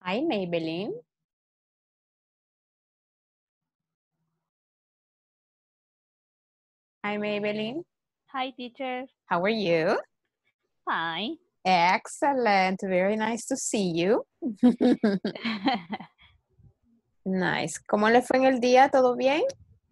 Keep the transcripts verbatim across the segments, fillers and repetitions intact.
Hi, Maybelline. Hi, Maybelline. Hi, teacher. How are you? Fine. Excellent. Very nice to see you. Nice. ¿Cómo le fue en el día? ¿Todo bien?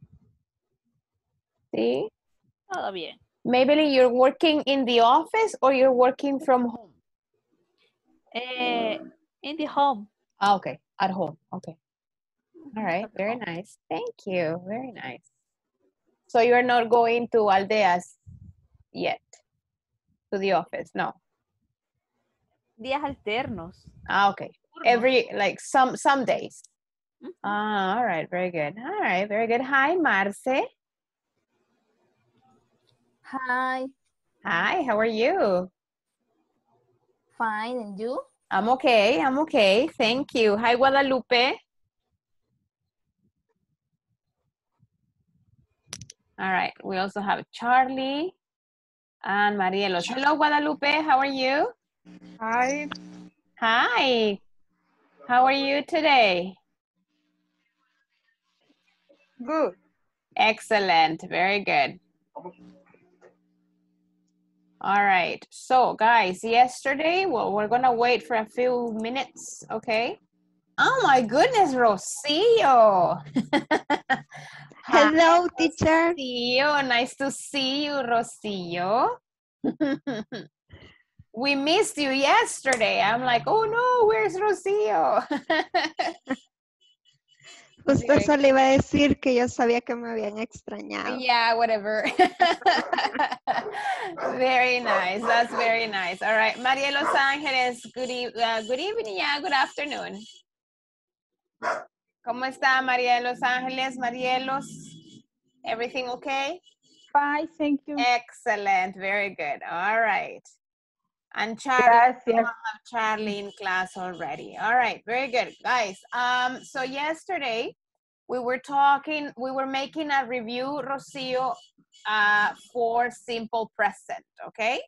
Sí. Todo bien. Maybelline, you're working in the office or you're working from home? Eh, in the home. Ah, okay. At home. Okay. All right. At Very home. nice. Thank you. Very nice. So you're not going to Aldeas yet? To the office? No. Días alternos. Ah, okay. Turnos. Every, like some, some days. Mhm. Ah, all right. Very good. All right. Very good. Hi, Marce. Hi, Hi, how are you? fine, and you? I'm okay, I'm okay, thank you. Hi, Guadalupe. All right, we also have Charlie and Marielos. Hello, Guadalupe, how are you? Hi, Hi, how are you today? good. Excellent, very good. All right, so guys, yesterday, well, we're gonna wait for a few minutes, okay? Oh my goodness, Rocio. Hello, Hi, teacher. Rocio, nice to see you, Rocio. We missed you yesterday. I'm like, oh no, where's Rocio? Justo Very eso le iba a decir que yo sabía que me habían extrañado. Yeah, whatever. Very nice. That's very nice. All right. María Los Ángeles, good, e uh, good evening, yeah, good afternoon. ¿Cómo está María de Los Ángeles? Marielos, everything okay? Fine, thank you. Excellent. Very good. All right. And Charlie, Gracias. we have Charlie in class already. All right. Very good. Guys, um, so yesterday, we were talking, we were making a review, Rocio, uh, for simple present, okay?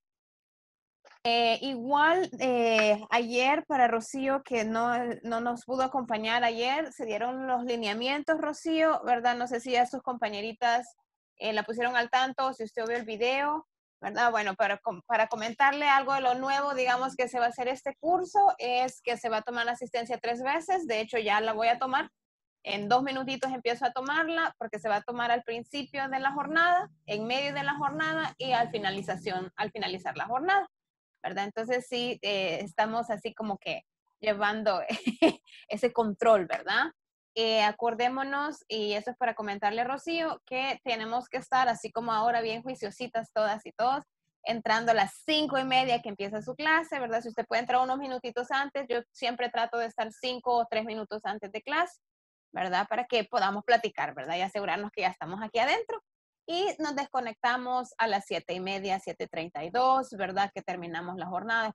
Eh, igual, eh, ayer para Rocío, que no, no nos pudo acompañar ayer, se dieron los lineamientos, Rocío, ¿verdad? No sé si ya sus compañeritas eh, la pusieron al tanto, si usted vio el video, ¿verdad? Bueno, para, para comentarle algo de lo nuevo, digamos que se va a hacer este curso, es que se va a tomar la asistencia tres veces, de hecho ya la voy a tomar. En dos minutitos empiezo a tomarla porque se va a tomar al principio de la jornada, en medio de la jornada y al, finalización, al finalizar la jornada, ¿verdad? Entonces sí, eh, estamos así como que llevando ese control, ¿verdad? Eh, acordémonos, y eso es para comentarle a Rocío, que tenemos que estar así como ahora bien juiciositas todas y todos, entrando a las cinco y media que empieza su clase, ¿verdad? Si usted puede entrar unos minutitos antes, yo siempre trato de estar cinco o tres minutos antes de clase, ¿verdad? Para que podamos platicar, ¿verdad? Y asegurarnos que ya estamos aquí adentro. Y nos desconectamos a las siete y media, siete treinta y dos, ¿verdad? Que terminamos la jornada,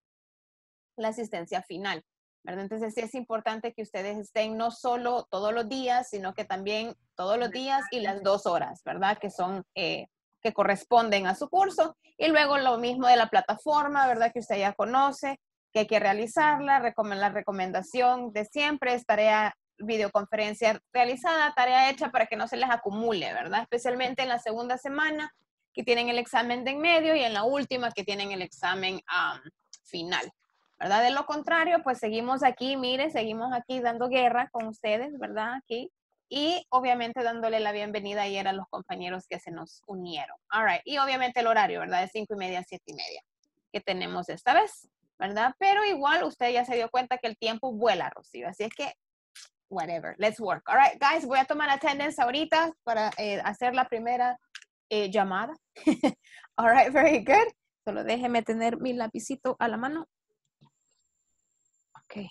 la asistencia final, ¿verdad? Entonces sí es importante que ustedes estén no solo todos los días, sino que también todos los días y las dos horas, ¿verdad? Que son, eh, que corresponden a su curso. Y luego lo mismo de la plataforma, ¿verdad? Que usted ya conoce, que hay que realizarla, la recomendación de siempre es tarea videoconferencia realizada, tarea hecha para que no se les acumule, ¿verdad? Especialmente en la segunda semana que tienen el examen de en medio y en la última que tienen el examen um, final, ¿verdad? De lo contrario, pues seguimos aquí, mire, seguimos aquí dando guerra con ustedes, ¿verdad? Aquí. Y obviamente dándole la bienvenida ayer a los compañeros que se nos unieron. All right. Y obviamente el horario, ¿verdad? De cinco y media a siete y media que tenemos esta vez, ¿verdad? Pero igual usted ya se dio cuenta que el tiempo vuela, Rocío. Así es que whatever, let's work. All right, guys, voy a tomar attendance ahorita para eh, hacer la primera eh, llamada. All right, very good. Solo déjeme tener mi lapicito a la mano. Ok.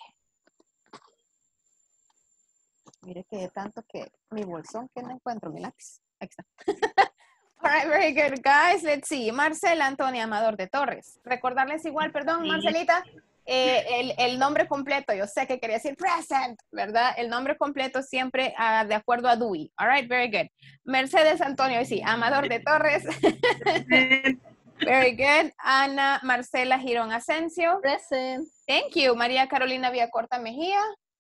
Mire que de tanto que mi bolsón que no encuentro mi lápiz. Ahí está. All right, very good, guys. Let's see. Marcela Antonia Amador de Torres. Recordarles igual, perdón, Marcelita, eh, el, el nombre completo. Yo sé que quería decir present, ¿verdad? El nombre completo siempre uh, de acuerdo a D U I. All right, very good. Mercedes Antonio, sí, Amador de Torres. Very good. Ana Marcela Girón Asensio. Present. Thank you. María Carolina Villacorta Mejía.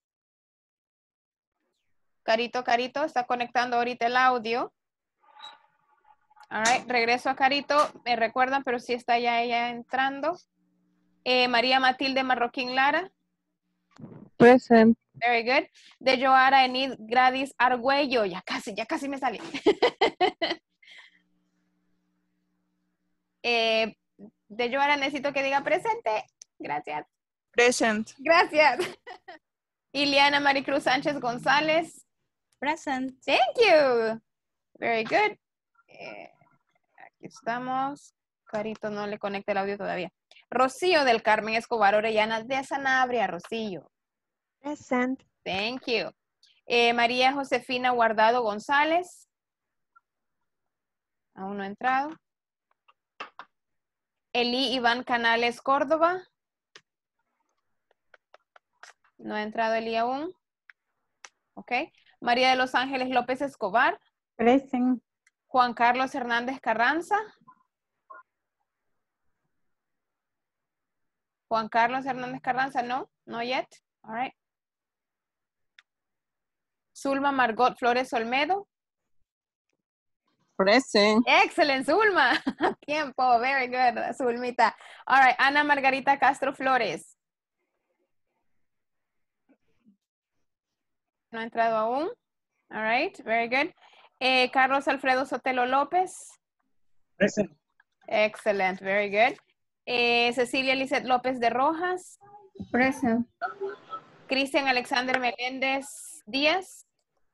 Carito, Carito, está conectando ahorita el audio. All right, regreso a Carito. Me recuerdan, pero sí está ya ella entrando. Eh, María Matilde Marroquín Lara. Present. Very good. De Joara Enid Gradis Argüello. Ya casi, ya casi me salí. eh, de Joara necesito que diga presente. Gracias. Present. Gracias. Iliana Maricruz Sánchez González. Present. Thank you. Very good. Eh, aquí estamos. Carito no le conecta el audio todavía. Rocío del Carmen Escobar Orellana de Sanabria. Rocío. Present. Thank you. Eh, María Josefina Guardado González. Aún no ha entrado. Eli Iván Canales Córdoba. No ha entrado Eli aún. Ok. María de los Ángeles López Escobar. Present. Juan Carlos Hernández Carranza. Juan Carlos Hernández Carranza, no, no yet. All right. Zulma Margot Flores Olmedo. Present. Excellent, Zulma. Tiempo, very good, Zulmita. All right, Ana Margarita Castro Flores. No ha entrado aún. All right, very good. Eh, Carlos Alfredo Sotelo López. Present. Excellent, very good. Eh, Cecilia Lizeth López de Rojas. Present. Cristian Alexander Meléndez Díaz.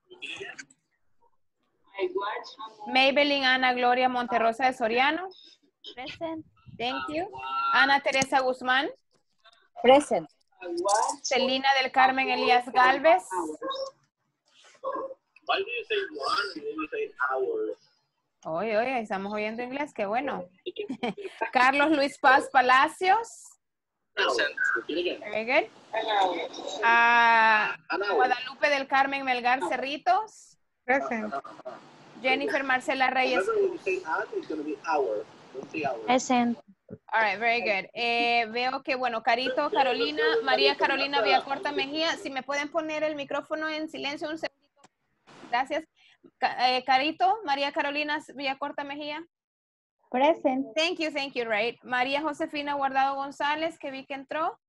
Maybelline Ana Gloria Monterrosa de Soriano. Present. Thank you. Ana Teresa Guzmán. Present. Celina del Carmen Elías Galvez. Why do you say one and then you say hours? Oye, oye, estamos oyendo inglés, qué bueno. Carlos Luis Paz Palacios. Present. Repeat again. Very good. Ah, Guadalupe del Carmen Melgar Cerritos. Present. Jennifer Marcela Reyes. Remember when you say an, it's going to be hour. Don't say hours. Present. All right, very good. Eh, veo que, bueno, Carito, Carolina, María Carolina Villacorta Mejía, si me pueden poner el micrófono en silencio un segundito. Gracias. Ca- eh, Carito, María Carolina Villacorta Mejía. Present. Thank you, thank you, right. María Josefina Guardado González, que vi que entró.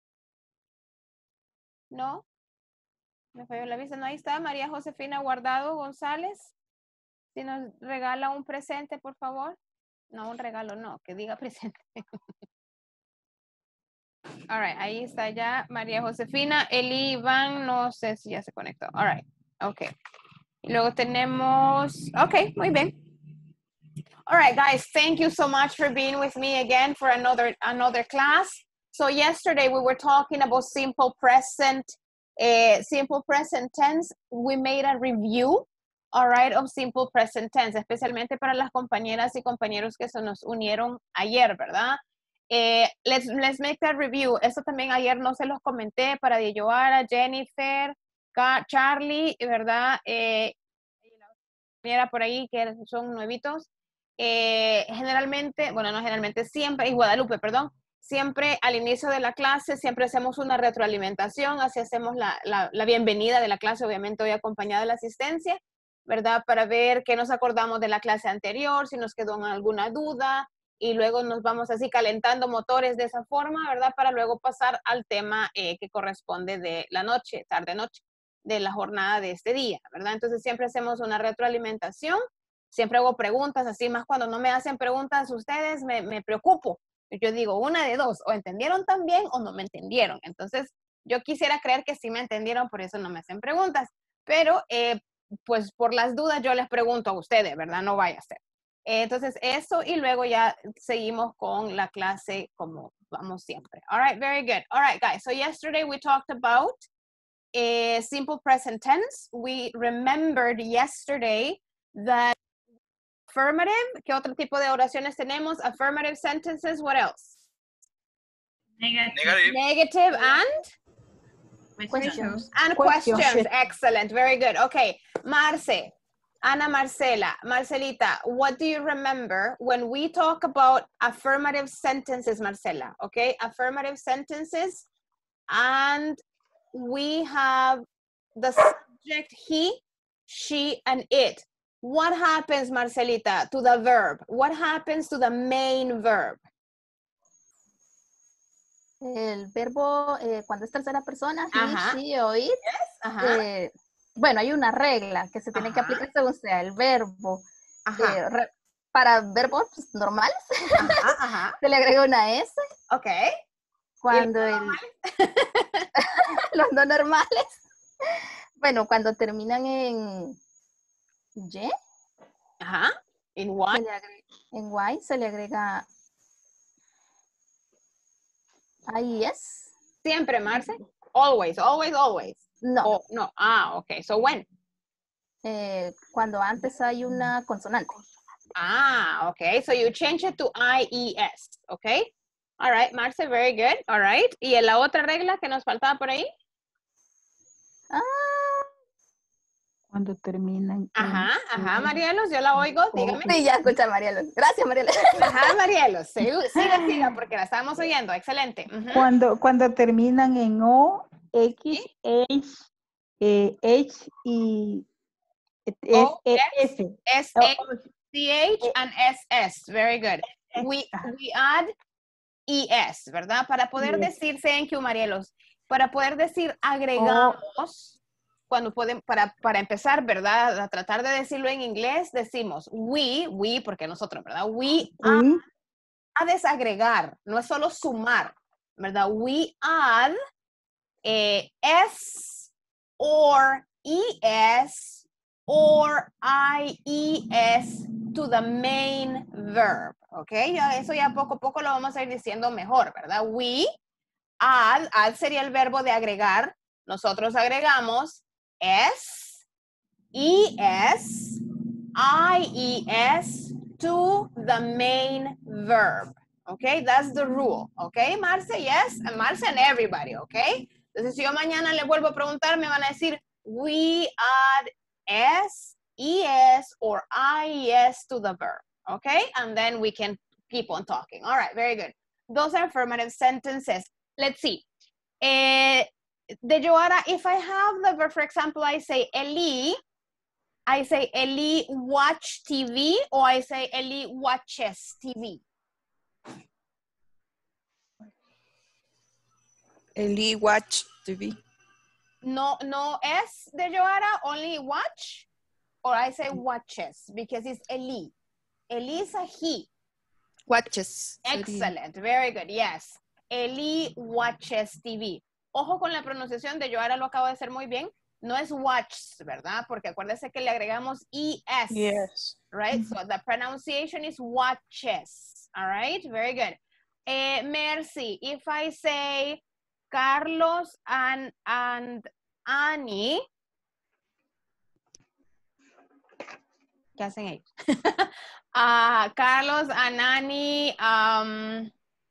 No. Me falló la vista. No, ahí está. María Josefina Guardado González. Si nos regala un presente, por favor. No, un regalo, no, que diga presente. All right, ahí está ya María Josefina. Eli Iván, no sé si ya se conectó. All right, ok. Y luego tenemos, ok, muy bien. All right, guys, thank you so much for being with me again for another, another class. So yesterday we were talking about simple present, uh, simple present tense. We made a review. All right, of simple present tense, especialmente para las compañeras y compañeros que se nos unieron ayer, ¿verdad? Eh, let's, let's make that review. Eso también ayer no se los comenté para Yoara, Jennifer, Ka- Charlie, ¿verdad? Eh, y la compañera por ahí que son nuevitos. Eh, generalmente, bueno, no generalmente, siempre, y Guadalupe, perdón, siempre al inicio de la clase, siempre hacemos una retroalimentación, así hacemos la, la, la bienvenida de la clase, obviamente hoy acompañada de la asistencia, ¿verdad? Para ver qué nos acordamos de la clase anterior, si nos quedó alguna duda, y luego nos vamos así calentando motores de esa forma, ¿verdad? Para luego pasar al tema eh, que corresponde de la noche, tarde-noche, de la jornada de este día, ¿verdad? Entonces siempre hacemos una retroalimentación, siempre hago preguntas, así más cuando no me hacen preguntas ustedes, me, me preocupo. Yo digo, una de dos, o entendieron también o no me entendieron. Entonces, yo quisiera creer que sí me entendieron, por eso no me hacen preguntas. Pero, eh, pues por las dudas yo les pregunto a ustedes, ¿verdad? No vaya a ser. Eh, entonces eso y luego ya seguimos con la clase como vamos siempre. All right, very good. All right, guys. So yesterday we talked about a simple present tense. We remembered yesterday that affirmative. ¿Qué otro tipo de oraciones tenemos? Affirmative sentences. What else? Negative. Negative and? Questions. And questions. Excellent. Very good. Okay. Marce, Ana Marcela, Marcelita, what do you remember when we talk about affirmative sentences, Marcela? Okay, affirmative sentences, and we have the subject he, she, and it. What happens, Marcelita, to the verb? What happens to the main verb? El verbo, eh, cuando es tercera persona, he, Ajá. she o it, Ajá. eh, bueno, hay una regla que se tiene que Ajá. aplicar según sea el verbo. Ajá. Eh, re- para verbos pues, normales, Ajá, ajá. se le agrega una S. Ok. Cuando el, los no normales, bueno, cuando terminan en Y, Ajá. In se what? le agrega- en Y se le agrega I S. Siempre, Marce. Always, always, always. No, Oh, no. Ah, okay. So when? eh, cuando antes hay una consonante. Ah, okay. So you change it to I E S, okay? All right, Marce, very good. All right. ¿Y en la otra regla que nos faltaba por ahí? Ah, Cuando terminan. Ajá, en- ajá, Marielos, yo la oigo, dígame. sí, ya escucha Mariela. Gracias, Mariela. Ajá, Marielos, siga, siga, siga, porque la estamos oyendo. Excelente. Ujú. Cuando, cuando terminan en O, X, H, eh, H y es, O, es, X, S. S, O- A, C, H, and S, S. Very good. We, we add E S, ¿verdad? Para poder Yes. decir, thank you, Marielos, para poder decir agregamos, cuando pueden, para, para empezar, ¿verdad? A tratar de decirlo en inglés, decimos we, we, porque nosotros, ¿verdad? We add, We, add es agregar, no es solo sumar, ¿verdad? We add eh, S or E S or I E S to the main verb, ¿ok? Ya eso ya poco a poco lo vamos a ir diciendo mejor, ¿verdad? We add, add sería el verbo de agregar. Nosotros agregamos S, E S, I E S to the main verb, ¿ok? That's the rule, ¿ok? Marce, yes, and Marce and everybody, ¿ok? Entonces, si yo mañana le vuelvo a preguntar, me van a decir, we add S, E S, or I E S to the verb, okay? And then we can keep on talking. All right, very good. Those are affirmative sentences. Let's see. Eh, de Joara, if I have the verb, for example, I say Eli, I say Eli watch T V, or I say Eli watches T V. Eli watch T V. No, no es de Joara, only watch, or I say watches, because it's Eli. Eli is a he. Watches. sería. Excellent, very good, yes. Eli watches T V. Ojo con la pronunciación de Joara, lo acabo de hacer muy bien. No es watch, ¿verdad? Porque acuérdese que le agregamos E S. Yes. Right? So the pronunciation is watches. All right? Very good. Eh, Mercy, if I say Carlos and, and Annie, ¿qué hacen ellos? uh, Carlos and Annie um,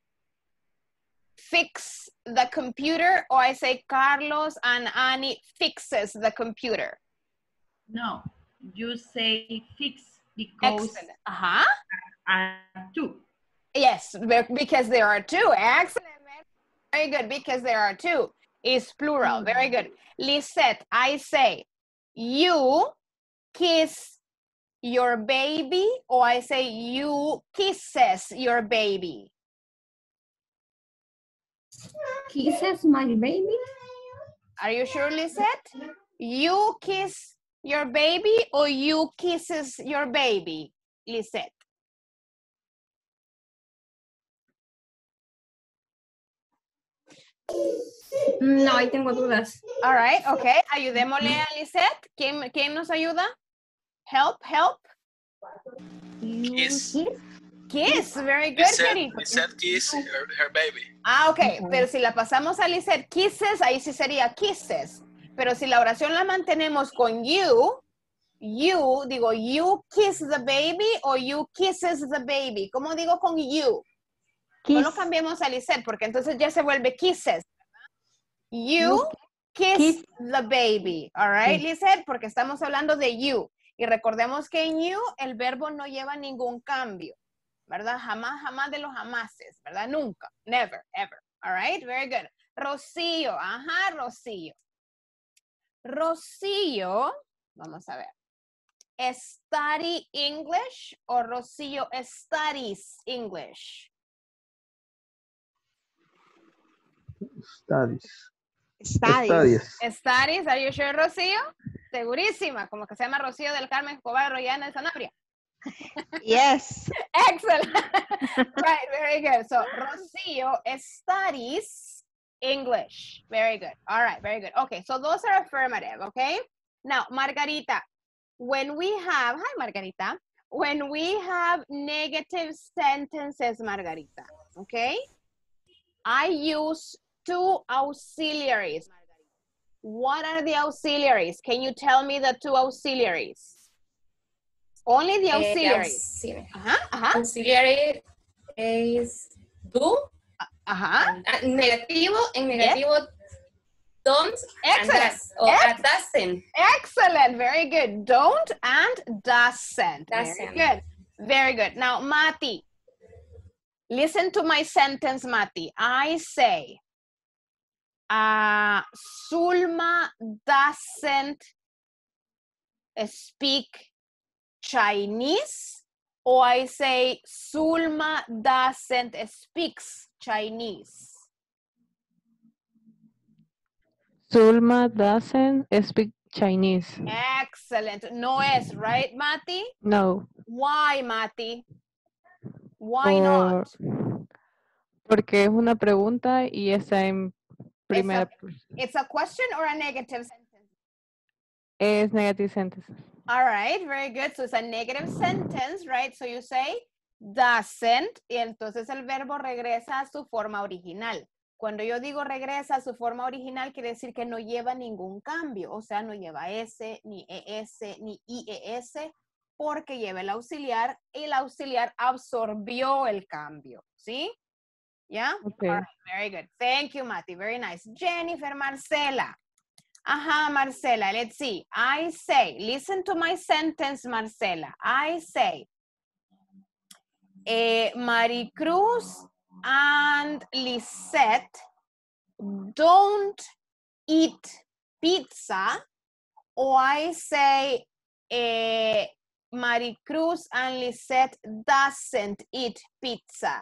fix the computer, or I say Carlos and Annie fixes the computer. No, you say fix because Excellent. Uh-huh. are two. Yes, because there are two. Excellent. Very good, because there are two. Is plural. Very good. Lisette, I say, you kiss your baby, or I say you kisses your baby. Kisses my baby? Are you sure, Lisette? You kiss your baby, or you kisses your baby, Lisette? No, ahí tengo dudas. All right, okay. Ayudémosle a Lisette. ¿Quién, quién nos ayuda? Help, help. Kiss. Kiss, very good, Lisette, Carito. Lisette kiss her, her baby. Ah, ok, pero si la pasamos a Lisette kisses, ahí sí sería kisses. Pero si la oración la mantenemos con you, you, digo, you kiss the baby o you kisses the baby. ¿Cómo digo con you? kiss, No lo cambiemos a Lisette porque entonces ya se vuelve kisses. You kiss, kiss. the baby. All right, Sí. Lisette, porque estamos hablando de you. Y recordemos que en you el verbo no lleva ningún cambio, ¿verdad? Jamás, jamás de los jamases, ¿verdad? Nunca, never, ever. All right, very good. Rocío, ajá, Rocío. Rocío, vamos a ver. ¿Study English o Rocío studies English? Studies. Studies. Studies, are you sure, Rocío? Segurísima, como que se llama Rocío del Carmen Escobar Royana de Sanabria. Yes. Excellent. Right, very good. So, Rocío studies English. Very good. All right, very good. Okay, so those are affirmative, okay? Now, Margarita, when we have, hi, Margarita, when we have negative sentences, Margarita, okay? I use two auxiliaries. What are the auxiliaries? Can you tell me the two auxiliaries? Only the auxiliaries. Eh, auxiliary. Ajá, ajá. Auxiliary is do. Ajá. Uh, negativo, en negativo, don't and Excellent. does, or Ex- uh, doesn't. Excellent. Very good. Don't and doesn't. Very Doesn't. good. Very good. Now, Mati, listen to my sentence, Mati. I say, uh, Sulma doesn't speak Chinese, or I say Sulma doesn't speaks Chinese. Sulma doesn't speak Chinese. Excellent. No es, right, Mati? No. Why, Mati? Why not? Por- Porque es una pregunta y está en primera. It's a question or a negative sentence? Es negative sentence. All right, very good. So it's a negative sentence, right? So you say doesn't, y entonces el verbo regresa a su forma original. Cuando yo digo regresa a su forma original, quiere decir que no lleva ningún cambio. O sea, no lleva S, ni E S, ni I E S, porque lleva el auxiliar y el auxiliar absorbió el cambio. ¿Sí? ¿Ya? Okay. All right, very good. Thank you, Mati. Very nice. Jennifer Marcela. Ajá, Marcela, let's see. I say, listen to my sentence, Marcela. I say, eh, Maricruz and Lisette don't eat pizza, or I say, eh, Maricruz and Lisette doesn't eat pizza.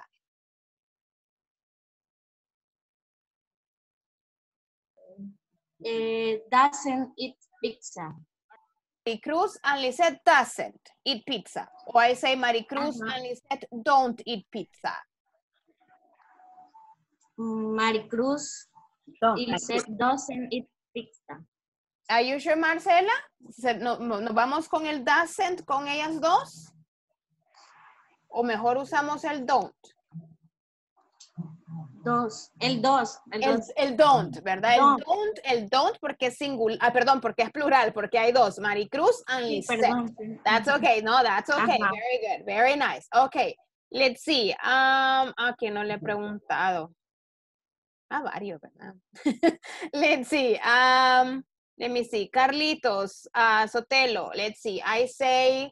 Uh, doesn't eat pizza. Maricruz and Lisette doesn't eat pizza. Or I say Maricruz Uh-huh. and Lisette don't eat pizza. Maricruz y Lisette doesn't eat pizza. Are you sure, Marcela? Se- no- no- ¿Nos vamos con el doesn't con ellas dos? ¿O mejor usamos el don't? Dos, el dos. El, El, dos. el don't, ¿verdad? Don't. El don't, el don't porque es singular, ah, perdón, porque es plural, porque hay dos, Maricruz and Sí, Lisette. perdón, sí. That's okay, no, that's okay, Ajá. very good, very nice. Okay, let's see, um, aquí no le he preguntado. Ah, varios, ¿verdad? Let's see, um, let me see, Carlitos, uh, Sotelo, let's see, I say,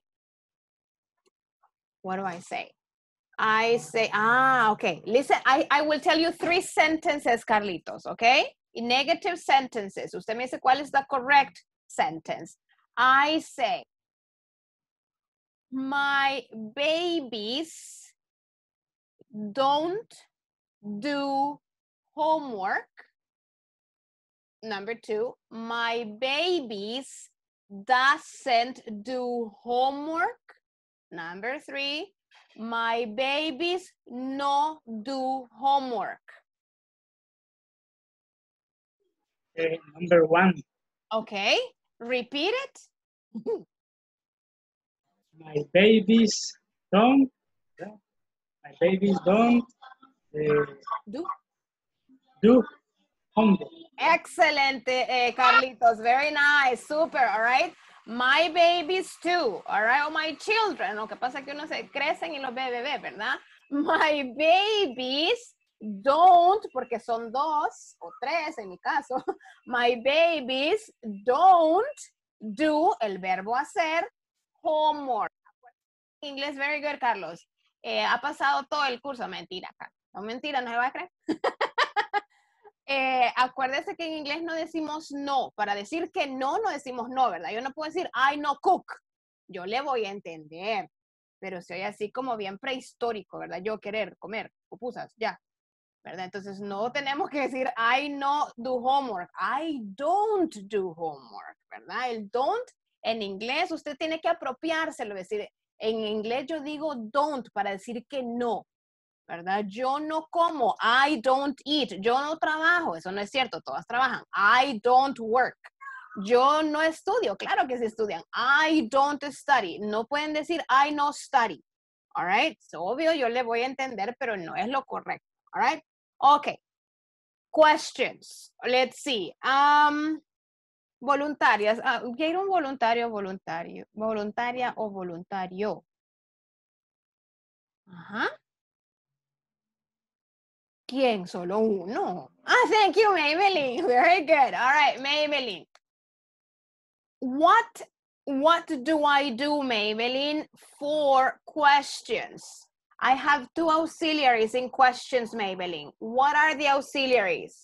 what do I say? I say, ah, okay. Listen, I, I will tell you three sentences, Carlitos, okay? In negative sentences. Usted me dice cuál es the correct sentence. I say, my babies don't do homework. Number two, my babies doesn't do homework. Number three, my babies no do homework. Uh, number one, Okay, repeat it. my babies don't, yeah, my babies don't uh, Do. do homework. Excelente, eh, Carlitos. Very nice. Super, all right. My babies too, all right, or my children. Lo que pasa es que uno se crecen y los ve bebé, ¿verdad? My babies don't, porque son dos o tres en mi caso. My babies don't do el verbo hacer homework. En inglés, very good, Carlos. Eh, ha pasado todo el curso. Mentira, Carlos. No, mentira, no se va a creer. eh, acuérdese que en inglés no decimos no. Para decir que no, no decimos no, ¿verdad? Yo no puedo decir, I no cook. Yo le voy a entender. Pero soy así como bien prehistórico, ¿verdad? Yo querer comer pupusas, ya. ¿Verdad? Entonces no tenemos que decir I no do homework. I don't do homework, ¿verdad? El don't en inglés usted tiene que apropiárselo, decir, en inglés yo digo don't para decir que no, ¿verdad? Yo no como, I don't eat, yo no trabajo, eso no es cierto, todas trabajan. I don't work. Yo no estudio, claro que sí estudian. I don't study. No pueden decir I no study. All right? Es obvio, yo le voy a entender, pero no es lo correcto. All right? Okay. Questions. Let's see. Um, voluntarias. Uh, ¿Quiere un voluntario o voluntario? Voluntaria o voluntario. Ajá. ¿Quién? Solo uno. Ah, thank you, Maybelline. Very good. All right, Maybelline. What, what do I do, Maybelline, for questions? I have two auxiliaries in questions, Maybelline. What are the auxiliaries?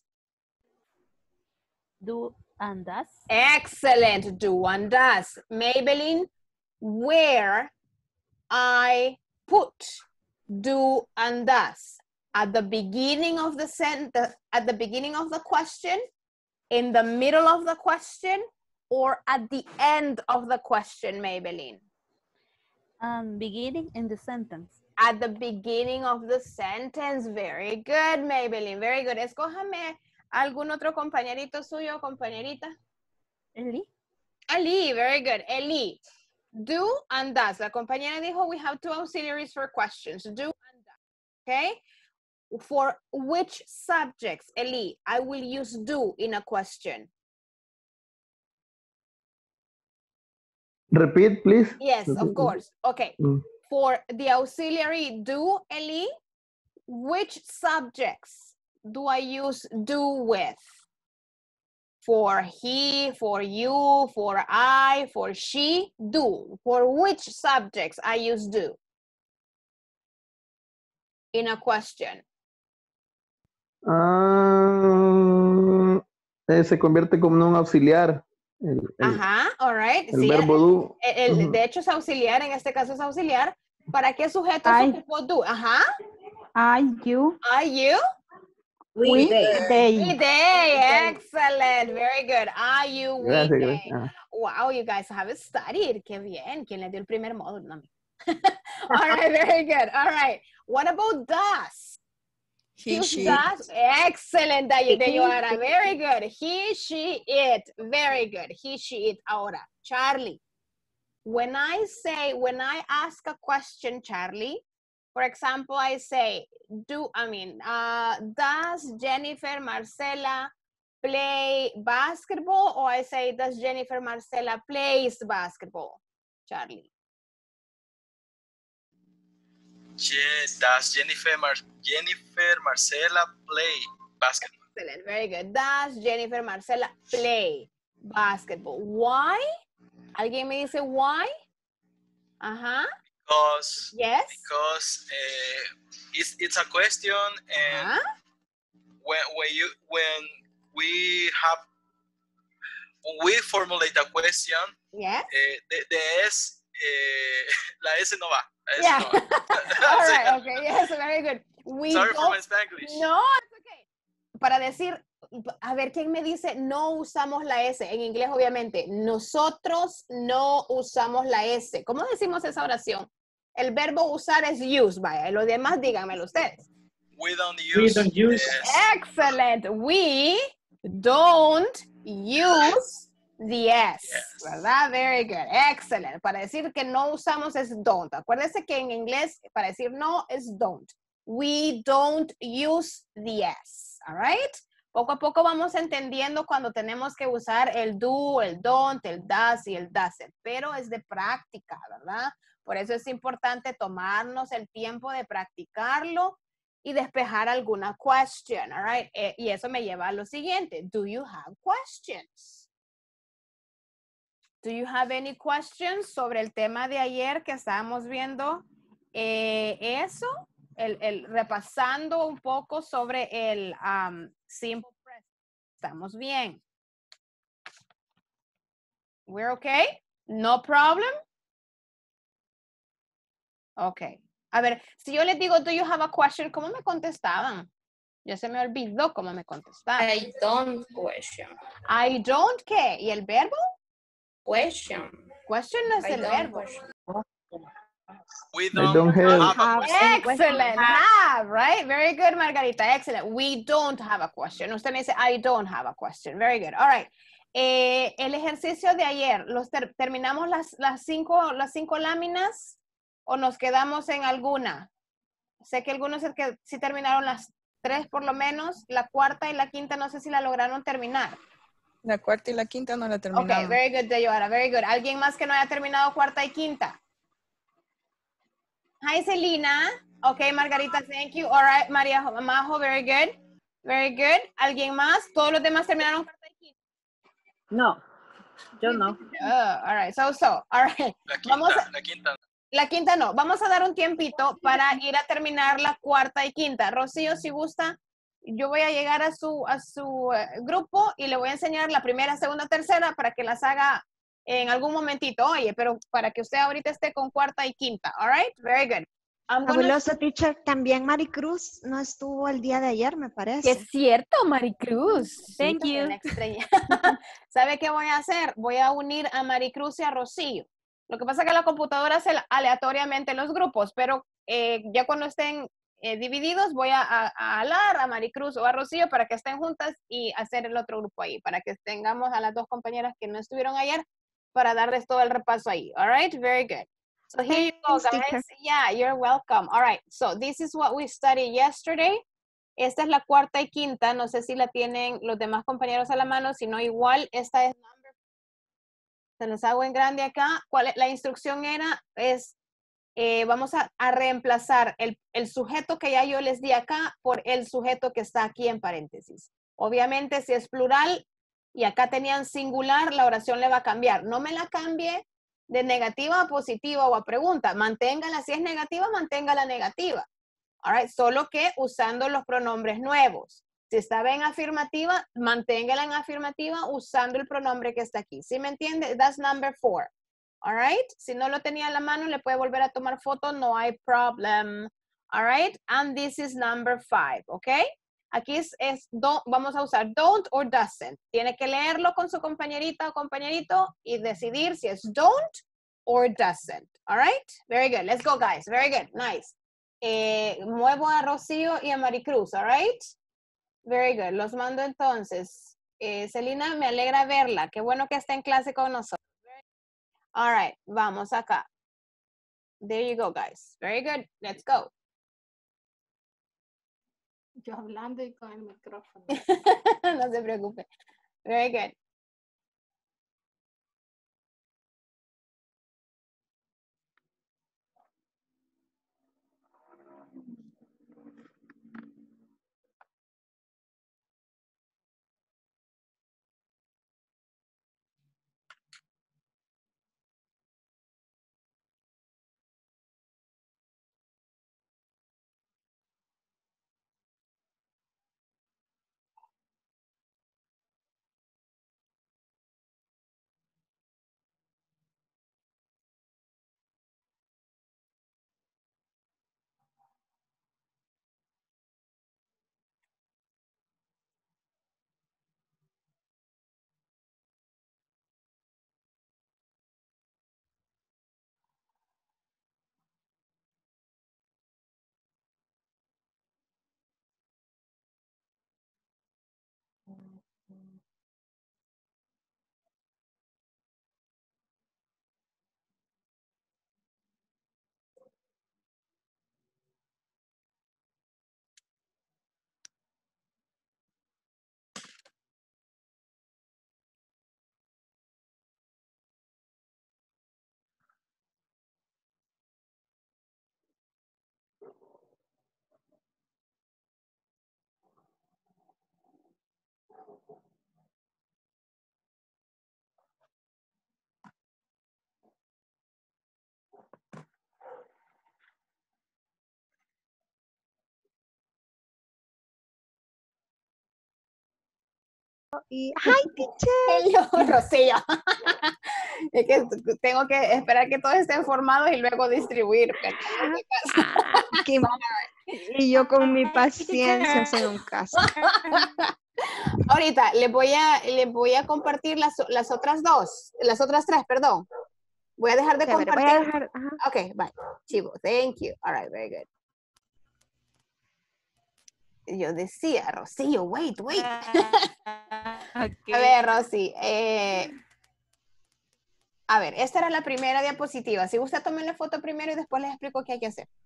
Do and does. Excellent. Do and does. Maybelline, where I put do and does? At the beginning of the sentence, at the beginning of the question, in the middle of the question, or at the end of the question, Maybelline? Um, beginning in the sentence. At the beginning of the sentence. Very good, Maybelline. Very good. Escójame algún otro compañerito suyo, compañerita. Eli. Eli, very good. Eli, do and does. La compañera dijo we have two auxiliaries for questions. Do and does. Okay? For which subjects, Eli, I will use do in a question? Repeat, please. Yes, Repeat. of course. Okay. Mm. For the auxiliary do, Eli, which subjects do I use do with? For he, for you, for I, for she, do. For which subjects I use do? In a question. Ah, eh, se convierte como en un auxiliar. El, el, Ajá, all right. el Sí, verbo el, do. el- Ujú. de hecho es auxiliar, en este caso es auxiliar. ¿Para qué sujeto I. se ocupó do? Ajá. I, you, Are you? we, they. We, they. Excellent. Very good. Are you, we, Gracias, they. gracias. Ah. Wow, you guys have studied. Qué bien. ¿Quién le dio el primer módulo? No. All right, very good. All right. What about does? He, Use she. does. Excellent, Day- He, Deyoara. Very good. He, she, it. Very good. He, she, it. Ahora, Charlie. When I say, when I ask a question, Charlie, for example, I say, do, I mean, uh, does Jennifer Marcela play basketball? Or I say, does Jennifer Marcela plays basketball? Charlie. Je- does Jennifer, Mar Jennifer Marcela play basketball? Excellent, very good. Does Jennifer Marcela play basketball? Why? ¿Alguien me dice why? Ajá. Because, Yes. because uh, it's, it's a question, and Ajá. when, when, you, when we have, when we formulate a question, Yes. eh, the, the S, eh, la S no va. La S Yeah. no va. All Sí. right, okay, yes, very good. We Sorry for don't- my Spanglish. No, it's okay. Para decir, a ver, ¿quién me dice no usamos la S? En inglés, obviamente. Nosotros no usamos la S. ¿Cómo decimos esa oración? El verbo usar es use, vaya. Lo demás, díganmelo ustedes. We don't use, We don't use. the S. Excellent. We don't use the S, Yes. ¿verdad? Very good. Excellent. Para decir que no usamos es don't. Acuérdense que en inglés, para decir no es don't. We don't use the S. All right? Poco a poco vamos entendiendo cuando tenemos que usar el do, el don't, el does y el doesn't. Pero es de práctica, ¿verdad? Por eso es importante tomarnos el tiempo de practicarlo y despejar alguna question, all right? Eh, y eso me lleva a lo siguiente. Do you have questions? Do you have any questions sobre el tema de ayer que estábamos viendo? Eh, eso, el, el, repasando un poco sobre el um, simple present. Estamos bien. We're okay? No problem? Okay. A ver, si yo les digo, do you have a question? ¿Cómo me contestaban? Ya se me olvidó cómo me contestaban. I don't question. I don't, ¿qué? ¿Y el verbo? Question. Question no es I el don't verbo. question. We I don't, don't have. have a question. Excellent. Have, right? Very good, Margarita. Excellent. We don't have a question. Usted me dice, I don't have a question. Very good. All right. Eh, el ejercicio de ayer, los ter ¿terminamos las, las, cinco, las cinco láminas o nos quedamos en alguna? Sé que algunos es que sí terminaron las tres por lo menos, la cuarta y la quinta no sé si la lograron terminar. La cuarta y la quinta no la terminamos. Ok, very good, Deyoara, very good. ¿Alguien más que no haya terminado cuarta y quinta? Hi, Selena. Ok, Margarita, thank you. All right, María Majo, very good. Very good. ¿Alguien más? ¿Todos los demás terminaron cuarta y quinta? No, yo no. Uh, all right, so, so. All right. La quinta, Vamos a, la quinta. la quinta no. Vamos a dar un tiempito para ir a terminar la cuarta y quinta. Rocío, si gusta, yo voy a llegar a su, a su uh, grupo y le voy a enseñar la primera, segunda, tercera para que las haga en algún momentito. Oye, pero para que usted ahorita esté con cuarta y quinta. All right? Very good. I'm gonna... Fabuloso, teacher. También Maricruz no estuvo el día de ayer, me parece. Es cierto, Maricruz. Thank Sí, you. ¿Sabe qué voy a hacer? Voy a unir a Maricruz y a Rocío. Lo que pasa es que la computadora hace aleatoriamente los grupos, pero eh, ya cuando estén eh, divididos voy a, a, a alar a Maricruz o a Rocío para que estén juntas y hacer el otro grupo ahí, para que tengamos a las dos compañeras que no estuvieron ayer para darles todo el repaso ahí. All right? Very good. So here you go, guys. Yeah, you're welcome. All right. So this is what we studied yesterday. Esta es la cuarta y quinta. No sé si la tienen los demás compañeros a la mano. Si no, igual, esta es number. Se los hago en grande acá. ¿Cuál es? La instrucción era, es, eh, vamos a, a reemplazar el, el sujeto que ya yo les di acá por el sujeto que está aquí en paréntesis. Obviamente, si es plural y acá tenían singular, la oración le va a cambiar. No me la cambie de negativa a positiva o a pregunta. Manténgala, si es negativa, manténgala negativa. All right, solo que usando los pronombres nuevos. Si estaba en afirmativa, manténgala en afirmativa usando el pronombre que está aquí. ¿Sí me entiende? That's number four. All right, si no lo tenía a la mano, le puede volver a tomar foto, no hay problem. All right, and this is number five, ¿ok? Aquí es, es don't, vamos a usar don't or doesn't. Tiene que leerlo con su compañerita o compañerito y decidir si es don't or doesn't. All right? Very good. Let's go, guys. Very good. Nice. Eh, muevo a Rocío y a Maricruz. All right? Very good. Los mando entonces. Eh, Celina, me alegra verla. Qué bueno que está en clase con nosotros. All right. Vamos acá. There you go, guys. Very good. Let's go. Yo hablando y con el micrófono. No se preocupe. Very good. y hi, teacher. Hello, Rocío. Es que tengo que esperar que todos estén formados y luego distribuir. Ah, qué mal. Y yo con mi paciencia hacer un caso. Ahorita les voy a, les voy a compartir las, las otras dos, las otras tres, perdón. Voy a dejar de Chévere, voy compartir. a dejar, ajá. Ok, bye. Chivo, thank you. All right, very good. Yo decía, Rocío, wait, wait. Okay. A ver, Rosy. Eh, a ver, esta era la primera diapositiva. Si gusta, tomen la foto primero y después les explico qué hay que hacer.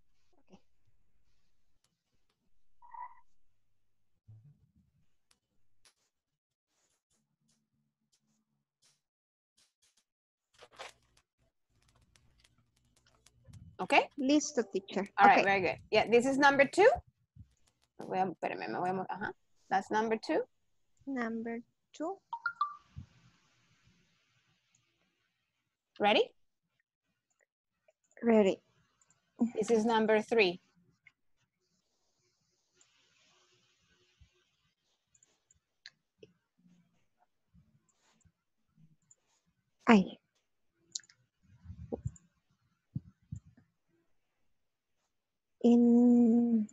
Okay. Listo, teacher. All right, Okay. very good. Yeah, this is number two. Me voy a, espérame, me voy a, ajá. That's number two. Number two. Ready? Ready. This is number three. Ay. In...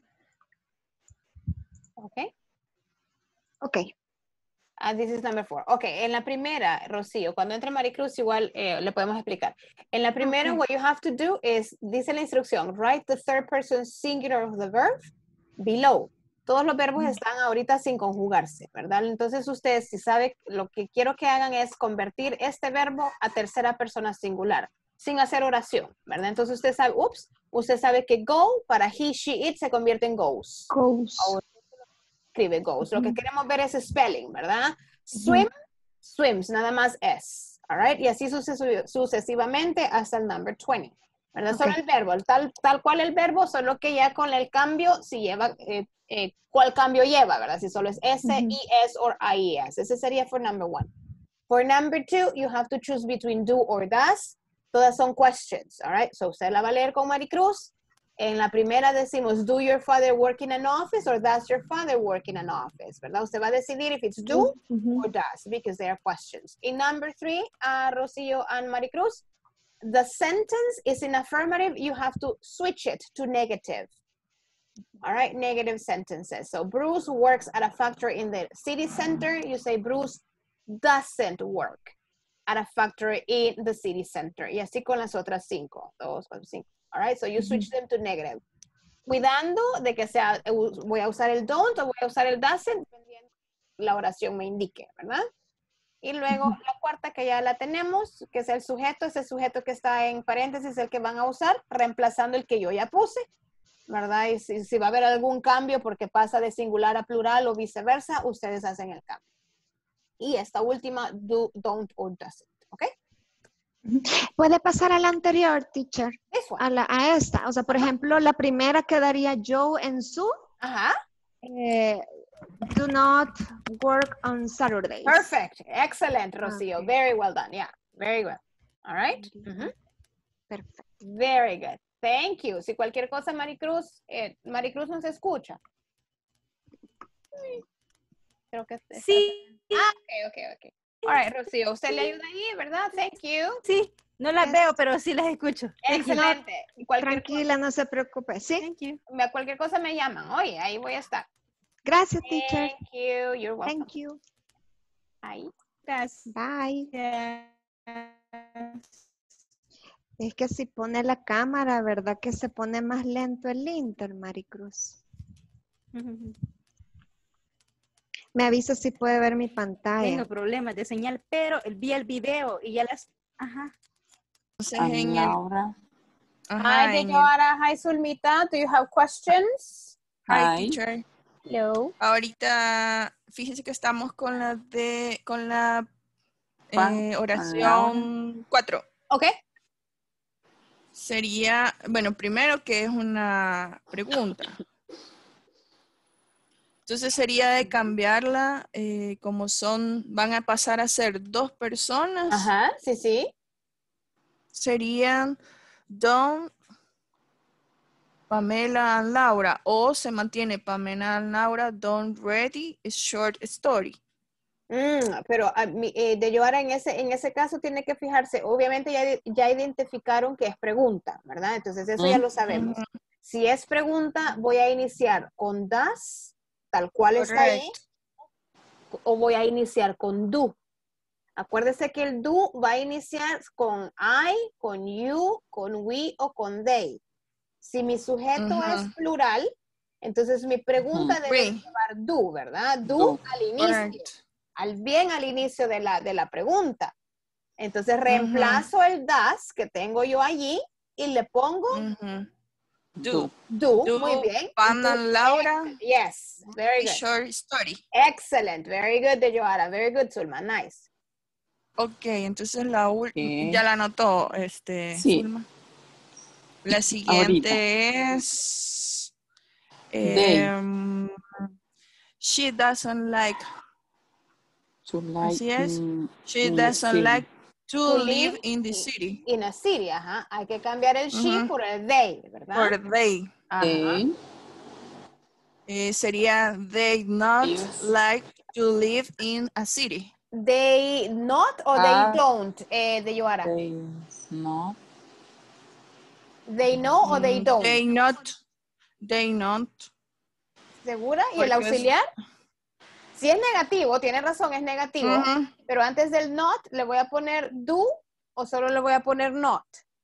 Okay. Okay. And this is number four. Okay, en la primera, Rocío, cuando entre Maricruz igual eh, le podemos explicar. En la primera, Okay. what you have to do is, dice la instrucción, write the third person singular of the verb below. Todos los verbos están ahorita sin conjugarse, ¿verdad? Entonces ustedes, si saben, lo que quiero que hagan es convertir este verbo a tercera persona singular, sin hacer oración, ¿verdad? Entonces usted sabe, ups, usted sabe que go, para he, she, it, se convierte en goes. Goes. Ahora escribe goes. Lo que Ujú. queremos ver es spelling, ¿verdad? Swim, swims, nada más es. All right? Y así suces- sucesivamente hasta el number twenty. ¿Verdad? Ok. Solo el verbo, el tal, tal cual el verbo, solo que ya con el cambio, si lleva, eh, eh, ¿cuál cambio lleva, verdad? Si solo es S, Ujú. E, S, o I, E, S. Ese sería for number one. For number two, you have to choose between do or does. Todas son questions, all right? So usted la va a leer con Maricruz. En la primera decimos, do your father work in an office or does your father work in an office, ¿verdad? Usted va a decidir if it's do Ujú. or does, because they are questions. In number three, uh, Rocío and Maricruz, the sentence is in affirmative, you have to switch it to negative. All right, negative sentences. So Bruce works at a factory in the city center. You say Bruce doesn't work at a factory in the city center. Y así con las otras cinco. Dos, cuatro, cinco. All right, so you switch them to negative. Cuidando de que sea, voy a usar el don't o voy a usar el doesn't, dependiendo la oración me indique, ¿verdad? Y luego la cuarta que ya la tenemos, que es el sujeto, ese sujeto que está en paréntesis, el que van a usar, reemplazando el que yo ya puse, ¿verdad? Y si, si va a haber algún cambio porque pasa de singular a plural o viceversa, ustedes hacen el cambio. Y esta última, do, don't or doesn't, ¿ok? Puede pasar a la anterior, teacher. This one. A, la, a esta. O sea, por ejemplo, la primera quedaría Joe en su. Ajá. Eh, do not work on Saturdays. Perfect. Excellent, Rocío. Very well done. Yeah, very well. All right. Mhm. Perfecto. Very good. Thank you. Si cualquier cosa, Maricruz, eh, Maricruz nos escucha. Creo que está- Sí. Ah, ok, ok, ok. All right, Rocío, usted le ayuda ahí, ¿verdad? Thank you. Sí, no las veo, pero sí las escucho. Excelente. Y cualquier Tranquila, no se preocupe. Sí. Thank you. cosa, cualquier cosa me llaman. Oye, ahí voy a estar. Gracias, teacher. Thank you. You're welcome. Thank you. Ahí. Gracias. Bye. Es que si pone la cámara, ¿verdad? Que se pone más lento el Inter, Maricruz. Me avisa si puede ver mi pantalla. Tengo problemas de señal, pero el- vi el video y ya las... Ajá. Entonces, en el, ajá, Hi, en el- Joara. Hi, Zulmita. Do you have questions? Hi, teacher. Hello. Ahorita, fíjense que estamos con la de, con la Pa- eh, con oración cuatro. Ok. Sería, bueno, primero que es una pregunta. Entonces sería de cambiarla, eh, como son, van a pasar a ser dos personas. Ajá, sí, sí. Serían Don, Pamela and Laura, o se mantiene Pamela and Laura, Don't Ready, is Short Story. Mm, pero a mí, eh, de yo ahora en ese, en ese caso tiene que fijarse, obviamente ya, ya identificaron que es pregunta, ¿verdad? Entonces eso ya lo sabemos. Si es pregunta, voy a iniciar con das, tal cual está ahí, o voy a iniciar con do. Acuérdese que el do va a iniciar con I, con you, con we o con they. Si mi sujeto Ujú. es plural, entonces mi pregunta Ujú. debe We. llevar do, ¿verdad? Do, Do. al inicio, Correct. al bien al inicio de la, de la pregunta. Entonces reemplazo el das que tengo yo allí y le pongo Ujú. Do. do. Do, Muy bien. Pam Do, and Laura. yes, very good. Short story. Excellent, very good, de Joara. Very good, Zulma, nice. Ok, entonces la última, ya la anotó, este, Sí. Zulma. La siguiente es, They. em, she doesn't like, To like así es, in- she in the doesn't city. like to, To live live in the city. In a city, ajá. Hay que cambiar el she Ujú. por el they, ¿verdad? Por they. Ajá. They. Eh, sería, they not Yes. like to live in a city. They not o Ah. they don't, eh, de Joara. They not. They know o they Mm, don't. They not, they not. ¿Segura? ¿Y el Porque es- auxiliar? Si es negativo, tiene razón, es negativo. Ujú. Pero antes del not, ¿le voy a poner do o solo le voy a poner not?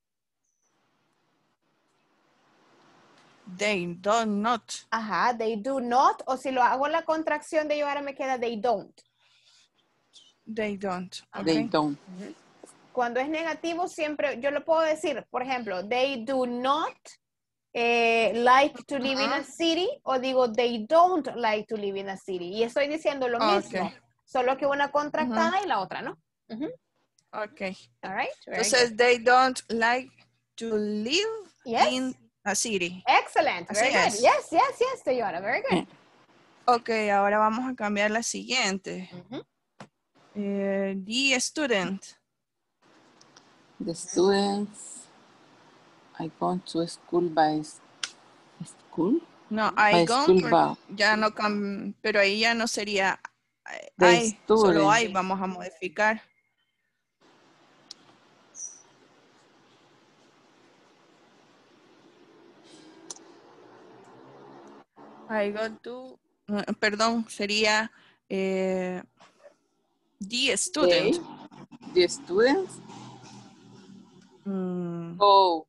They do not. Ajá, they do not. O si lo hago la contracción de yo ahora me queda they don't. They don't. They Okay. don't. Cuando es negativo, siempre, yo lo puedo decir, por ejemplo, they do not eh, like to live in a city, o digo, they don't like to live in a city. Y estoy diciendo lo Okay. mismo, solo que una contractada y la otra, ¿no? Ujú. Okay. All right. Very Entonces, good. they don't like to live Yes. in a city. Excellent. Así Very good. es. Yes, yes, yes, señora. Very good. Ok, ahora vamos a cambiar la siguiente. Ujú. Eh, the student. The students. I go to school by s- school. No, By I school gone, bus. ya no cam- pero ahí ya no sería I, The I, solo student. I vamos a modificar. I go to, eh, perdón, sería eh, the student. They. The students. Mm, Go.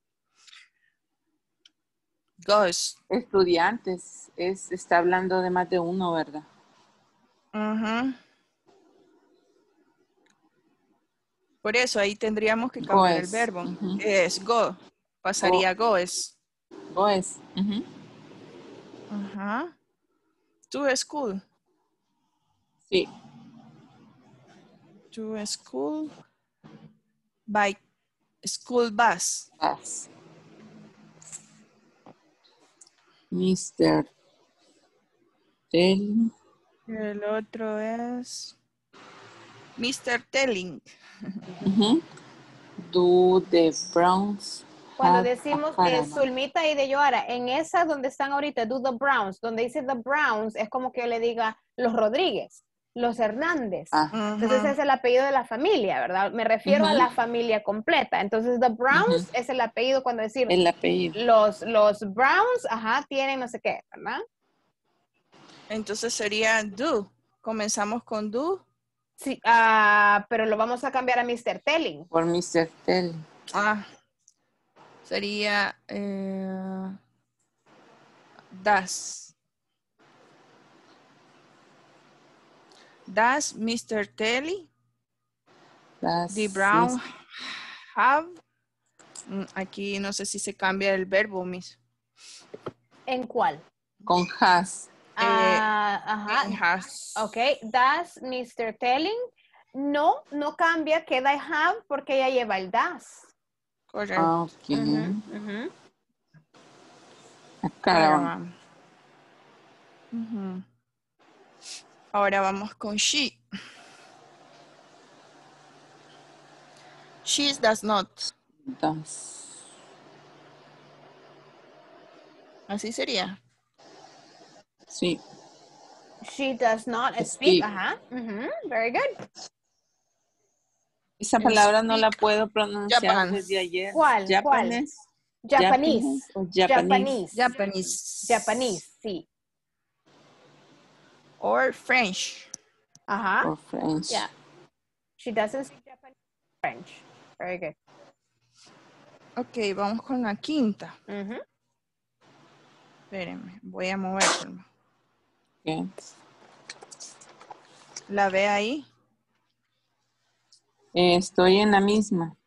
goes. Estudiantes. Es, está hablando de más de uno, ¿verdad? Ujú. Por eso ahí tendríamos que cambiar el Goes. verbo. Ujú. Es go. Pasaría goes. Goes. Ujú. Ajá. To school. Sí. To school. By school bus. Bus. mister Telling. El otro es mister Telling. Ujú. Do the Browns Cuando have decimos a eh, caravan? Zulmita y de Joara, en esa donde están ahorita, do the Browns, donde dice the Browns, es como que yo le diga los Rodríguez, los Hernández. Ah. Entonces Ujú. es el apellido de la familia, ¿verdad? Me refiero a Ujú. la familia completa. Entonces the Browns Ujú. es el apellido cuando decir El apellido. los, los Browns, ajá, tienen no sé qué, ¿verdad? Entonces sería do. Comenzamos con do. Sí, ah, pero lo vamos a cambiar a mister Telling. Por mister Telling. Ah. Sería eh, das. Das mister Telly. That's The Brown mis- have. Mm, Aquí no sé si se cambia el verbo, Miss. ¿En cuál? Con has. Ah, ajá. En has. Ok, does mister Telling. No, no cambia, queda I have porque ella lleva el das. Correcto. Ah, ok. Ujú, ujú. A caravan. Caravan. Ujú. Ahora vamos con she. She does not. Does. Así sería. Sí. She does not speak. Speak. Ajá. Mhm, very good. Esa palabra no la puedo pronunciar desde ayer. ¿Cuál? Japanese. ¿Cuál? Japanese. o Japanese. Japanese. Japanese, sí. Or French. Ajá. Or French. Yeah. She doesn't speak Japanese. French. Very good. Ok, vamos con la quinta. Mhm. Espérenme, voy a moverlo. Okay. ¿La ve ahí? Eh, estoy en la misma.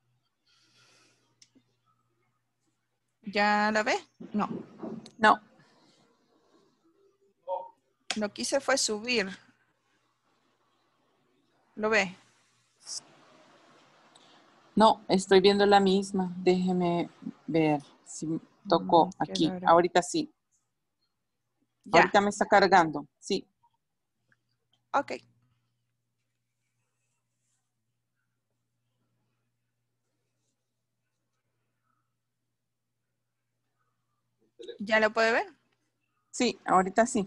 ¿Ya la ve? No. No. Lo que hice fue subir. ¿Lo ve? No, estoy viendo la misma. Déjeme ver si tocó Mm, qué aquí. raro. Ahorita sí. Ya. Ahorita me está cargando. Sí. Ok. ¿Ya lo puede ver? Sí, ahorita sí.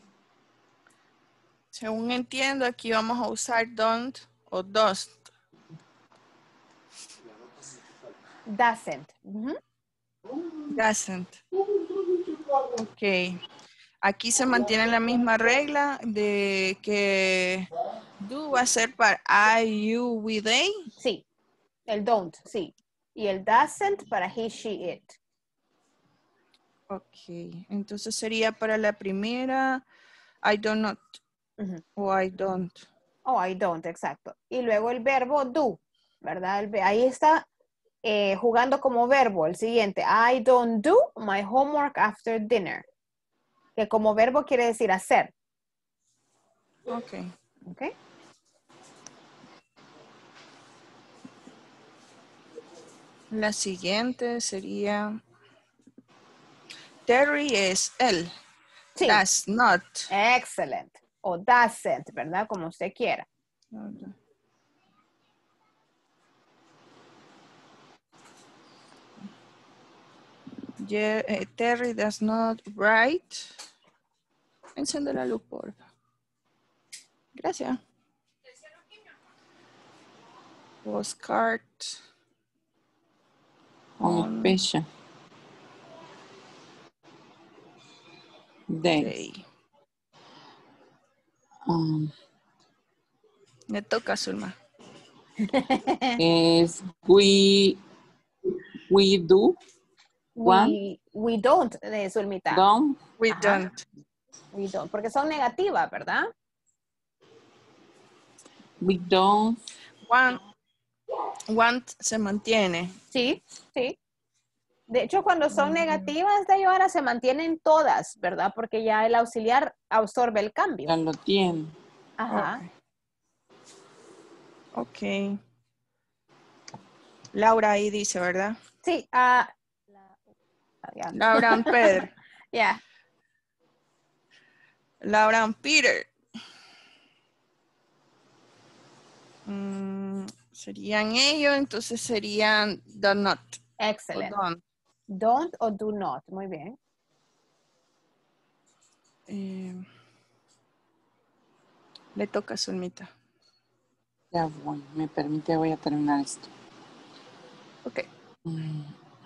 Según entiendo, aquí vamos a usar don't o does. Doesn't. Mhm. Doesn't. Ok. Aquí se mantiene la misma regla de que do va a ser para I, you, we, they. Sí. El don't, sí. Y el doesn't para he, she, it. Ok. Entonces sería para la primera I do not Ujú. o I don't. Oh, I don't, exacto. Y luego el verbo do, ¿verdad? El ve- ahí está eh, jugando como verbo el siguiente. I don't do my homework after dinner. Que como verbo quiere decir hacer. Ok. ¿Ok? La siguiente sería Terry es él. Sí. Does not. Excellent. O doesn't, ¿verdad? Como usted quiera. Yeah, eh, Terry does not write. Enciende la luz, por favor. Gracias. Postcard. On special day. day. Um, Me toca, Zulma. es we, we do. One. We, we don't, de Zulmita. Don't. We Ajá. don't. We don't. Porque son negativas, ¿verdad? We don't. Want, want se mantiene. Sí, sí. De hecho, cuando son negativas de ahora se mantienen todas, ¿verdad? Porque ya el auxiliar absorbe el cambio. Ya lo tiene. Ajá. Ok. Ok. Laura ahí dice, ¿verdad? Sí. ah, la- ya. Laura and Pedro. Ya. Laura and Peter. Mm, serían ellos, entonces serían do not. Excellent. O don't. Don't o do not. Muy bien. Eh, le toca a Zulmita. Ya voy. Me permite, voy a terminar esto. Ok. Mm.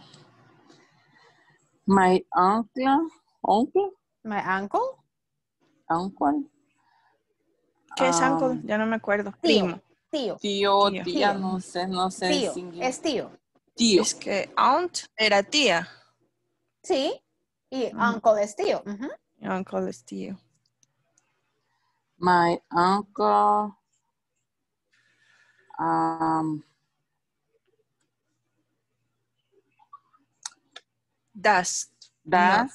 My uncle. Uncle. My uncle. Uncle. ¿Qué es uncle? Um, Ya no me acuerdo. Tío. Primo. Tío. Tío, Tío. tía, Tío. no sé, no sé. Tío. distinguir. Es tío. Tío. Es que aunt era tía. Sí. Y Ujú. uncle es tío. Ujú. Uncle es tío. My uncle. Um, Does. does.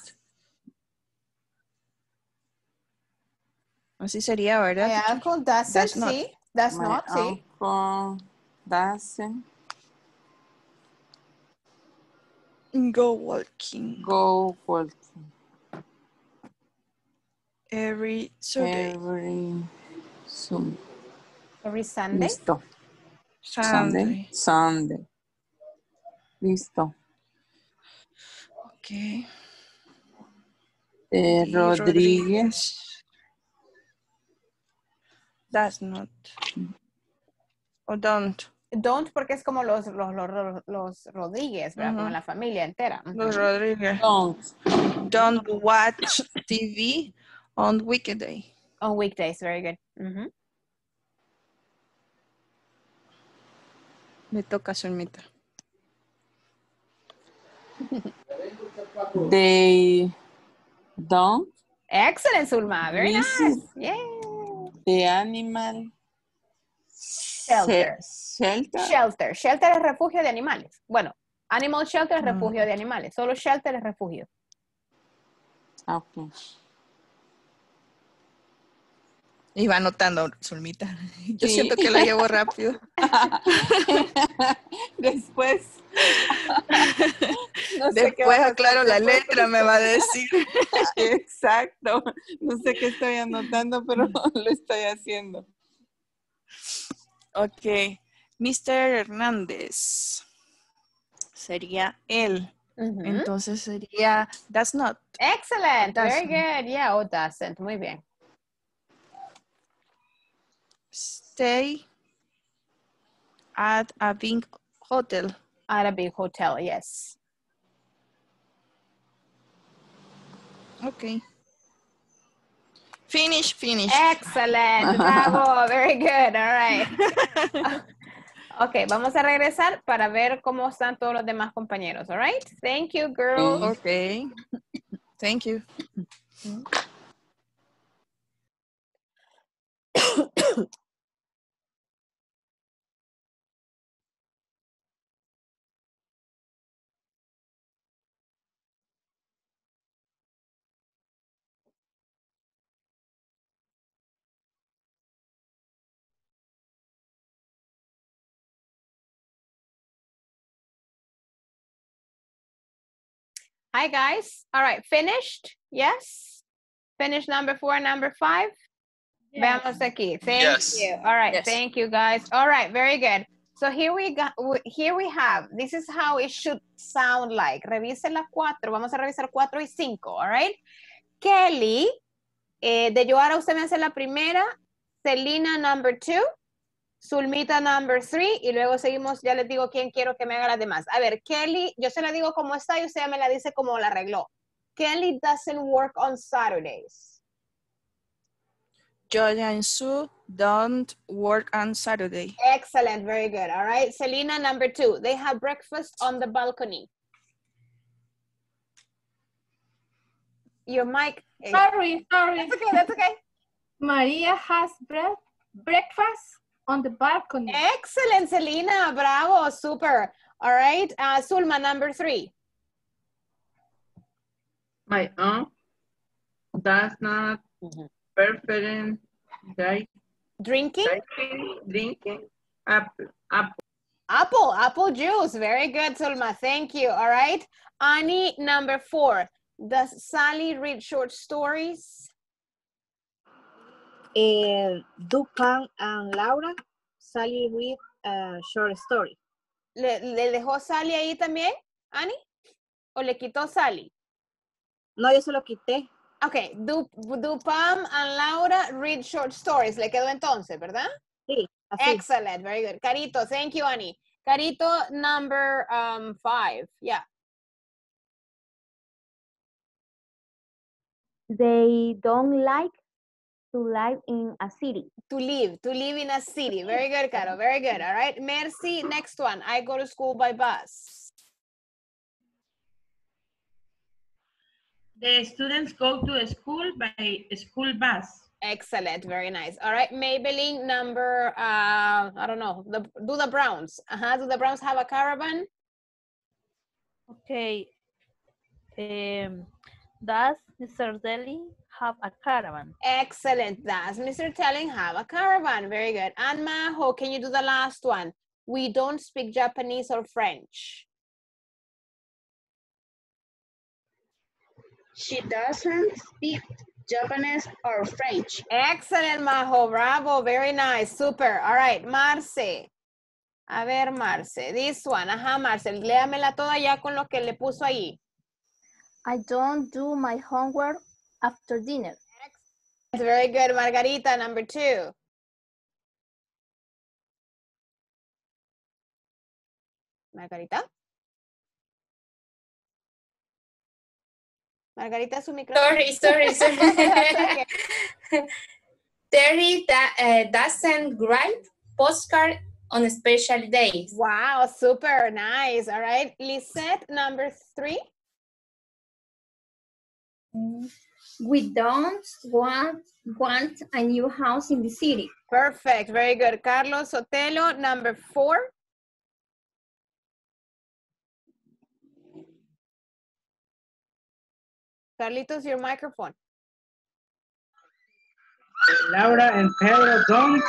Así sería, ¿verdad? My teacher? uncle doesn't, Does not. sí. Does My not, sí. uncle doesn't Go walking. go walking Every Sunday. every Sun- Every Sunday. Listo. Sunday. Sunday. Sunday. Listo. Ok. Eh, Y Rodríguez. Does not. O don't. Don't porque es como los, los, los, los Rodríguez, ¿verdad? Uh-huh. Como la familia entera. Los Rodríguez. Don't. Don't watch T V on weekday. On weekdays, very good. Uh-huh. Me toca, Zulmita. They don't. Excellent, Zulma. Very visit nice. Yeah. The animal Shelter. Shelter. Shelter. Shelter es refugio de animales. Bueno, animal shelter es Mm. refugio de animales. Solo shelter es refugio. Okay. Iba anotando, Zulmita. Yo Sí. siento que la llevo rápido. Después. No sé qué va Después a aclaro pasar la después. letra, me va a decir. Exacto. No sé qué estoy anotando, pero lo estoy haciendo. Ok. mister Hernández. Sería él. Uh-huh. Entonces sería does not. Excellent. Very Doesn't. good. Yeah, o doesn't. Muy bien. Stay at a big hotel. At a big hotel, yes. Ok. Finish, finish. Excellent. Bravo. Very good. All right. Ok, vamos a regresar para ver cómo están todos los demás compañeros. All right. Thank you, girls. Ok. Thank you. Hi, guys. All right, finished? Yes? Finished number four, number five? Yes. Veamos aquí. Thank Yes. you. All right, Yes. thank you, guys. All right, very good. So here we got, here we have, this is how it should sound like. Revise la cuatro. Vamos a revisar cuatro y cinco, all right? Kelly, eh, de Joara usted me hace la primera. Celina, number two. Zulmita number three, y luego seguimos, ya les digo quién quiero que me haga las demás. A ver, Kelly, yo se la digo como está y usted ya me la dice como la arregló. Kelly doesn't work on Saturdays. Georgia and Sue don't work on Saturday. Excellent, very good, all right. Selena number two, they have breakfast on the balcony. Your mic. eh, Sorry, sorry. That's okay, that's okay. Maria has bread, breakfast on the balcony. Excellent, Selena, bravo, super. All right, uh, Zulma number three. My aunt does not prefer dry- Drinking? drinking, drinking apple. apple. Apple, apple juice. Very good, Zulma. Thank you. All right. Annie, number four. Does Sally read short stories? Uh, do Pam and Laura Sally read a short story? ¿Le, le dejó Sally ahí también, Annie? ¿O le quitó Sally? No, yo se lo quité. Ok. Do, do Pam and Laura read short stories? Le quedó entonces, ¿verdad? Sí, así. Excellent. Very good. Carito, thank you, Annie. Carito, number um, five. Yeah. They don't like to live in a city. To live, to live in a city. Very good, Caro. Very good. All right. Mercy, next one. I go to school by bus. The students go to school by school bus. Excellent. Very nice. All right. Maybelline, number, uh, I don't know. The, do the Browns. Uh-huh. Do the Browns have a caravan? Okay. Um, does Mister Deli have a caravan? Excellent. Does Mister Telling have a caravan? Very good. And Maho, can you do the last one? We don't speak Japanese or French. She doesn't speak Japanese or French. Excellent, Majo. Bravo. Very nice. Super. All right. Marce. A ver, Marce. This one. Ajá, Marce. Léamela toda ya con lo que le puso ahí. I don't do my homework after dinner. Very good, Margarita. Number two. Margarita. Margarita, su micrófono. Sorry, sorry, sorry. Terry that, uh, doesn't write postcard on special days. Wow, super nice. All right. Lisette, number three. We don't want, want a new house in the city. Perfect. Very good. Carlos Sotelo, number four. Carlitos, your microphone. Laura and Pedro don't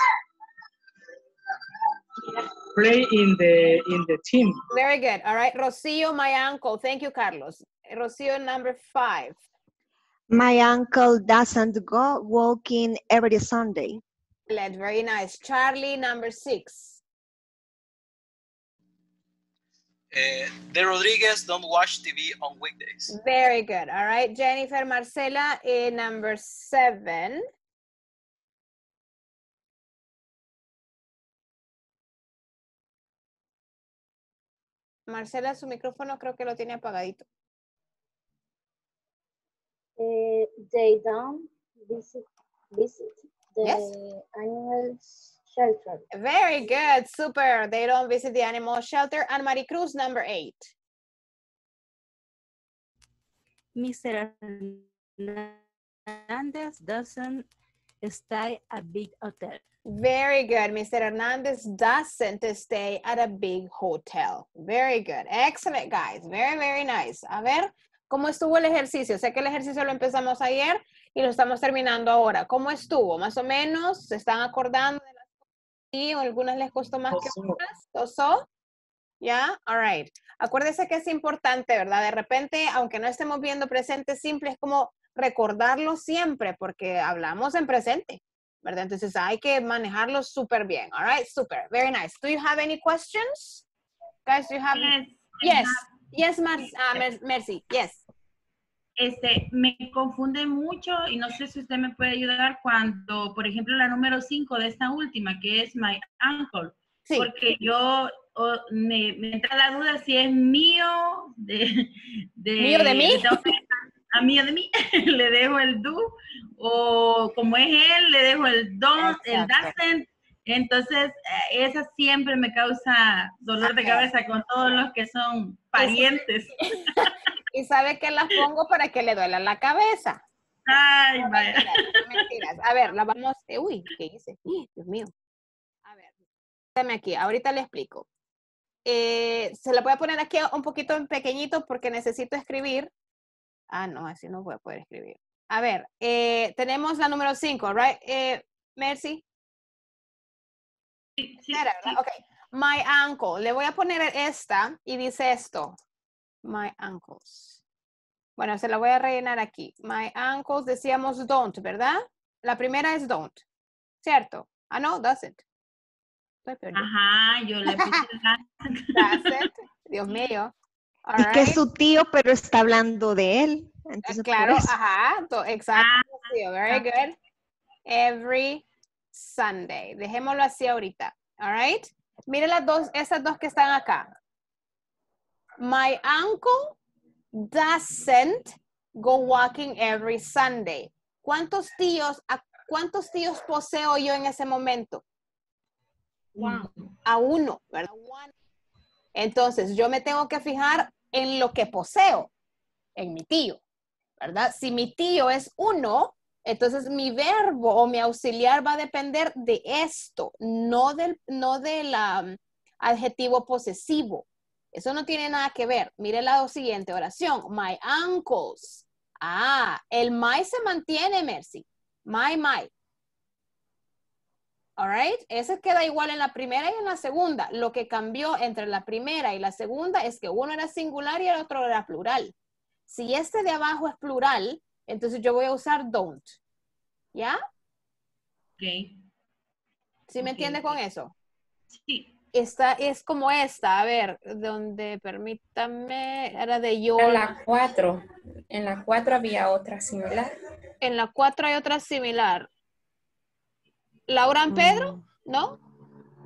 play in the in the team. Very good. All right. Rocio, my uncle. Thank you, Carlos. Rocio, number five. My uncle doesn't go walking every Sunday. Excellent. Very nice. Charlie, number six. Uh, the Rodriguez don't watch T V on weekdays. Very good. All right. Jennifer Marcela, eh, number seven. Marcela, su micrófono creo que lo tiene apagadito. Uh, they don't visit, visit the Yes. animal shelter. Very good. Super. They don't visit the animal shelter. And Maricruz, number eight. Mister Hernandez doesn't stay at big hotel. Very good. Mister Hernandez doesn't stay at a big hotel. Very good. Excellent, guys. Very, very nice. A ver, ¿cómo estuvo el ejercicio? Sé que el ejercicio lo empezamos ayer y lo estamos terminando ahora. ¿Cómo estuvo? Más o menos, ¿se están acordando de las cosas? Sí, o algunas les costó más que otras. ¿Tosó? ¿Ya? All right. Acuérdese que es importante, ¿verdad? De repente, aunque no estemos viendo presente simple, es como recordarlo siempre porque hablamos en presente, ¿verdad? Entonces hay que manejarlo súper bien. All right, super. Very nice. Do you have any questions? Guys, do you have? Yes. Yes. Yes, Mar uh, Mer Mercy. Yes. Este, me confunde mucho y no sé si usted me puede ayudar cuando, por ejemplo, la número cinco de esta última, que es my uncle. Sí. Porque yo oh, me, me entra la duda si es mío, de, de ¿Mío de mí? de- a mío de mí, le dejo el do, o como es él, le dejo el don't, el Exacto. doesn't. Entonces, eh, esa siempre me causa dolor de Ok. cabeza con todos los que son parientes. Y sabe que las pongo para que le duela la cabeza. Ay, No, vaya. mentiras, no, mentiras. A ver, la vamos. eh, uy, ¿qué hice? ¡Ih, Dios mío. A ver, dame aquí, ahorita le explico. Eh, se la voy a poner aquí un poquito en pequeñito porque necesito escribir. Ah, no, así no voy a poder escribir. A ver, eh, tenemos la número cinco, right? Eh, Mercy. Sí, sí, Era, sí. ¿verdad? Ok. My uncle. Le voy a poner esta y dice esto. My uncles. Bueno, se la voy a rellenar aquí. My uncles, decíamos don't, ¿verdad? La primera es don't. ¿Cierto? Ah, no, doesn't. Estoy perdida. Ajá, yo le puse la... Doesn't. Dios mío. All Y que es right. su tío, pero está hablando de él. Entonces, por Claro, eso. ajá. to- Exacto. sí, Very good. Every Sunday. Dejémoslo así ahorita. All right. Mire las dos, esas dos que están acá. My uncle doesn't go walking every Sunday. ¿Cuántos tíos, a cuántos tíos poseo yo en ese momento? A uno, ¿verdad? One. Entonces, yo me tengo que fijar en lo que poseo, en mi tío, ¿verdad? Si mi tío es uno, entonces mi verbo o mi auxiliar va a depender de esto, no del, no del um, adjetivo posesivo. Eso no tiene nada que ver. Mire el lado siguiente, oración. My uncles. Ah, el my se mantiene, Mercy. My, my. All right. Ese queda igual en la primera y en la segunda. Lo que cambió entre la primera y la segunda es que uno era singular y el otro era plural. Si este de abajo es plural, entonces yo voy a usar don't. ¿Ya? Ok. ¿Sí me Ok, entiende ok. con eso? Sí. Esta es como esta. A ver, donde, permítame, era de yo. En la cuatro. En la cuatro había otra similar. En la cuatro hay otra similar. ¿Laura en Pedro? ¿No?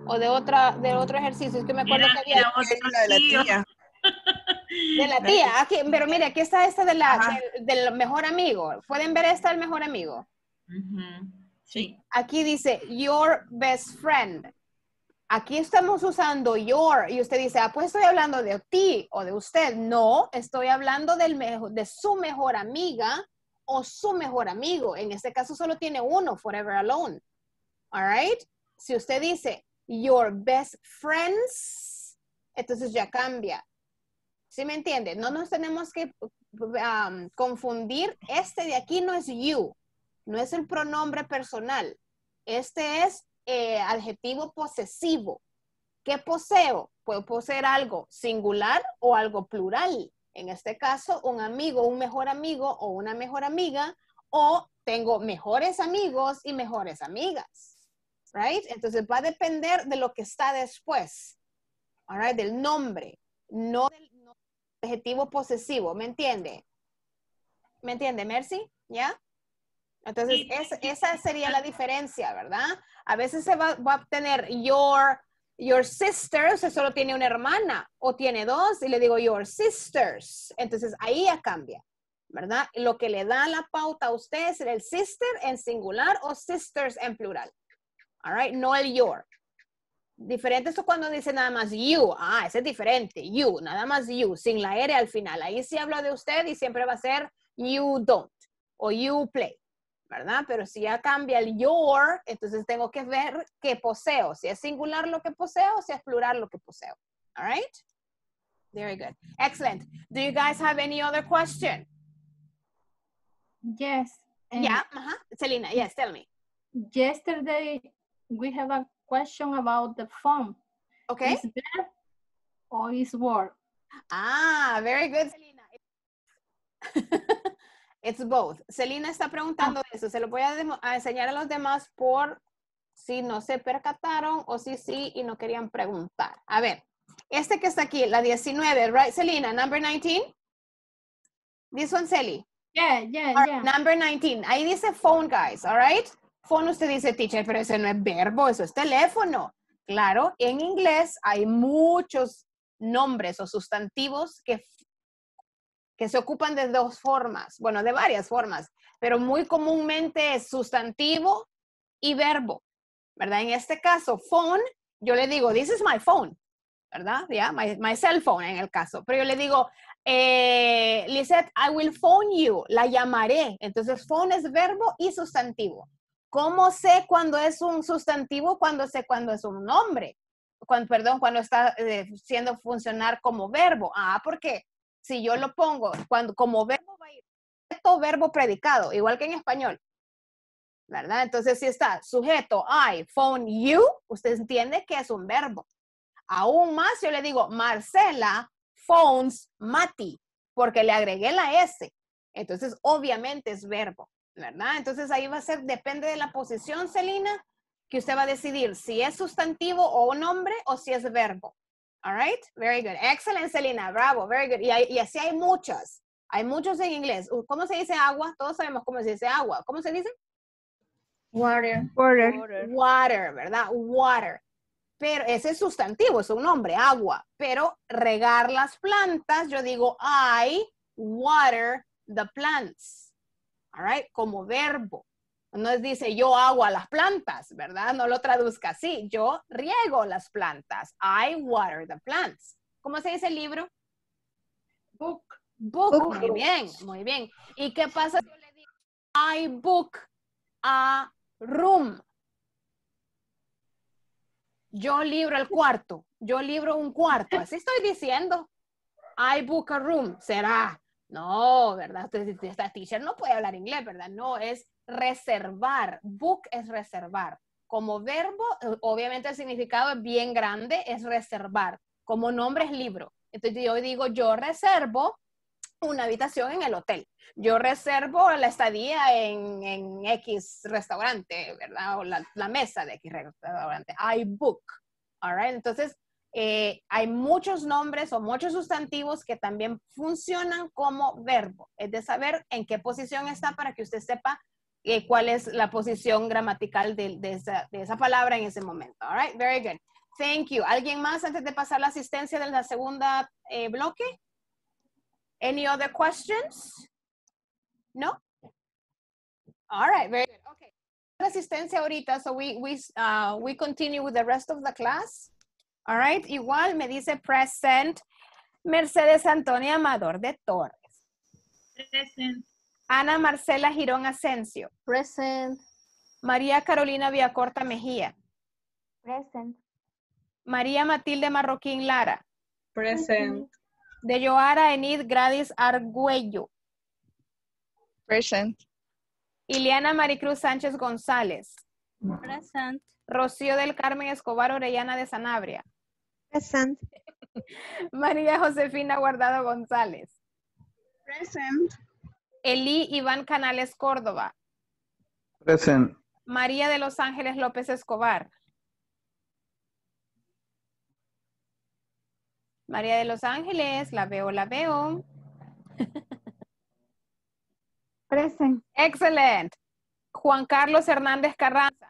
o de otra, de otro ejercicio? Es que me acuerdo Era- que había era otro La de la tío. tía. de la tía. Aquí, pero mire, aquí está esta de la, del, del mejor amigo. ¿Pueden ver esta del mejor amigo? Ujú. Sí. Aquí dice, your best friend. Aquí estamos usando your, y usted dice, ah, pues estoy hablando de ti o de usted. No, estoy hablando del mejor, de su mejor amiga o su mejor amigo. En este caso solo tiene uno, forever alone. All right? Si usted dice, your best friends, entonces ya cambia. ¿Sí me entiende? No nos tenemos que um, confundir. Este de aquí no es you, no es el pronombre personal. Este es eh, adjetivo posesivo. ¿Qué poseo? Puedo poseer algo singular o algo plural. En este caso, un amigo, un mejor amigo o una mejor amiga, o tengo mejores amigos y mejores amigas. Right? Entonces va a depender de lo que está después. All right? Del nombre, no del no, adjetivo posesivo. ¿Me entiende? ¿Me entiende, Mercy? ¿Ya? Entonces, es, esa sería la diferencia, ¿verdad? A veces se va, va a obtener your, your sister, o sea, solo tiene una hermana, o tiene dos, y le digo your sisters. Entonces, ahí ya cambia, ¿verdad? Lo que le da la pauta a usted es el sister en singular o sisters en plural. All right? No el your. Diferente esto cuando dice nada más you. Ah, ese es diferente. You, nada más you, sin la R al final. Ahí sí hablo de usted y siempre va a ser you don't o you play, ¿verdad? Pero si ya cambia el your, entonces tengo que ver qué poseo. Si es singular lo que poseo o si es plural lo que poseo. All right? Very good. Excellent. Do you guys have any other question? Yes. and Yeah. Uh-huh. Selena, yes, tell me. Yesterday, we have a question about the phone. Okay. Is verb or is word? Ah, very good, Selena. It's both. Selena está preguntando eso. Se lo voy a, a enseñar a los demás por si no se percataron o si sí y no querían preguntar. A ver, este que está aquí, la diecinueve, right, Selena? Number nineteen? This one, Celi? Yeah, yeah, All right, yeah. number nineteen. Ahí dice phone, guys, all right? Phone, usted dice, teacher, pero ese no es verbo, eso es teléfono. Claro, en inglés hay muchos nombres o sustantivos que, que se ocupan de dos formas, bueno, de varias formas, pero muy comúnmente es sustantivo y verbo, ¿verdad? En este caso, phone, yo le digo, this is my phone, ¿verdad? Yeah, my, my cell phone en el caso, pero yo le digo, eh, Lizette, I will phone you, la llamaré. Entonces, phone es verbo y sustantivo. ¿Cómo sé cuando es un sustantivo? Cuando sé cuando es un nombre. Cuando, perdón, cuando está eh, siendo funcionar como verbo. Ah, porque si yo lo pongo cuando, como verbo, va a ir sujeto, verbo, predicado, igual que en español. ¿Verdad? Entonces, si está sujeto, I, phone you, usted entiende que es un verbo. Aún más, yo le digo, Marcela phones Mati, porque le agregué la S. Entonces, obviamente es verbo. ¿Verdad? Entonces ahí va a ser, depende de la posición, Celina, que usted va a decidir si es sustantivo o nombre o si es verbo. All right? Very good. Excellent, Celina. Bravo. Very good. Y, hay, y así hay muchas. Hay muchos en inglés. ¿Cómo se dice agua? Todos sabemos cómo se dice agua. ¿Cómo se dice? Water. Water. Water, ¿verdad? Water. Pero ese es sustantivo, es un nombre, agua. Pero regar las plantas, yo digo, I water the plants. All right, como verbo. No es dice yo hago a las plantas, ¿verdad? No lo traduzca así. Yo riego las plantas. I water the plants. ¿Cómo se dice el libro? Book. Book. Book. Muy bien, muy bien. ¿Y qué pasa si yo le digo I book a room? Yo libro el cuarto. Yo libro un cuarto. Así estoy diciendo. I book a room. ¿Será? No, ¿verdad? Esta teacher no puede hablar inglés, ¿verdad? No, es reservar. Book es reservar. Como verbo, obviamente el significado es bien grande, es reservar. Como nombre es libro. Entonces yo digo, yo reservo una habitación en el hotel. Yo reservo la estadía en, en X restaurante, ¿verdad? O la, la mesa de X restaurante. I book. All right? Entonces, Eh, hay muchos nombres o muchos sustantivos que también funcionan como verbo. Es de saber en qué posición está para que usted sepa eh, cuál es la posición gramatical de, de, esa, de esa palabra en ese momento. All right, very good. Thank you. ¿Alguien más antes de pasar la asistencia de la segunda eh, bloque? Any other questions? No? All right, very good. Okay. Asistencia ahorita, so we, we, uh, we continue with the rest of the class. All right, igual me dice present Mercedes Antonia Amador de Torres. Present. Ana Marcela Girón Asensio. Present. María Carolina Villacorta Mejía. Present. María Matilde Marroquín Lara. Present. De Yoara Enid Gradis Argüello. Present. Ileana Maricruz Sánchez González. Present. Rocío del Carmen Escobar Orellana de Sanabria. Present. María Josefina Guardado González. Present. Elí Iván Canales Córdoba. Present. María de Los Ángeles López Escobar. María de Los Ángeles, la veo, la veo. Present. Excellent. Juan Carlos Hernández Carranza.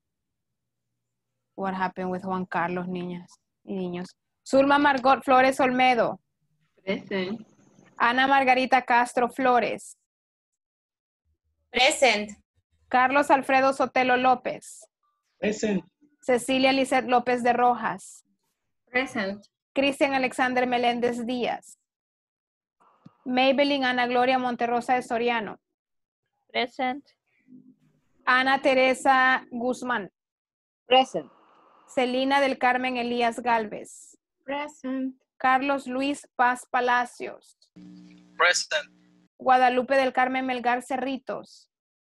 What happened with Juan Carlos, niñas y niños? Zulma Margot Flores Olmedo. Present. Ana Margarita Castro Flores. Present. Carlos Alfredo Sotelo López. Present. Cecilia Lizeth López de Rojas. Present. Cristian Alexander Meléndez Díaz. Maybelline Ana Gloria Monterrosa de Soriano. Present. Ana Teresa Guzmán. Present. Celina del Carmen Elías Galvez. Present. Carlos Luis Paz Palacios. Present. Guadalupe del Carmen Melgar Cerritos.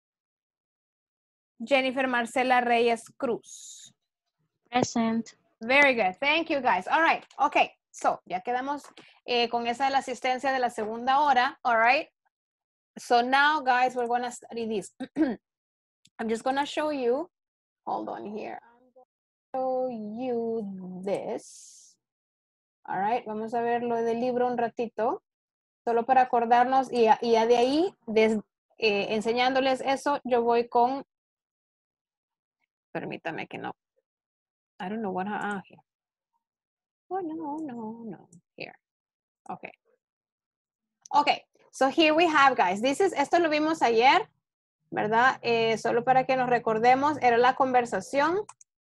Jennifer Marcela Reyes Cruz. Present. Very good. Thank you, guys. All right. Okay. So, ya quedamos eh, con esa de la asistencia de la segunda hora. All right. So now, guys, we're going to study this. I'm just going to show you. Hold on here. I'm going to show you this. All right. Vamos a ver lo del libro un ratito. Solo para acordarnos y, y ya de ahí, des, eh, enseñándoles eso, yo voy con... Permítame que no. I don't know what ah, here. Oh, no, no, no. Here. Okay. Okay. So here we have, guys. This is, esto lo vimos ayer, ¿verdad? Eh, solo para que nos recordemos, era la conversación.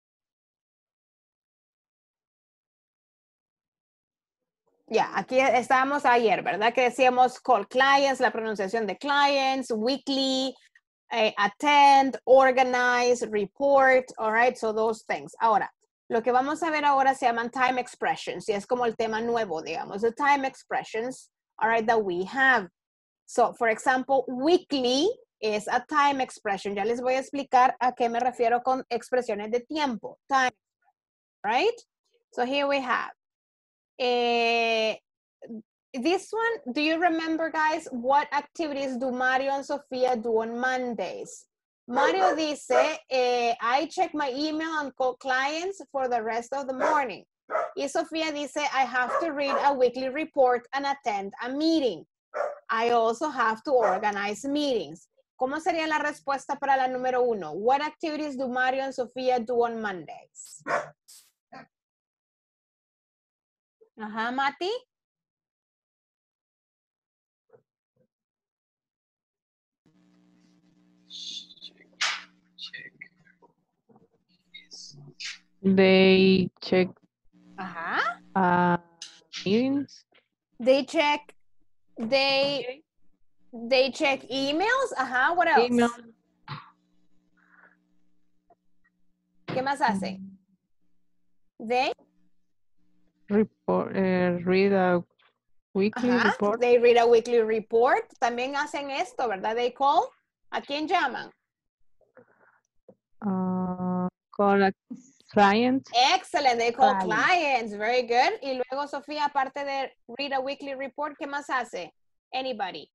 Ya, yeah, aquí estábamos ayer, ¿verdad? Que decíamos call clients, la pronunciación de clients, weekly, uh, attend, organize, report, all right? So those things. Ahora, lo que vamos a ver ahora se llaman time expressions, y es como el tema nuevo, digamos, the time expressions, all right, that we have. So, for example, weekly is a time expression. Ya les voy a explicar a qué me refiero con expresiones de tiempo. Time, right? So here we have. Uh, this one, do you remember, guys, what activities do Mario and Sofia do on Mondays? Mario dice, eh, I check my email and call clients for the rest of the morning. Y Sofia dice, I have to read a weekly report and attend a meeting. I also have to organize meetings. ¿Cómo sería la respuesta para la número uno? What activities do Mario and Sofia do on Mondays? Ajá, Mati. They check Ajá. uh, meetings. They check, they, they check emails. Ajá, what else? Email. ¿Qué más hacen? They? Report, uh, read a weekly Ajá. report. They read a weekly report. También hacen esto, ¿verdad? They call. ¿A quién llaman? Uh, call a client. Excellent. They call Client. clients. Very good. Y luego, Sofía, aparte de read a weekly report, ¿qué más hace? Anybody?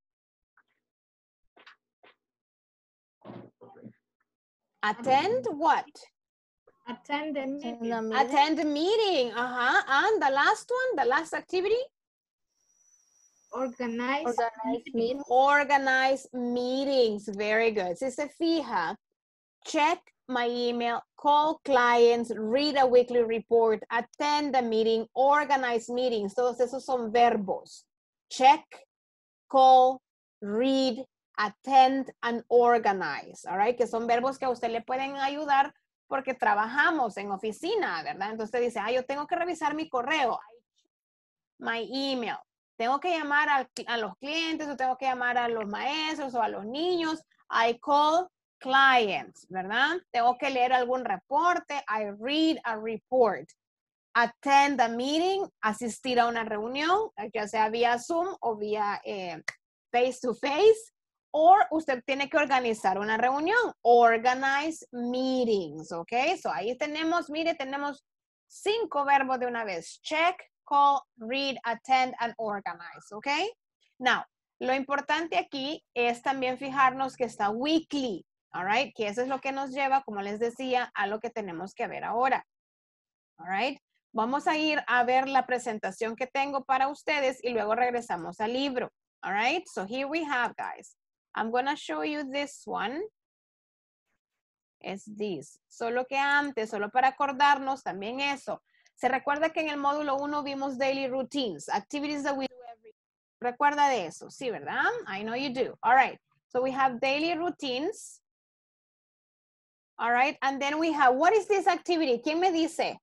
Attend what? Attend the meeting. Attend the meeting. Uh-huh. And the last one, the last activity? Organize. Organize meetings. Organize meetings. Very good. Si se fija, check my email, call clients, read a weekly report, attend a meeting, organize meetings. Todos esos son verbos. Check, call, read, attend, and organize. All right, que son verbos que a usted le pueden ayudar porque trabajamos en oficina, ¿verdad? Entonces usted dice, ah, yo tengo que revisar mi correo, my email. Tengo que llamar a, a los clientes, o tengo que llamar a los maestros o a los niños. I call clients, ¿verdad? Tengo que leer algún reporte. I read a report. Attend a meeting, asistir a una reunión, ya sea vía Zoom o vía eh, face to face. O usted tiene que organizar una reunión. Organize meetings, ¿ok? So ahí tenemos, mire, tenemos cinco verbos de una vez. Check, call, read, attend, and organize, ¿ok? Now, lo importante aquí es también fijarnos que está weekly, all right? Que eso es lo que nos lleva, como les decía, a lo que tenemos que ver ahora, all right? Vamos a ir a ver la presentación que tengo para ustedes y luego regresamos al libro, all right? So here we have, guys. I'm going to show you this one. Es this. Solo que antes, solo para acordarnos también eso. Se recuerda que en el módulo uno vimos daily routines, activities that we do every day. Recuerda de eso, sí, ¿verdad? I know you do. All right. So we have daily routines. All right. And then we have, what is this activity? ¿Quién me dice?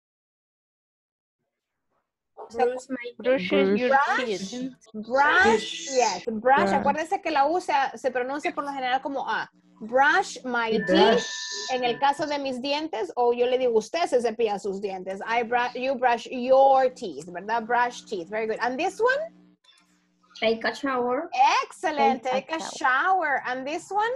Brush my Brushing your Brush. teeth. Brush, yes, brush. Brush. Acuérdense que la U se, se pronuncia por lo general como A. Brush my Y teeth. brush. En el caso de mis dientes, o yo le digo, usted se cepilla sus dientes. I brush, you brush your teeth, ¿verdad? Brush teeth. Very good. And this one? Take a shower. Excellent. Take Take a a shower. And this one?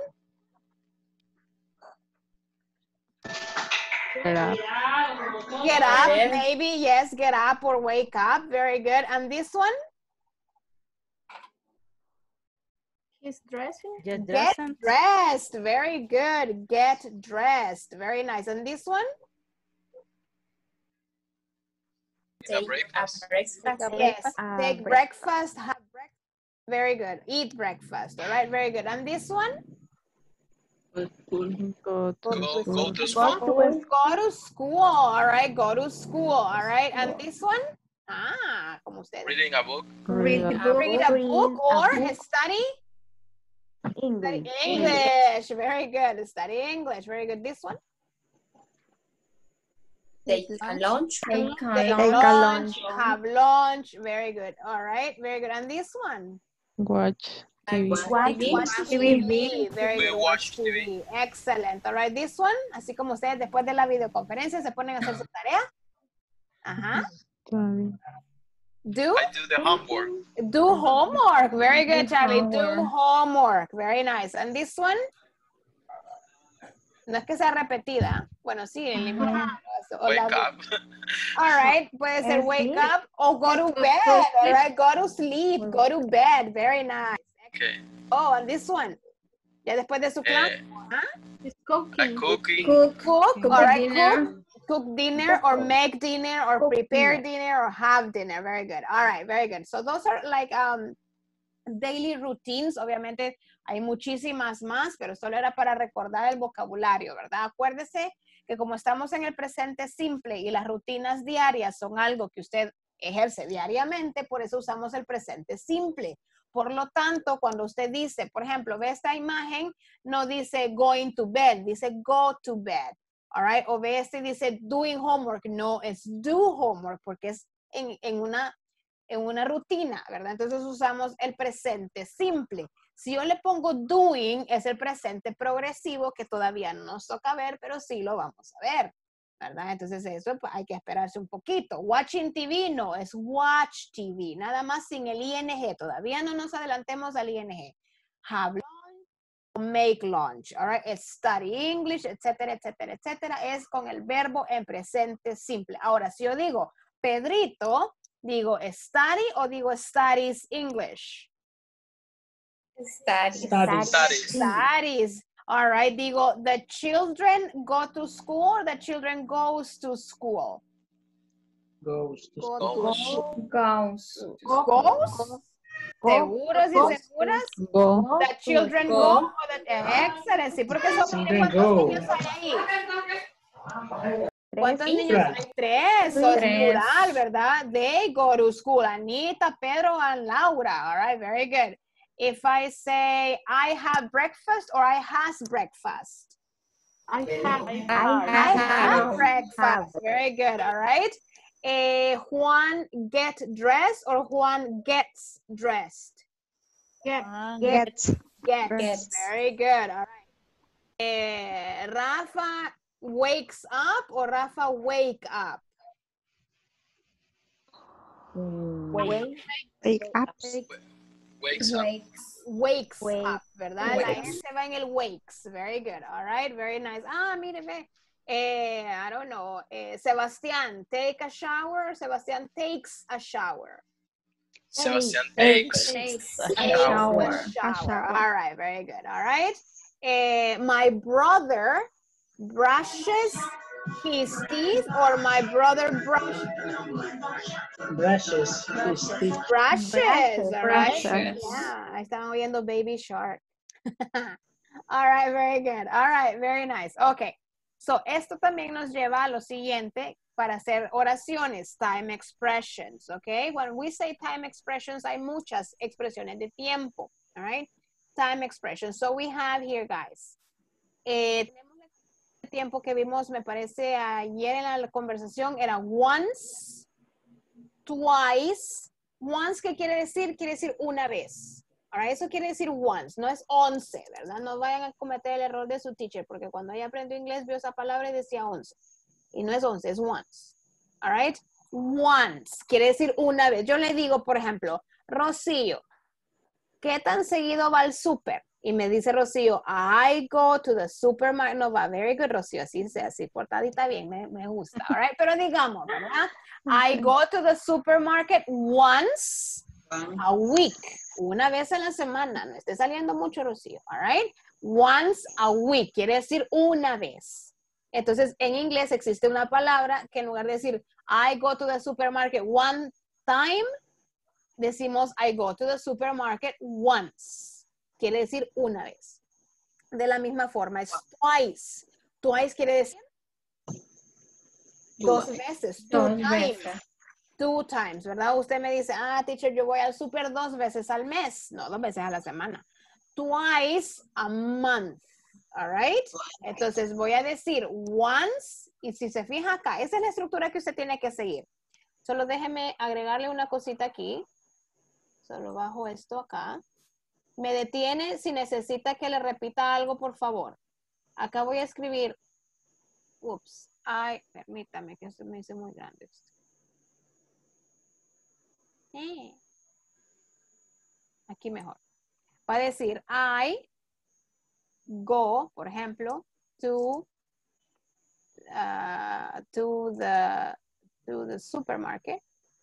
Get up. Get up, Okay. maybe. Yes, get up or wake up. Very good. And this one? He's dressing. Get Get dressed. dressed. Very good. Get dressed. Very nice. And this one? A breakfast. Breakfast. Yes. Uh, Take breakfast. Have breakfast. Very good. Eat breakfast. All right. Very good. And this one? Go to Go, school. go to Go school. to Go to school. All right. Go to school. All right. And this one? Ah, como ustedes. Reading a book. read the Read book. Read a book or study English. English. Very good. Study English. Very good. This one? Take a lunch. Take a Take lunch. lunch. Have lunch. Very good. All right. Very good. And this one? Watch T V. Watch Watch T V. T V. Very We good. watch T T V. V. Excellent. All right. This one, así como ustedes después de la videoconferencia se ponen a hacer su tarea. Ajá. Sorry. Do, I do the homework. do homework. Very good, Do Charlie. Do homework. homework. Very nice. And this one? No es que sea repetida. Bueno, sí, en línea. O Wake la- up. All right. Puede ser And wake sleep. up or go to bed. All right. Go to sleep. Go to bed. Very nice. Okay. Oh, and this one. Ya después de su clase. Uh, ¿ah? He's a cooking. cooking. Cook. Cook, Cook all right, dinner. cook, cook dinner or make dinner or Cook prepare dinner or have dinner. Very good. All right, very good. So those are like um, daily routines. Obviamente hay muchísimas más, pero solo era para recordar el vocabulario, ¿verdad? Acuérdese que como estamos en el presente simple y las rutinas diarias son algo que usted ejerce diariamente, por eso usamos el presente simple. Por lo tanto, cuando usted dice, por ejemplo, ve esta imagen, no dice going to bed, dice go to bed. All right? O ve este y dice doing homework, no, es do homework, porque es en, en, una, en una rutina, ¿verdad? Entonces usamos el presente simple. Si yo le pongo doing, es el presente progresivo que todavía no nos toca ver, pero sí lo vamos a ver, ¿verdad? Entonces eso pues, hay que esperarse un poquito. Watching T V, no, es watch T V, nada más sin el I N G. Todavía no nos adelantemos al I N G. Have lunch, make lunch, all right? It's study English, etcétera, etcétera, etcétera. Es con el verbo en presente simple. Ahora, si yo digo Pedrito, digo study o digo studies English. Study. Studies. Studies. Studies. All right, digo, the children go to school or the children goes to school? Goes to Go school. to school. Goes. Goes? ¿Seguros Go. y seguras? Go. The children Go. go. o the- Excellent, sí, porque son Children ¿cuántos go. niños hay ahí? ¿Cuántos Tres. niños hay? Tres. So es Tres. plural, ¿verdad? They go to school. Anita, Pedro, and Laura. All right, very good. If I say I have breakfast or I has breakfast. I have. I I have have. breakfast. Very good. All right. Eh, Juan get dressed or Juan gets dressed? Get. Get. Gets. Gets. Very good. All right. Eh, Rafa wakes up or Rafa wake up? Wake. Wake up. Wakes up. Wakes. Wakes Wake. up, ¿verdad? La Wakes. S va en el wakes. Very good. All right. Very nice. Ah, mire, ve. Eh, I don't know. Eh, Sebastián, take a shower. Sebastián takes a shower. Sebastian Takes. takes Takes. a A shower. shower. Shower. shower. All right. Very good. All right. Eh, my brother brushes his teeth or my brother brushes Brushes. His teeth. brushes. All right. Brushes. Yeah, I estaba oyendo Baby Shark. All right, very good. All right, very nice. Okay. So, esto también nos lleva a lo siguiente para hacer oraciones, time expressions, okay? When we say time expressions, hay muchas expresiones de tiempo, all right? Time expressions. So, we have here, guys. Eh, tenemos el tiempo que vimos, me parece, ayer en la conversación, era once, twice. Once, ¿qué quiere decir? Quiere decir una vez. Ahora, eso quiere decir once, no es once, ¿verdad? No vayan a cometer el error de su teacher, porque cuando ella aprendió inglés vio esa palabra y decía once. Y no es once, es once. All right? Once, quiere decir una vez. Yo le digo, por ejemplo, Rocío, ¿qué tan seguido va al súper? Y me dice Rocío, I go to the supermarket. No va, very good, Rocío, así, así, portadita bien, me, me gusta. All right? Pero digamos, ¿verdad? I go to the supermarket once a week. Una vez a la semana. No esté saliendo mucho, Rocío. All right? Once a week. Quiere decir una vez. Entonces, en inglés existe una palabra que en lugar de decir I go to the supermarket one time, decimos I go to the supermarket once. Quiere decir una vez. De la misma forma, es twice. Twice quiere decir dos veces. Two Dos times. veces. Two times, ¿verdad? Usted me dice, ah, teacher, yo voy al súper dos veces al mes. No, dos veces a la semana. Twice a month. All right? Entonces voy a decir once, y si se fija acá, esa es la estructura que usted tiene que seguir. Solo déjeme agregarle una cosita aquí. Solo bajo esto acá. Me detiene si necesita que le repita algo, por favor. Acá voy a escribir, ups, ay, permítame que se me hizo muy grande esto. Eh. Aquí mejor. Va a decir, I go, por ejemplo, to, uh, to, the, to the supermarket.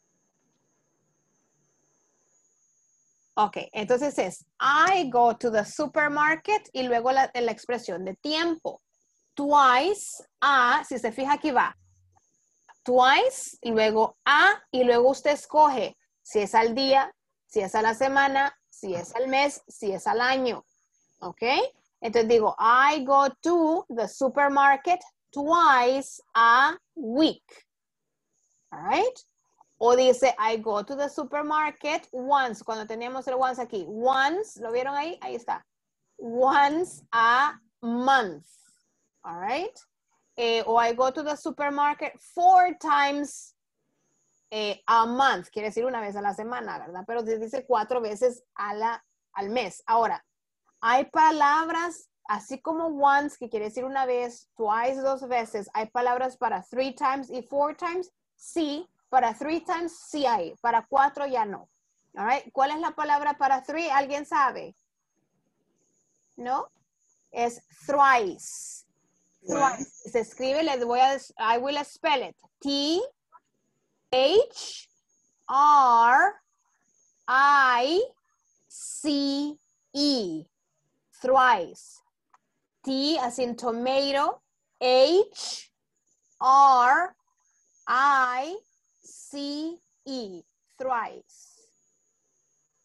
Ok, entonces es, I go to the supermarket y luego la, la expresión de tiempo. Twice, a, si se fija aquí va. Twice y luego a y luego usted escoge si es al día, si es a la semana, si es al mes, si es al año. ¿Ok? Entonces digo, I go to the supermarket twice a week. All right? O dice, I go to the supermarket once. Cuando teníamos el once aquí. Once, ¿lo vieron ahí? Ahí está. Once a month. All right? Eh, o I go to the supermarket four times eh, a month. Quiere decir una vez a la semana, ¿verdad? Pero dice cuatro veces a la, al mes. Ahora, hay palabras así como once, que quiere decir una vez, twice, dos veces. Hay palabras para three times y four times. Sí. Para three times sí hay, para cuatro ya no. All right. ¿Cuál es la palabra para three? ¿Alguien sabe? ¿No? Es thrice. Thrice. Se escribe, les voy a, I will spell it. T, H, R, I, C, E. Thrice. T as in tomato, H, R, I, C, E, thrice.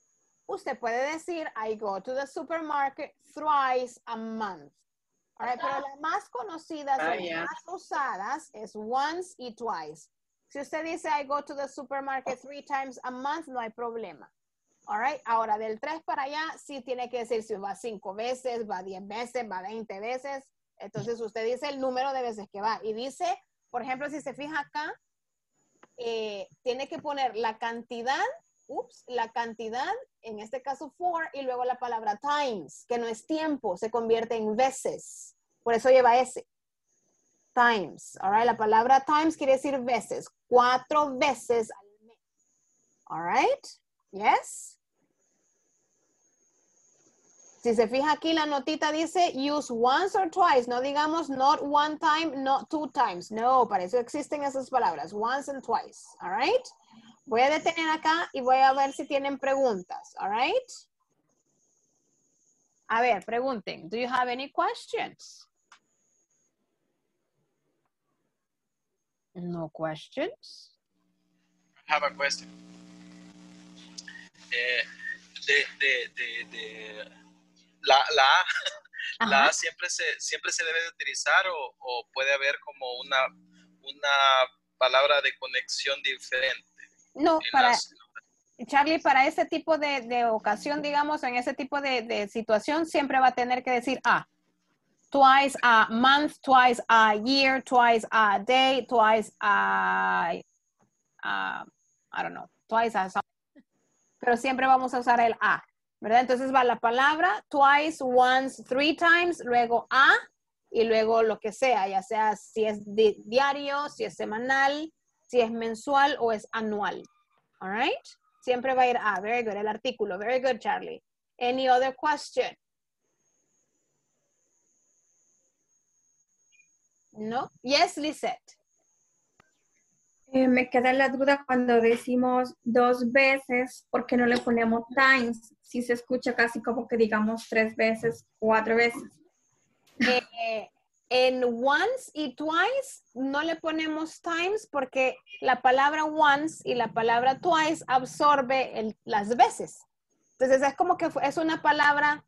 usted puede decir, I go to the supermarket thrice a month. All right, pero las más conocidas Ah, o las yeah. más usadas es once y twice. Si usted dice, I go to the supermarket three times a month, no hay problema. All right, ahora del tres para allá, sí tiene que decir si va cinco veces, va diez veces, va veinte veces. Entonces usted dice el número de veces que va. Y dice, por ejemplo, si se fija acá, eh, tiene que poner la cantidad, ups, la cantidad, en este caso for, y luego la palabra times, que no es tiempo, se convierte en veces. Por eso lleva ese. Times. All right, la palabra times quiere decir veces. Cuatro veces al mes. All right. Yes. Si se fija aquí, la notita dice use once or twice. No digamos not one time, not two times. No, para eso existen esas palabras. Once and twice. All right. Voy a detener acá y voy a ver si tienen preguntas. All right. A ver, pregunten. Do you have any questions? No questions. I have a question. Eh, de, de, de, de la, la, A, la A siempre se, siempre se debe de utilizar o, o puede haber como una, una palabra de conexión diferente. No, en para, las- Charlie, para ese tipo de, de ocasión, digamos, en ese tipo de, de situación, siempre va a tener que decir a. Twice a month, twice a year, twice a day, twice a, a I don't know, twice a something. Pero siempre vamos a usar el a, ¿verdad? Entonces va la palabra twice, once, three times, luego a, y luego lo que sea, ya sea si es di diario, si es semanal, si es mensual o es anual. All right? Siempre va a ir a. Very good. El artículo. Very good, Charlie. Any other question? No? Yes, Lisette. Eh, me queda la duda cuando decimos dos veces, ¿por qué no le ponemos times? Si se escucha casi como que digamos tres veces, cuatro veces. Eh, en once y twice no le ponemos times porque la palabra once y la palabra twice absorbe el, las veces. Entonces es como que fue- es una palabra,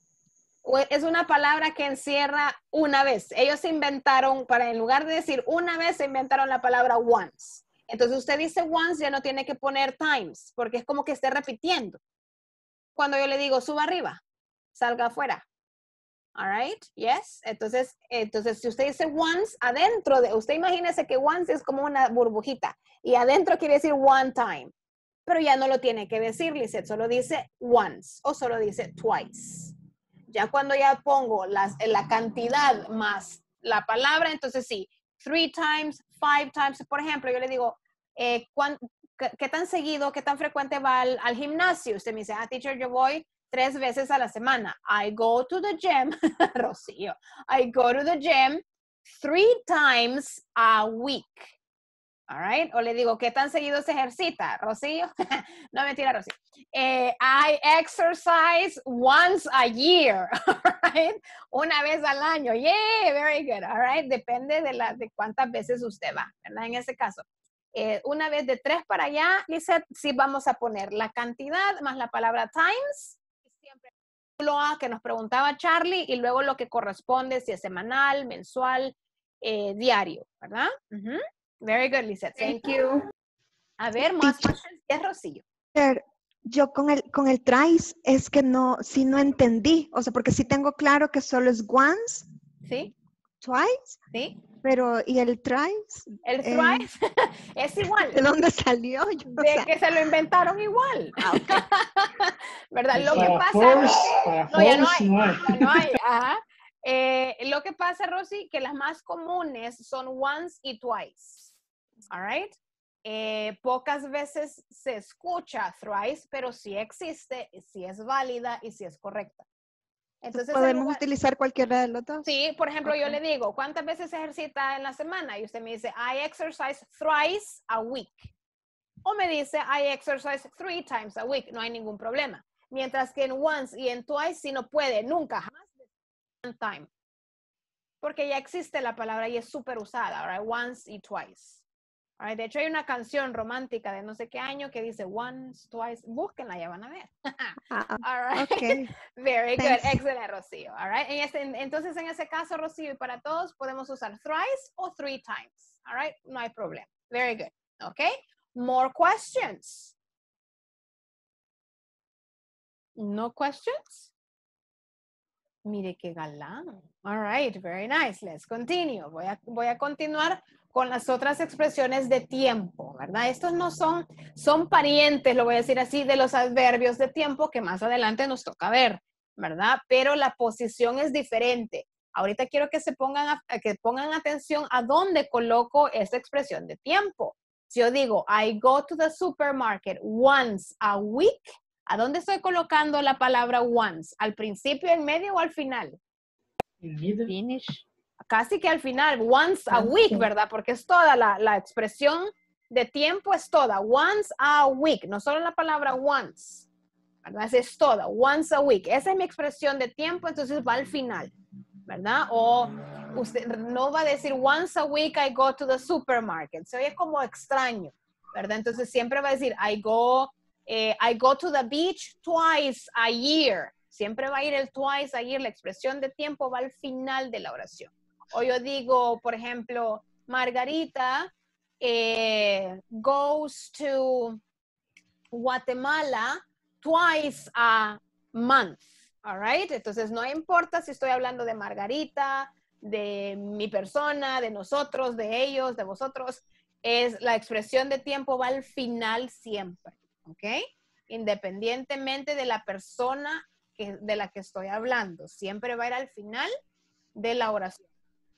o es una palabra que encierra una vez. Ellos inventaron, para en lugar de decir una vez, se inventaron la palabra once. Entonces usted dice once, ya no tiene que poner times, porque es como que esté repitiendo. Cuando yo le digo suba arriba, salga afuera. All right, yes. Entonces, entonces si usted dice once, adentro de, usted imagínese que once es como una burbujita y adentro quiere decir one time, pero ya no lo tiene que decir, Lisette, solo dice once o solo dice twice. Ya cuando ya pongo las, la cantidad más la palabra, entonces sí, three times, five times, por ejemplo, yo le digo, eh, ¿cuán, qué, qué tan seguido, qué tan frecuente va al, al gimnasio? Usted me dice, ah, teacher, yo voy tres veces a la semana. I go to the gym, Rocío, I go to the gym three times a week. All right. O le digo, ¿qué tan seguido se ejercita, Rocío? No, mentira, Rocío. Eh, I exercise once a year. All right. Una vez al año. Yeah, very good. All right. Depende de, la, de cuántas veces usted va, ¿verdad? En ese caso. Eh, una vez de tres para allá, Lizeth, sí vamos a poner la cantidad más la palabra times. Siempre lo A que nos preguntaba Charlie y luego lo que corresponde, si es semanal, mensual, eh, diario, ¿verdad? Uh-huh. Very good, Lizette. Thank, Thank you. A ver, más questions. Yes, Rocío. Teacher, yo con el, con el tries es que no, sí no entendí. O sea, porque sí tengo claro que solo es once. Sí. Twice. Sí. Pero, ¿y el tries? El Eh, tries es igual. ¿De dónde salió? Yo no De sé. que se lo inventaron igual. Ah, okay. ¿Verdad? Lo Para que pasa... force, para no, ya no force hay. no hay. Ya no hay. Ajá. Eh, lo que pasa, Rosy, que las más comunes son once y twice. All right. Eh, pocas veces se escucha thrice, pero sí existe, sí es válida y sí es correcta. Entonces, en ¿podemos lugar- utilizar cualquiera de los dos? Sí, por ejemplo, yo Ok. le digo, ¿cuántas veces se ejercita en la semana? Y usted me dice, I exercise thrice a week. O me dice, I exercise three times a week. No hay ningún problema. Mientras que en once y en twice sí no puede, nunca, jamás. One time. Porque ya existe la palabra y es súper usada, right? Once y twice. All right, de hecho hay una canción romántica de no sé qué año que dice once, twice, búsquenla, ya van a ver. All right. Okay. Very Thanks. good, excelente, Rocío. All right. En este, entonces, en ese caso, Rocío, y para todos, podemos usar thrice o three times. All right, no hay problema. Very good. Okay. More questions. No questions? Mire qué galán. All right, very nice. Let's continue. Voy a, voy a continuar con las otras expresiones de tiempo, ¿verdad? Estos no son, son parientes, lo voy a decir así, de los adverbios de tiempo que más adelante nos toca ver, ¿verdad? Pero la posición es diferente. Ahorita quiero que se pongan, a, que pongan atención a dónde coloco esta expresión de tiempo. Si yo digo, I go to the supermarket once a week, ¿a dónde estoy colocando la palabra once? ¿Al principio, en medio o al final? Finish. Casi que al final, once a week, ¿verdad? Porque es toda la, la expresión de tiempo, es toda. Once a week, no solo la palabra once, ¿verdad? Es toda, once a week. Esa es mi expresión de tiempo, entonces va al final, ¿verdad? O usted no va a decir once a week I go to the supermarket. Se oye como extraño, ¿verdad? Entonces siempre va a decir I go... Eh, I go to the beach twice a year. Siempre va a ir el twice a year. La expresión de tiempo va al final de la oración. O yo digo, por ejemplo, Margarita eh, goes to Guatemala twice a month. All right? Entonces, no importa si estoy hablando de Margarita, de mi persona, de nosotros, de ellos, de vosotros. Es la expresión de tiempo va al final siempre. ¿Ok? Independientemente de la persona que, de la que estoy hablando. Siempre va a ir al final de la oración.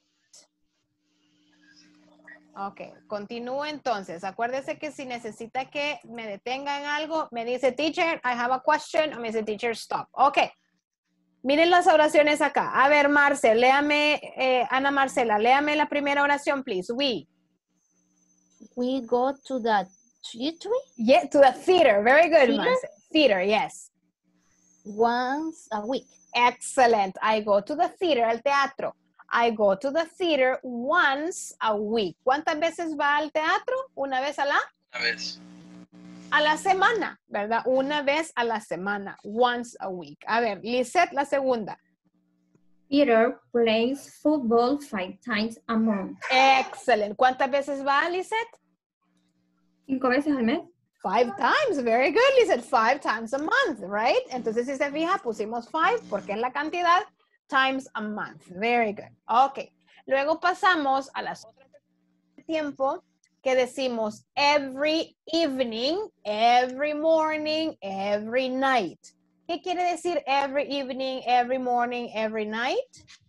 Ok, continúo entonces. Acuérdese que si necesita que me detenga en algo, me dice teacher, I have a question, o me dice teacher, stop. Ok. Miren las oraciones acá. A ver, Marcel, léame, eh, Ana Marcela, léame la primera oración, please. We. We go to the theater? Yeah, to the theater. Very good, Theater? Marcel. Theater, yes. Once a week. Excellent. I go to the theater, al teatro. I go to the theater once a week. ¿Cuántas veces va al teatro? ¿Una vez a la? Una vez. A la semana, ¿verdad? Una vez a la semana. Once a week. A ver, Lisette, la segunda. Peter plays football five times a month. Excellent. ¿Cuántas veces va, Lisette? Cinco veces al mes. Five times. Very good, Lisette. Five times a month, right? Entonces, si se fija, pusimos five porque es la cantidad times a month. Very good. Ok. Luego pasamos a las otras de tiempo que decimos every evening, every morning, every night. ¿Qué quiere decir every evening, every morning, every night?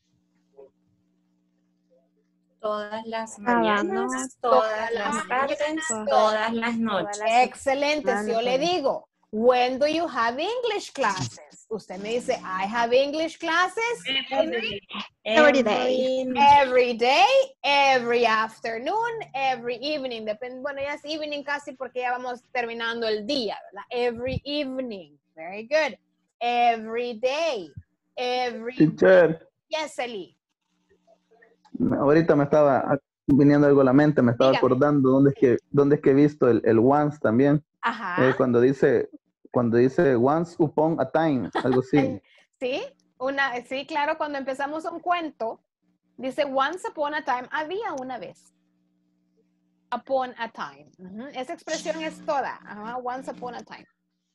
Todas las Cada mañanas, noche, todas las tardes, todas las noches. Excelente. Si yo le digo, when do you have English classes? Usted me dice, I have English classes every, Every day. every day, every afternoon, every evening. Depende, bueno, ya es evening casi porque ya vamos terminando el día, ¿verdad? Every evening. Very good. Every day. Every Teacher, Yes, Eli. ahorita me estaba viniendo algo a la mente, me estaba Dígame. acordando dónde es que, dónde es que he visto el, el once también. Ajá. Eh, cuando dice, cuando dice once upon a time, algo así. Sí, una, sí, claro, cuando empezamos un cuento, dice once upon a time, había una vez. Upon a time. Ujú. Esa expresión es toda. Ajá, once upon a time.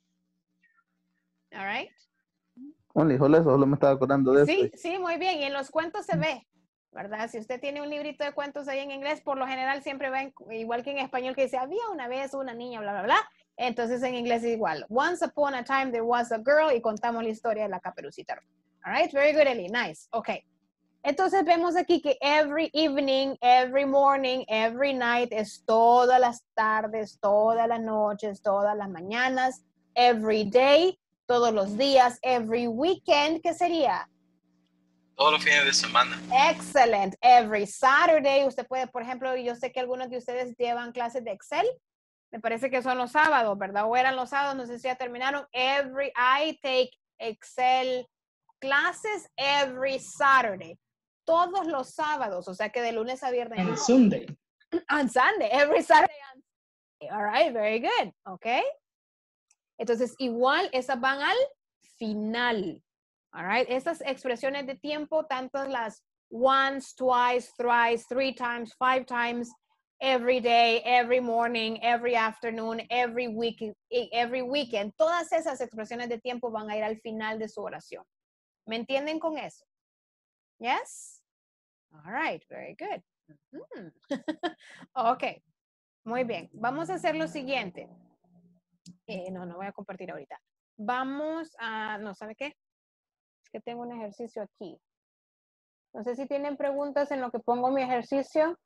All right. Only, solo eso, solo me estaba acordando de Sí, eso. sí, muy bien. Y en los cuentos se ve, ¿verdad? Si usted tiene un librito de cuentos ahí en inglés, por lo general siempre ven, igual que en español, que dice, había una vez una niña, bla, bla, bla. Entonces en inglés es igual. Once upon a time there was a girl y contamos la historia de la Caperucita Roja. All right, very good, Eli. Nice. Okay. Entonces vemos aquí que every evening, every morning, every night es todas las tardes, todas las noches, todas las mañanas, every day, todos los días, every weekend, ¿qué sería? Todos los fines de semana. Excellent. Every Saturday, usted puede, por ejemplo, yo sé que algunos de ustedes llevan clases de Excel. Me parece que son los sábados, ¿verdad? O eran los sábados, no sé si ya terminaron. Every, I take Excel classes every Saturday. Todos los sábados, o sea que de lunes a viernes. And Sunday. On Sunday, every Saturday on Sunday. All right, very good. Okay. Entonces, igual, esas van al final. All right. Estas expresiones de tiempo, tanto las once, twice, thrice, three times, five times, every day, every morning, every afternoon, every week, every weekend. Todas esas expresiones de tiempo van a ir al final de su oración. ¿Me entienden con eso? Yes? All right, very good. Mm. Ok, muy bien. Vamos a hacer lo siguiente. Eh, no, no voy a compartir ahorita. Vamos a, no, ¿sabe qué? Es que tengo un ejercicio aquí. No sé si tienen preguntas en lo que pongo mi ejercicio.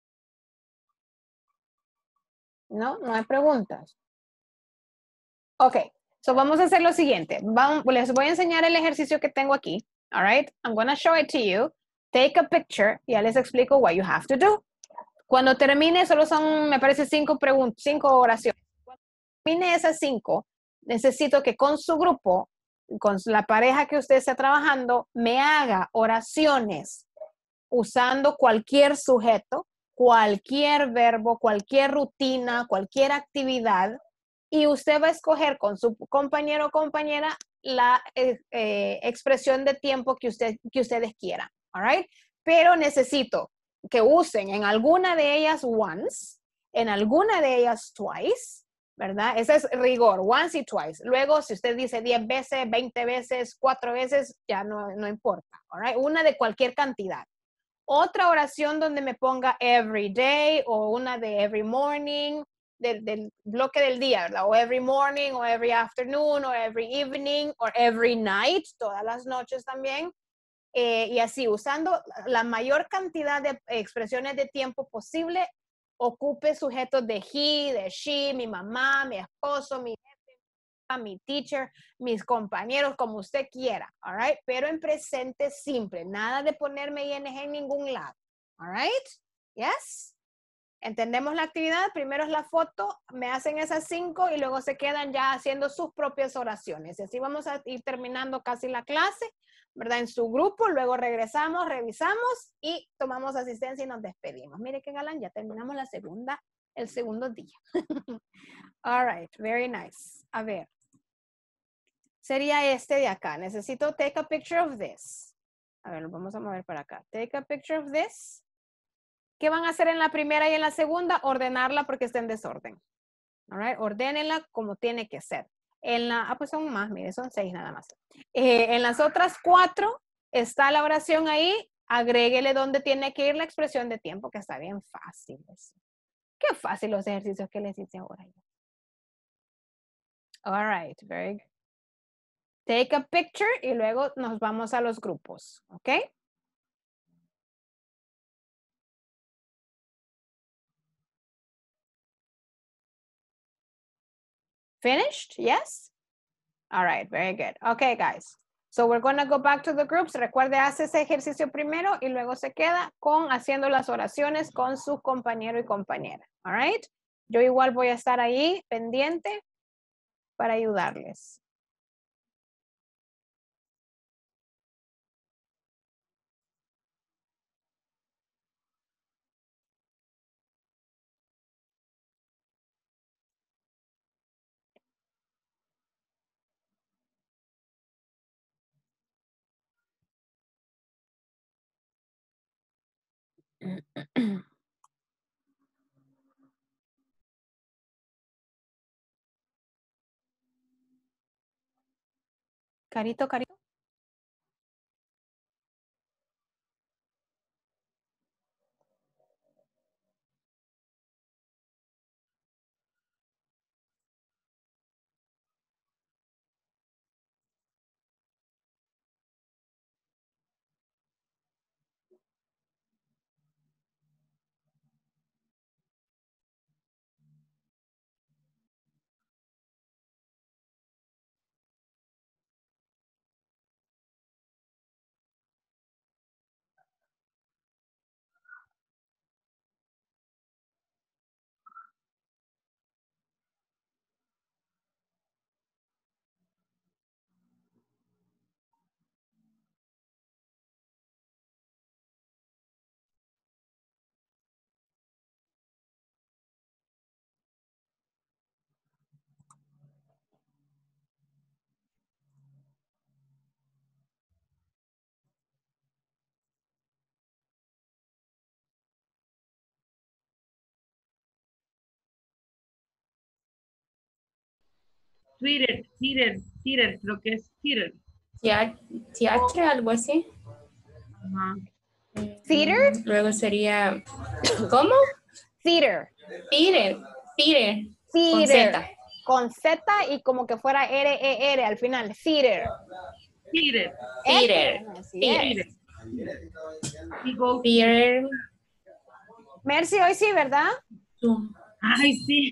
No, no hay preguntas. Ok, so vamos a hacer lo siguiente. Vamos, les voy a enseñar el ejercicio que tengo aquí. All right, I'm going to show it to you. Take a picture. Ya les explico what you have to do. Cuando termine, solo son, me parece, cinco preguntas, cinco oraciones. Cuando termine esas cinco, necesito que con su grupo, con la pareja que usted está trabajando, me haga oraciones usando cualquier sujeto, cualquier verbo, cualquier rutina, cualquier actividad, y usted va a escoger con su compañero o compañera la eh, eh, expresión de tiempo que, usted, que ustedes quieran. All right? Pero necesito que usen en alguna de ellas once, en alguna de ellas twice, ¿verdad? Ese es rigor, once y twice. Luego, si usted dice diez veces, veinte veces, cuatro veces, ya no, no importa. All right? Una de cualquier cantidad. Otra oración donde me ponga every day o una de every morning, del, del bloque del día, ¿verdad? O every morning, o every afternoon, o every evening, o every night, todas las noches también. Eh, y así, usando la mayor cantidad de expresiones de tiempo posible, ocupe sujetos de he, de she, mi mamá, mi esposo, mi jefe, mi teacher, mis compañeros, como usted quiera, all right? Pero en presente simple, nada de ponerme ing en ningún lado, all right? Yes? ¿Entendemos la actividad? Primero es la foto, me hacen esas cinco y luego se quedan ya haciendo sus propias oraciones. Y así vamos a ir terminando casi la clase, ¿verdad? En su grupo, luego regresamos, revisamos y tomamos asistencia y nos despedimos. Mire qué galán, ya terminamos la segunda, el segundo día. All right, very nice. A ver. Sería este de acá. Necesito take a picture of this. A ver, lo vamos a mover para acá. Take a picture of this. ¿Qué van a hacer en la primera y en la segunda? Ordenarla porque está en desorden. All right, ordénenla como tiene que ser. En la, ah, pues son más, mire, son seis nada más. Eh, en las otras cuatro está la oración ahí. Agréguele donde tiene que ir la expresión de tiempo, que está bien fácil. Qué fácil los ejercicios que les hice ahora. All right, very good. Take a picture y luego nos vamos a los grupos, ¿ok? Finished? Yes? All right, very good. Okay, guys. So we're going to go back to the groups. Recuerde, hace ese ejercicio primero y luego se queda con haciendo las oraciones con su compañero y compañera. All right? Yo igual voy a estar ahí pendiente para ayudarles. Carito, carito. Twitter, Twitter, Twitter, creo que es Twitter. Teatro, algo así. Ajá. Theater. Luego sería, ¿cómo? Theater. Theater, theater. Con Theater. Z. Con Z y como que fuera R E R al final. Theater. Theater. Theater. Así Theater. es. Theater. Mercy, hoy sí, ¿verdad? Ay, sí.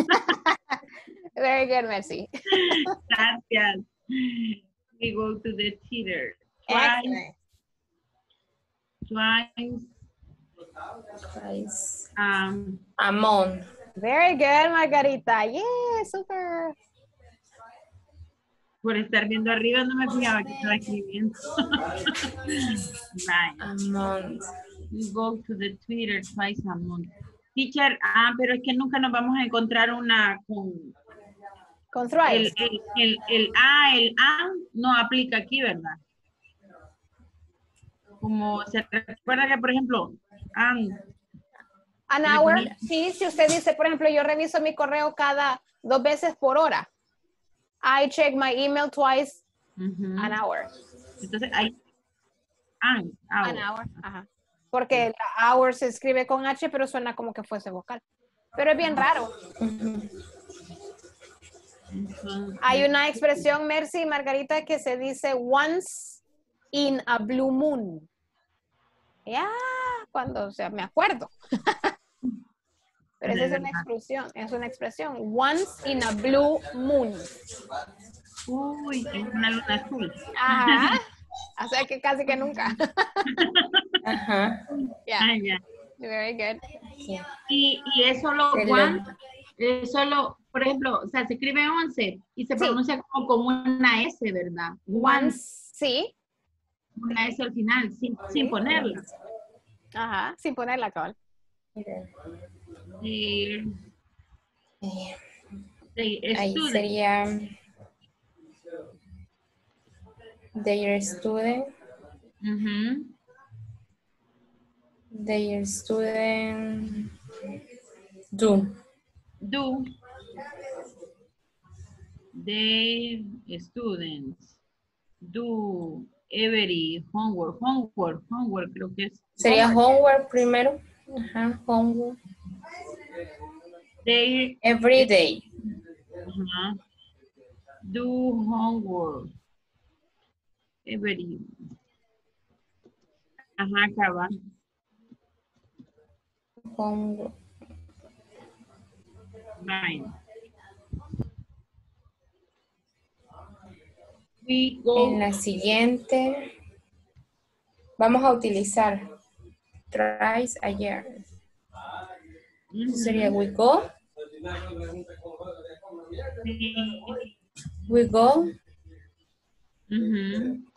Very good, Mercy. Gracias. We go to the theater. Twice. Twice. Twice. Um, a month. Very good, Margarita. Yeah, super. Por estar viendo arriba no me fijaba que estaba escribiendo. Right. A month. We go to the Twitter twice a month. Teacher, ah, pero es que nunca nos vamos a encontrar una con... Con thrice. El, el, el, el A, el A no aplica aquí, ¿verdad? Como se recuerda que, por ejemplo, um, An hour, sí, si usted dice, por ejemplo, yo reviso mi correo cada dos veces por hora. I check my email twice uh-huh. an hour. Entonces hay an hour. An hour, ajá. Porque la hour se escribe con H, pero suena como que fuese vocal. Pero es bien raro. Uh-huh. Uh-huh. Hay una expresión, Mercy y Margarita, que se dice once in a blue moon. Ya, cuando, o sea, me acuerdo. Pero esa es una expresión, es una expresión. Once in a blue moon. Uy, es una luna azul. Ajá. O sea que casi que nunca. Ajá. Yeah. Ah, yeah. Very good. Yeah. Y, y es solo one, es solo, por ejemplo, o sea, se escribe once y se pronuncia sí. como, como una S, ¿verdad? Once, sí. Una S al final, sin, sí. sin ponerla. Ajá, sin ponerla, cabal. Y, y ahí sería their student. Uh-huh. Their student do. Do. Their students do every homework. Homework, homework creo que es. Sería homework, homework primero. Ajá, homework. They, every day. Uh-huh. Do homework. Every. Ajá, acaba. Homework. Right. We go. En la siguiente vamos a utilizar twice a year. Mm-hmm. Sería we go. We go. Mm-hmm.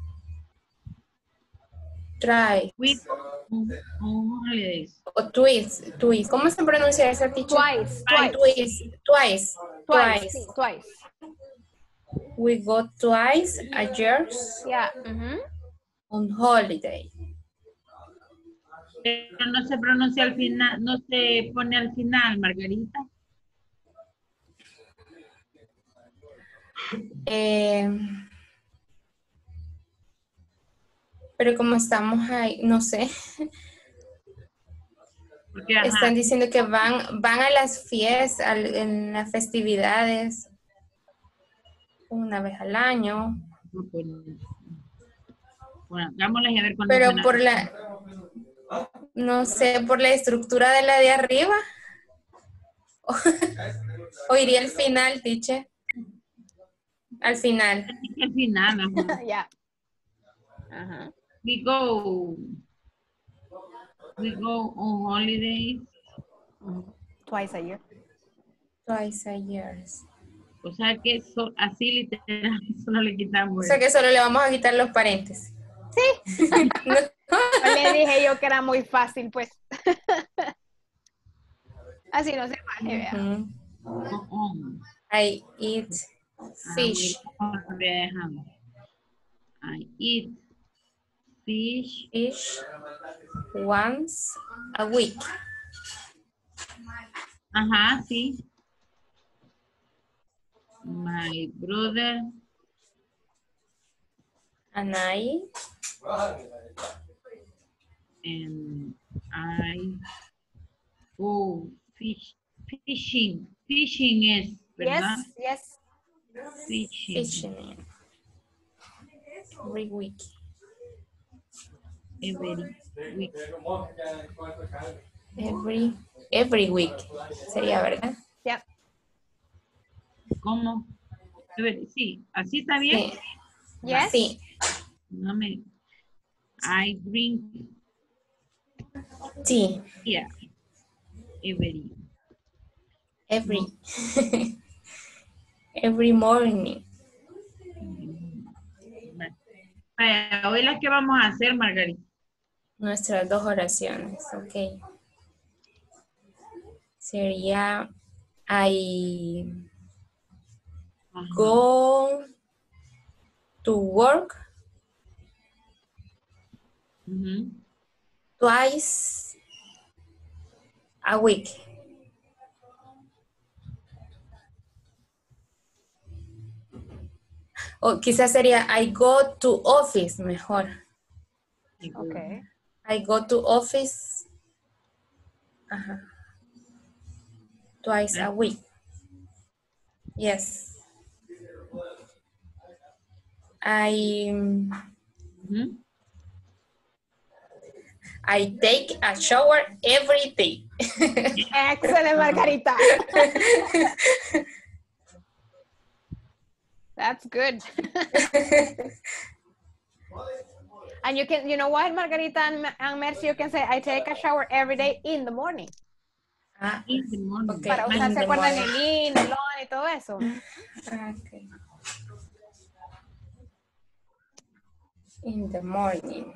Try. We on holidays. O twice, twice. ¿Cómo se pronuncia esa, teacher? Twice. Twice. Twice. Twice. Twice. Sí, twice. We go twice a year. Yeah. Mm-hmm. On holiday. Pero no se pronuncia al final, no se pone al final, Margarita. Eh, pero como estamos ahí, no sé. Porque, están diciendo que van, van a las fiestas, a, en las festividades, una vez al año. Bueno, hagámosles a ver cuando. Pero por la, no sé, por la estructura de la de arriba. O, o iría al final, teacher. Al final. Al final, ya. Yeah. Uh-huh. We go. We go on holidays. Twice a year. Twice a year. O sea que so, así literal, solo le quitamos. O sea que solo le vamos a quitar los paréntesis. Sí. No. Le dije yo que era muy fácil, pues. Así no se vale, vea. Uh-huh. I eat fish. I eat fish. Fish once a week. Ajá, sí. My brother. And I. And I go fish, fishing. Fishing es, ¿verdad? Yes, yes. Fishing. Fishing. Every week. Every week. Every, every week. Sería, ¿verdad? Yeah. ¿Cómo? Every- Sí, ¿así está bien? Sí. Yes. Sí. No me... I drink. Sí. Yeah. Every. Every. Every morning. Vaya, hoy las que vamos a hacer, Margarita. Nuestras dos oraciones, ok. Sería I go to work Ujú. twice a week. O quizás sería I go to office, mejor. Okay. I go to office ajá, twice a week. Yes. I Ujú. I take a shower every day. Excellent, Margarita. That's good. And you can, you know what, Margarita and, and Mercy, you can say, I take a shower every day in the morning. Ah, In the morning. okay. Para usar, In ¿se the acuerdan morning. el in, el on y todo eso? Ah, okay. In the morning.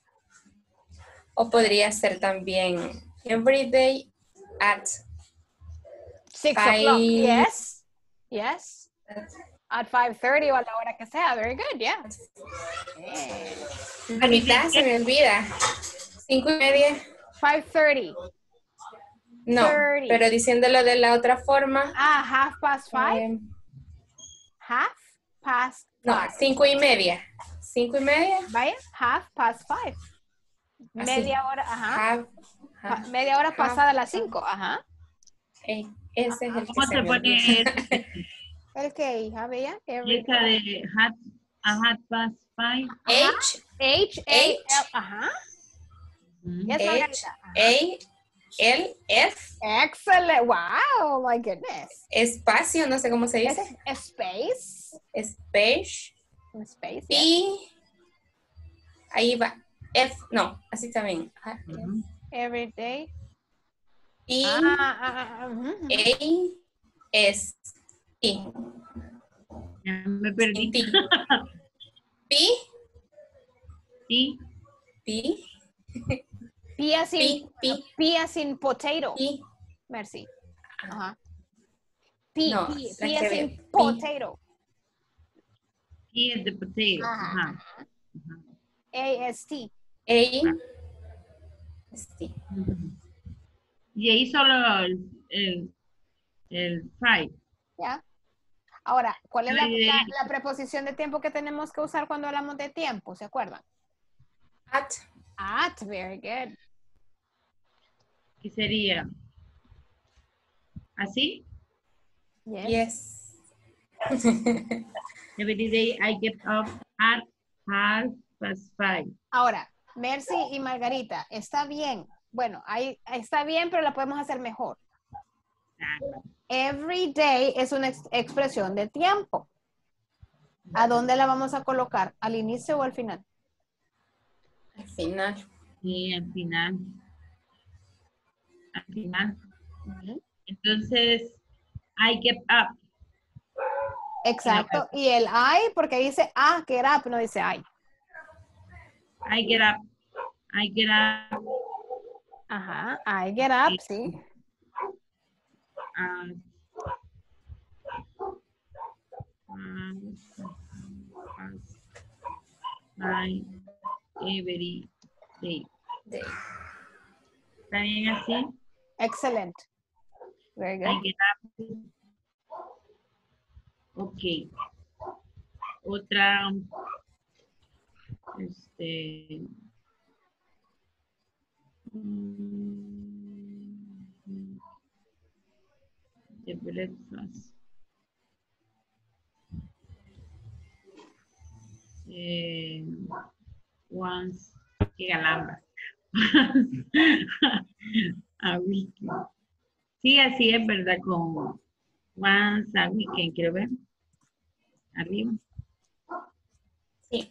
O podría ser también every day at Six five. o'clock. Yes. Yes. At five thirty o a la hora que sea. Very good, yeah. Yeah. A mitad se me olvida. Cinco y media. five thirty. No, thirty. pero diciéndolo de la otra forma. Ah, half past five. eh, Half past no, five. cinco y media. Cinco y media. Vaya, half past five. Así. Media hora, ajá. Half, half, Pa- Media hora half, pasada las cinco, ajá. eh, ese es el que ¿Cómo se se me pone olvida. el- ¿El qué, hija? Bella? Every esa de hat, a hat past five? H, H, A, L, ajá. Yes, H, Margarita. A, L, F. Excellent. Wow, my goodness. Espacio, no sé cómo se dice. Es- Space. Space. Space, yes. Y ahí va. F, no, así también. Ajá. Every day. Y Ah, ah, ah, ah, ujú, ujú. A, S, T. Ya me perdí. P. P. Sí. P. P as in, P. P as in potato. P. Merci. Ajá. P, No, P, la P que as ve, in P. potato. Y es de potato. Ajá. Ajá. A S T. A. S, T. Ujú. Y ahí solo el, el, el five. ¿Ya? Ahora, ¿cuál es la, Friday. la- la preposición de tiempo que tenemos que usar cuando hablamos de tiempo? ¿Se acuerdan? At. At, very good. ¿Qué sería? ¿Así? Yes. Yes. Every day I get up at half past five. Ahora, Mercy y Margarita, está bien. Bueno, ahí está bien, pero la podemos hacer mejor. Every day es una ex- expresión de tiempo. ¿A dónde la vamos a colocar? ¿Al inicio o al final? Al final. Sí, al final. Al final. Entonces, I get up. Exacto. Y el I, porque dice ah, get up, no dice I. I get up. I get up. Ajá, I get up, sí. Uh, um, I every day. Day. ¿Está bien así? Excellent. Very I good. get up. Ok. Otra. Este. mm, The breakfast. Eh, once. Qué galamba. A weekend. Sí, así es, ¿verdad? Con once a weekend, quiero ver. Arriba. Sí.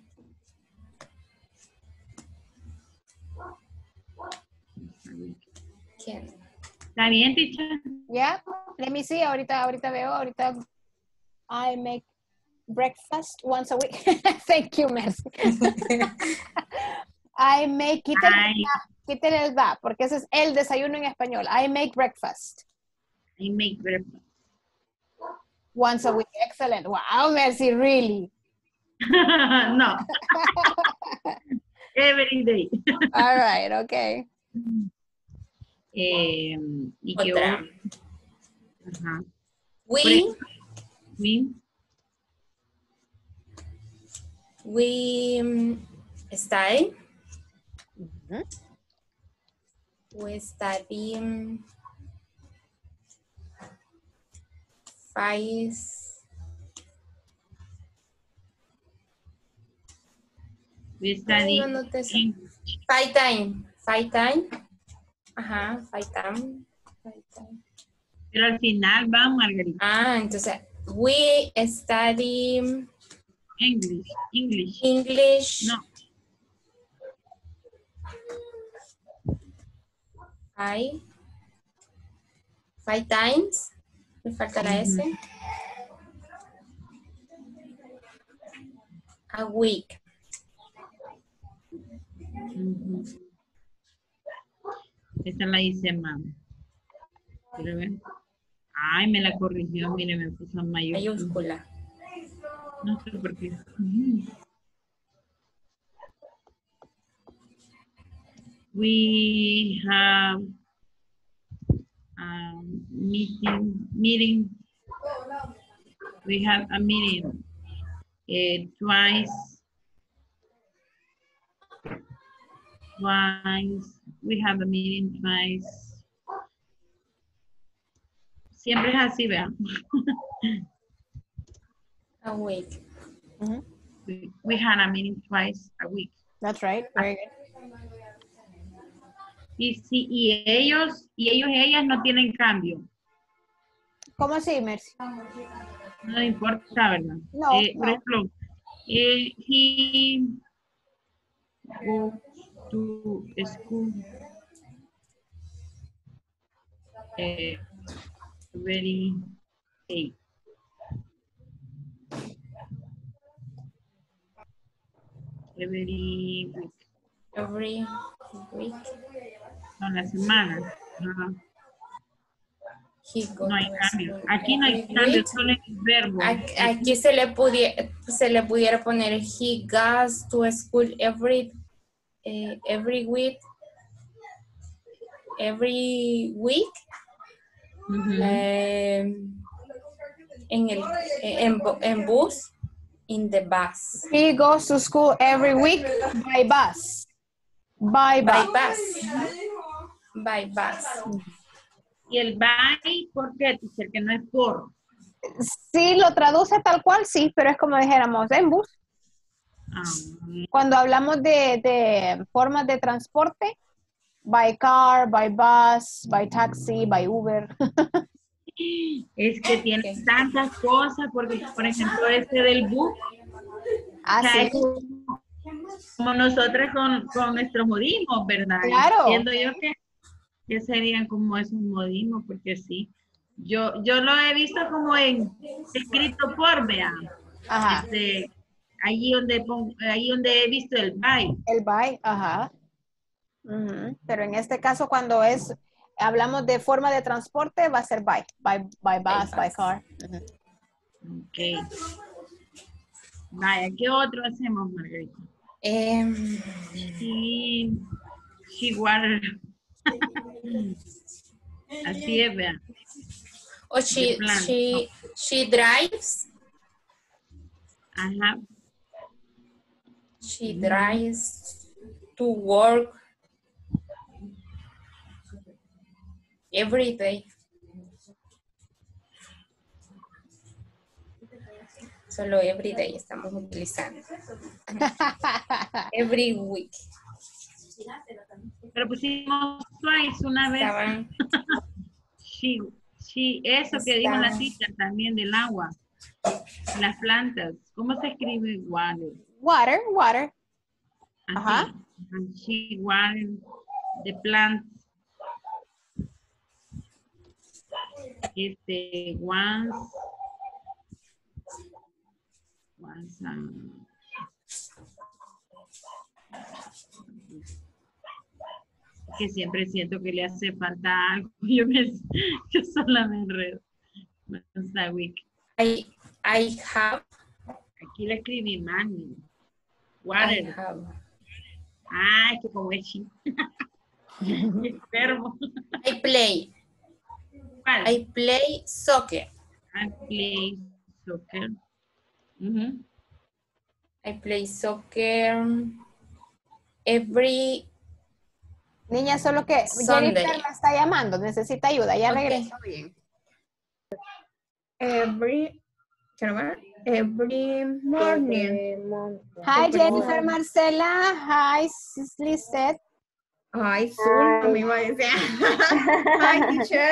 ¿Quién? ¿Está bien, teacher? Yeah, let me see. Ahorita, ahorita veo, ahorita. I make breakfast once a week. Thank you, Mercy. I make, quítale, I, el da, quítale el da, porque ese es el desayuno en español. I make breakfast. I make breakfast. Once a week. Excellent. Wow, Mercy, really? No. Every day. All right, okay. Eh, y que Otra. Ajá. We, We. we mm, study. Mhm. We study mm, five. We study. No, no te sé. English. Five time. Five time. Ajá, five time. Five time. Pero al final va, Margarita. Ah, entonces, we study English. English. English. No. Five. Five times. Me falta la S. A week. Ujú. Esa la hice mal. Quiero ver. Ay, me la corrigió. Mire, me puso mayúscula. Mayúscula. No sé por qué. Ujú. We have a meeting. Meeting. We have a meeting uh, twice. Twice. We have a meeting twice. Siempre es así, vean. A week. Mhm. we, we had a meeting twice a week. That's right. Very good. Y si y ellos y ellos y ellas no tienen cambio. ¿Cómo así, Mercy? No importa, ¿verdad? No, Eh, por no. ejemplo, eh, he goes to school eh, very late. Every week. Every week. No, la semana. Ajá. He go No hay to cambio. school Aquí no hay every cambio, week. solo en el verbo. Aquí, aquí se le pudiera se le pudiera poner he goes to school every eh, every week every week. Ujú. eh, en el en, bu- en bus in the bus. He goes to school every week by bus. By By bus. bus. By bus. Y el by, ¿por qué? Teacher? Que no es por. Sí, lo traduce tal cual, sí, pero es como dijéramos en bus. Ah, Cuando hablamos de, de formas de transporte, by car, by bus, by taxi, by Uber. es que tiene tantas cosas, porque por ejemplo este del bus, Ah, o sea, sí. es como, como nosotras con, con nuestros modismos, ¿verdad? Claro. Entiendo yo que, que serían como esos modismos, porque sí. Yo, yo lo he visto como en escrito por, vean. Ajá. Este, allí donde pongo, ahí donde he visto el by. El by, ajá. Ujú. Pero en este caso, cuando es, hablamos de forma de transporte, va a ser by, by, by bus, by car. Ujú. Ok. Vaya, ¿qué otro hacemos, Margarita? Em, She, she water. Así es, vean. o she, plan. she, she drives. Ajá. She drives to work every day. Solo every day estamos utilizando. Every week. Pero pusimos twice una vez. Estaban, she, she, eso que dijo la teacher también del agua. Las plantas. ¿Cómo se escribe water? Water, water. Así. Ajá. And she water the plants. Este, once. Once. Um, que siempre siento que le hace falta algo. Yo, me, yo sola me enredo. Once a week. I, I have. Aquí le escribí mami. Water. I have. Ah, es que como es chi. Enfermo. I play. ¿Cuál? I play soccer. I play soccer. Uh-huh. I play soccer every Niña, solo que Sunday. Jennifer me está llamando, necesita ayuda, ya Okay. regresó bien. Every, quiero ver, every morning. Hi, Every Jennifer morning. Marcela. Hi, Lizette. Ay, Zulma, me iba a decir. Ay, teacher.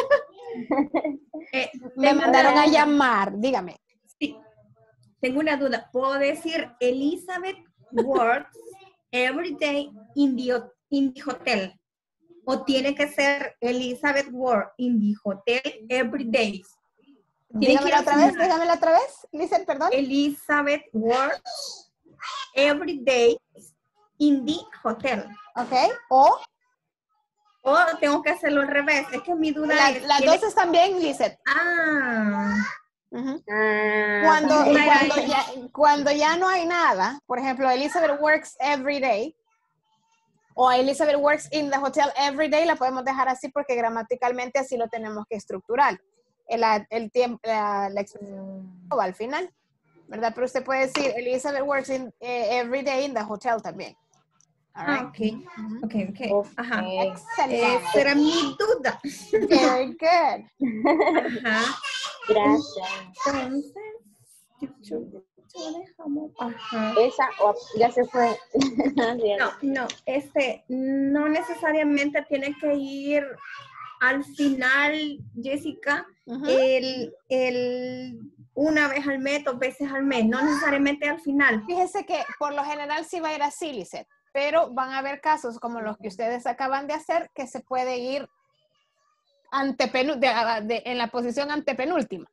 Eh, Me tengo mandaron una- a llamar, dígame. Sí. Tengo una duda. ¿Puedo decir Elizabeth works every day in the, in the hotel? ¿O tiene que ser Elizabeth works in the hotel every day? Tiene que Dígamela ir otra al vez, final. dígamela otra vez, Lizette, perdón. Elizabeth works every day in the hotel. Ok, o O tengo que hacerlo al revés. Es que mi duda la- es... las ¿tiene- dos están bien, Lizette. Ah. Ujú. Ah, Cuando, Ay, cuando, ay. ya, cuando ya no hay nada, por ejemplo, Elizabeth works every day, o Elizabeth works in the hotel every day, la podemos dejar así porque gramaticalmente así lo tenemos que estructurar. El, el tiempo, la, la expresión va al final, ¿verdad? Pero usted puede decir Elizabeth works in, eh, every day in the hotel también. All right. Ah, ok. Ok, ok. Ajá. Excelente. Esa era mi duda. Very good. Ajá. gracias. Entonces, lo dejamos. Ajá. Esa o ya se fue. No, no, este, no necesariamente tiene que ir al final, Jessica, Ujú. el, el una vez al mes, dos veces al mes, no necesariamente al final. Fíjese que por lo general sí va a ir así, Lizette, pero van a haber casos como los que ustedes acaban de hacer que se puede ir antepenu- de- de- en la posición antepenúltima.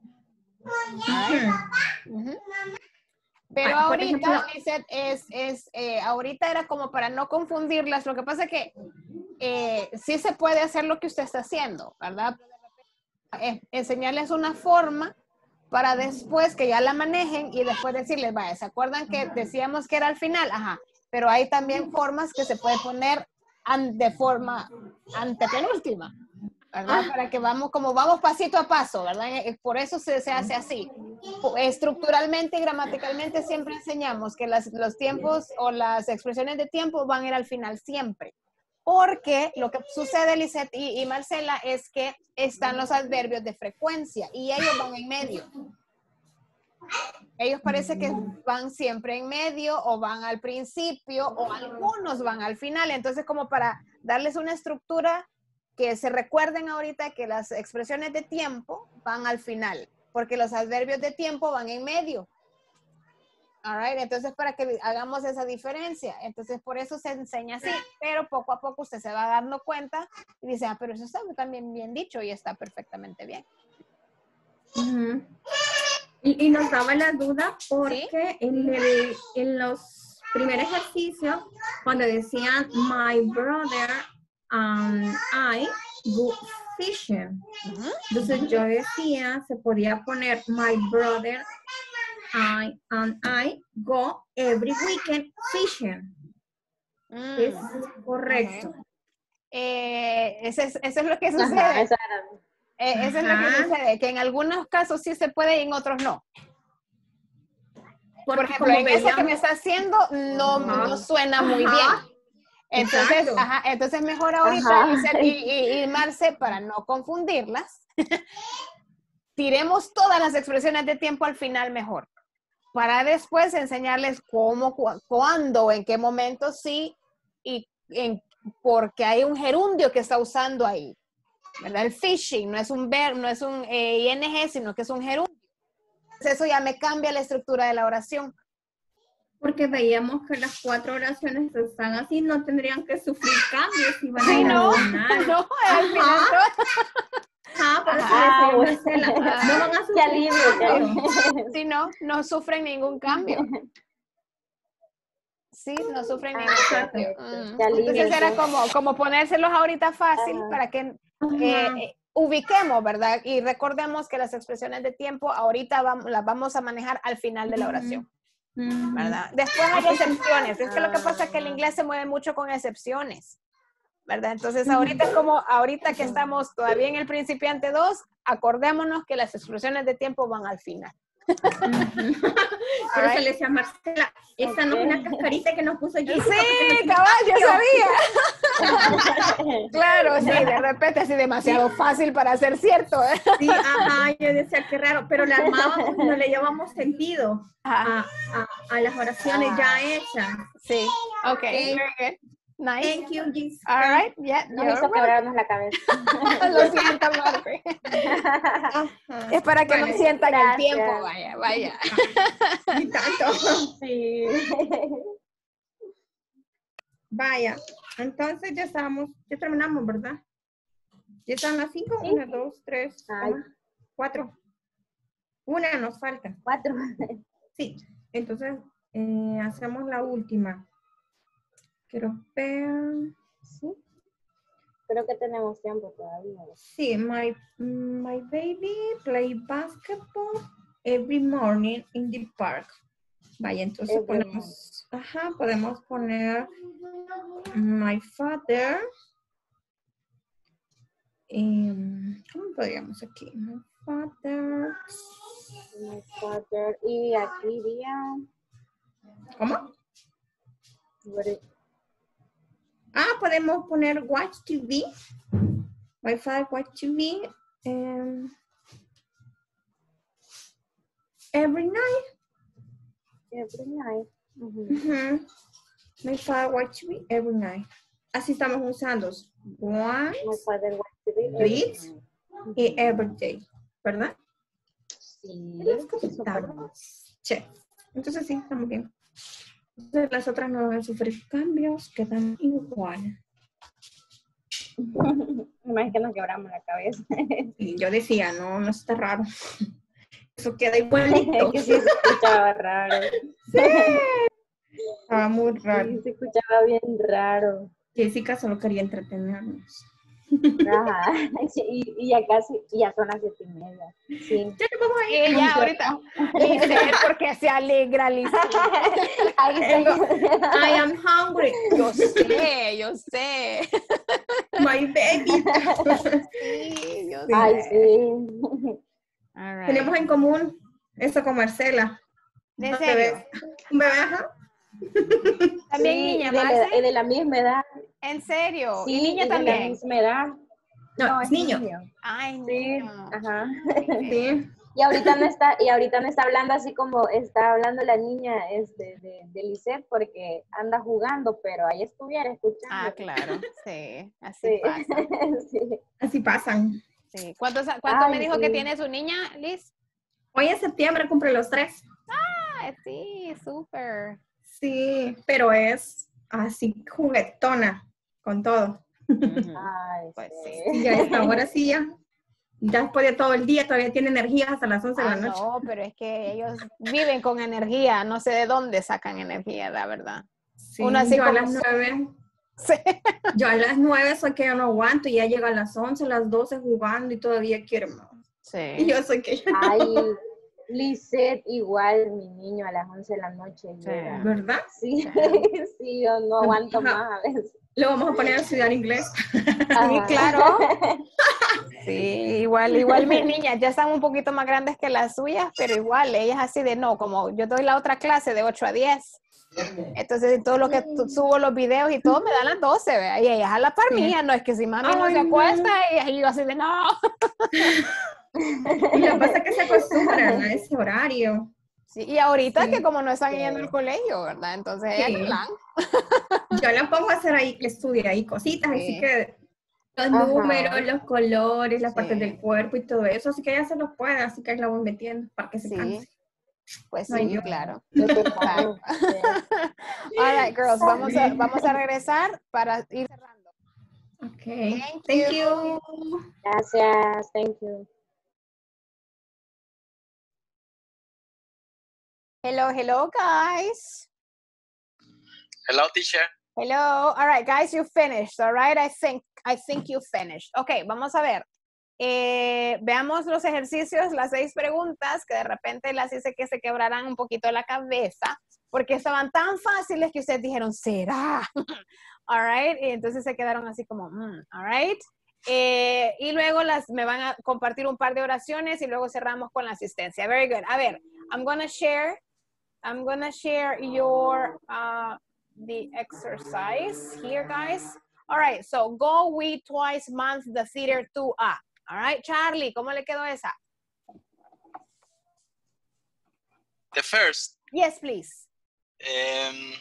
Ujú. Pero Ah, por ahorita, ejemplo- Lizette, es, es, eh, ahorita era como para no confundirlas. Lo que pasa es que eh, sí se puede hacer lo que usted está haciendo, ¿verdad? Eh, enseñarles una forma para después que ya la manejen y después decirles, vaya, ¿se acuerdan que decíamos que era al final? Ajá, pero hay también formas que se puede poner an- de forma antepenúltima, ¿verdad? Para que vamos, como vamos pasito a paso, ¿verdad? Eh, Por eso se, se hace así. Po- Estructuralmente y gramaticalmente siempre enseñamos que las- los tiempos o las expresiones de tiempo van a ir al final siempre. Porque lo que sucede, Lisette y, y Marcela, es que están los adverbios de frecuencia y ellos van en medio. Ellos parece que van siempre en medio o van al principio o algunos van al final. Entonces, como para darles una estructura que se recuerden ahorita que las expresiones de tiempo van al final, porque los adverbios de tiempo van en medio. All right, entonces para que hagamos esa diferencia, entonces por eso se enseña así, pero poco a poco usted se va dando cuenta y dice, ah, pero eso está también bien dicho y está perfectamente bien. Ujú. y, y nos daba la duda porque en, el, en los primeros ejercicios, cuando decían my brother and I go fishing, entonces yo decía, se podía poner my brother I and I go every weekend fishing. Mm. Es correcto. Eh, eso, es, eso es lo que Ajá, sucede. esa era. Eh, eso es lo que Ajá. sucede, que en algunos casos sí se puede y en otros no. por ejemplo, como en ese que veíamos- me está haciendo no, Ajá. no suena muy Ajá. bien. Entonces, Exacto. ajá, entonces mejor ahorita, Ajá. Lizeth y, y, y Marce, para no confundirlas, tiremos todas las expresiones de tiempo al final mejor, para después enseñarles cómo, cu- cuándo, en qué momento sí, y en, porque hay un gerundio que está usando ahí, ¿verdad? El fishing no es un ver, no es un eh, I N G, sino que es un gerundio. Entonces eso ya me cambia la estructura de la oración. Porque veíamos que las cuatro oraciones están así, no tendrían que sufrir cambios. Y van Sí, a ir no, al final. no, al final Ah, por eso Ah, decía Marcela, no van a sufrir Qué alivio, qué cambios. alivio. Sí, no, no sufren ningún cambio. Sí, no sufren ningún cambio. Mm. Qué alivio, Entonces era entonces. como, como ponérselos ahorita fácil Ajá. para que eh, eh, ubiquemos, ¿verdad? Y recordemos que las expresiones de tiempo ahorita vamos, las vamos a manejar al final de la oración, ¿verdad? Después hay excepciones. Es que lo que pasa es que el inglés se mueve mucho con excepciones, ¿verdad? Entonces ahorita es como, ahorita que estamos todavía en el principiante dos, acordémonos que las expresiones de tiempo van al final. Por eso le decía a Marcela, esa no es una cascarita que nos puso Jessica. Sí, cabal, yo sabía. Claro, sí, de repente así demasiado fácil para ser cierto. ¿eh? Sí, ajá, yo decía, qué raro, pero le armábamos y no le llevamos sentido a, a, a las oraciones ya hechas. Sí, ok, Sí. very good. Nice. Thank you, Jessica. All right, yeah, Nos you're hizo right. quebrarnos la cabeza. Lo siento, Margaret. Es para que no Bueno, sientan el gracias. tiempo, vaya, vaya. Ni tanto. Sí. Vaya, entonces ya estamos, ya terminamos, ¿verdad? Ya están las cinco, Sí. una, dos, tres, Ay. ah, cuatro. Una nos falta. Cuatro. Sí, entonces eh, hacemos la última. Quiero ver. Sí. Creo que tenemos tiempo todavía. Sí, my, my baby play basketball every morning in the park. Vaya, entonces Every ponemos, ajá, podemos poner my father. em, ¿Cómo podríamos aquí? My father. My father. Y aquí iría. ¿Cómo? what is- Ah, podemos poner watch T V. My father watch T V. em, every night. Every night. Ujú. Ujú. My father watch T V every night. Así estamos usando once, My father watch T V every please, night. y every day, ¿verdad? Sí. Las cositas. Che. Entonces sí, estamos bien. Entonces las otras no van a sufrir cambios, quedan igual. Más que nos quebramos la cabeza. Y yo decía, no, no está raro. Eso queda igualito. Que sí se escuchaba raro. Estaba muy raro. Sí, se escuchaba bien raro. Jessica solo quería entretenernos. Ajá. Y, y ya casi, y ya son las siete y media. Sí. Ya nos vamos a ir. Ella ahorita, dice, porque se alegra, Liz. I am hungry. Yo sé, yo sé. My baby. Sí, yo sé. Ay, sí. All right. Tenemos en común eso con Marcela. ¿En Dos serio? bebés. Un bebé, ajá. También Sí, niña, y de, la, Marce. y de la misma edad. ¿En serio? Sí, ¿Y niña y de la también? misma edad. No, es niño. Ay, Sí, niño. ajá. Sí. Y ahorita no está, y ahorita no está hablando así como está hablando la niña este, de, de Lisette porque anda jugando, pero ahí estuviera escuchando. Ah, claro, sí, así Sí. pasa. Sí. Así pasan. Sí. ¿Cuántos, cuánto Ay, me dijo que sí. tiene su niña, Liz? Hoy en septiembre cumple los tres. Ah, sí, súper. Sí, pero es así juguetona con todo. Ay, Pues sí. Y ya está, ahora sí ya. Ya después de todo el día todavía tiene energía hasta las once de Ah, la noche. no, pero es que ellos viven con energía, no sé de dónde sacan energía, la verdad. Sí, Uno así yo a como- las nueve, Sí. yo a las nueve soy que yo no aguanto y ya llega a las once, a las doce jugando y todavía quiere más. Y Sí. yo soy que yo no. Ay, Lisette, igual mi niño a las once de la noche. Sí. llega. ¿Verdad? Sí, sí, yo no aguanto Ajá. más a veces. Le vamos a poner a estudiar inglés. Sí, Ajá. claro. Sí, igual, igual mis niñas ya están un poquito más grandes que las suyas, pero igual, ellas así de no, como yo doy la otra clase de ocho a diez. Entonces, todo lo que tu- subo los videos y todo me dan las doce, ¿verdad? Y ellas a la par mía, no es que si mami no Ay, se no. acuesta, y yo así de no. Y lo que pasa es que se acostumbran a ese horario. Sí, y ahorita Sí. que como no están yendo al colegio, ¿verdad? Entonces, ellas Sí. no van. Yo las pongo a hacer ahí, que estudie ahí cositas, así Sí. que los Ajá. números, los colores, las partes Sí. del cuerpo y todo eso, así que ella se los puede, así que la voy metiendo para que se Sí. canse. Pues No hay sí, yo. claro. Exacto. All right, girls, vamos a, vamos a regresar para ir cerrando. Okay. Thank, Thank you. you. Gracias, thank you. Hello, hello, guys. Hello, teacher. Hello. All right, guys, you finished. All right, I think, I think you finished. Okay, vamos a ver. Eh, veamos los ejercicios, las seis preguntas que de repente las hice que se quebrarán un poquito la cabeza porque estaban tan fáciles que ustedes dijeron, ¿será? All right, y entonces se quedaron así como, mm, all right. Eh, y luego las, me van a compartir un par de oraciones y luego cerramos con la asistencia. Very good. A ver, I'm gonna share, I'm gonna share your, uh, the exercise here, guys. All right, so go we twice month the theater to a. All right, Charlie, ¿cómo le quedó esa? The first, Yes, please. um,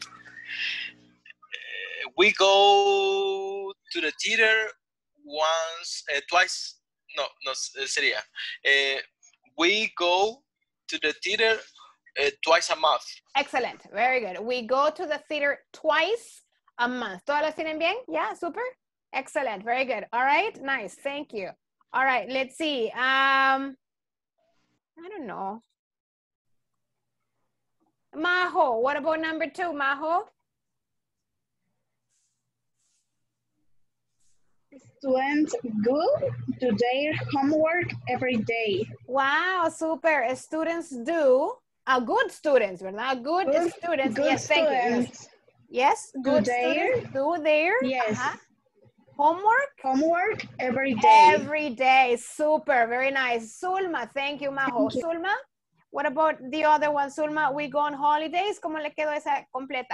uh, we go to the theater once, uh, twice. No, no eh, sería. Uh, we go to the theater uh, twice a month. Excellent, very good. We go to the theater twice a month. ¿Todas las tienen bien? Yeah, super. Excellent, very good. All right, nice, thank you. All right, let's see. Um, I don't know. Majo, what about number two, Majo? Students go to their homework every day. Wow, super. Students do. A good students, ¿verdad? Good, Good- students. good Yes, thank you. students. Yes, Do good their- students do their Yes. uh-huh, homework Homework every day. every day. Super, very nice. Sulma, thank you, Majo. Thank you. Sulma, what about the other one, Sulma? We go on holidays. ¿Cómo le quedó esa completa?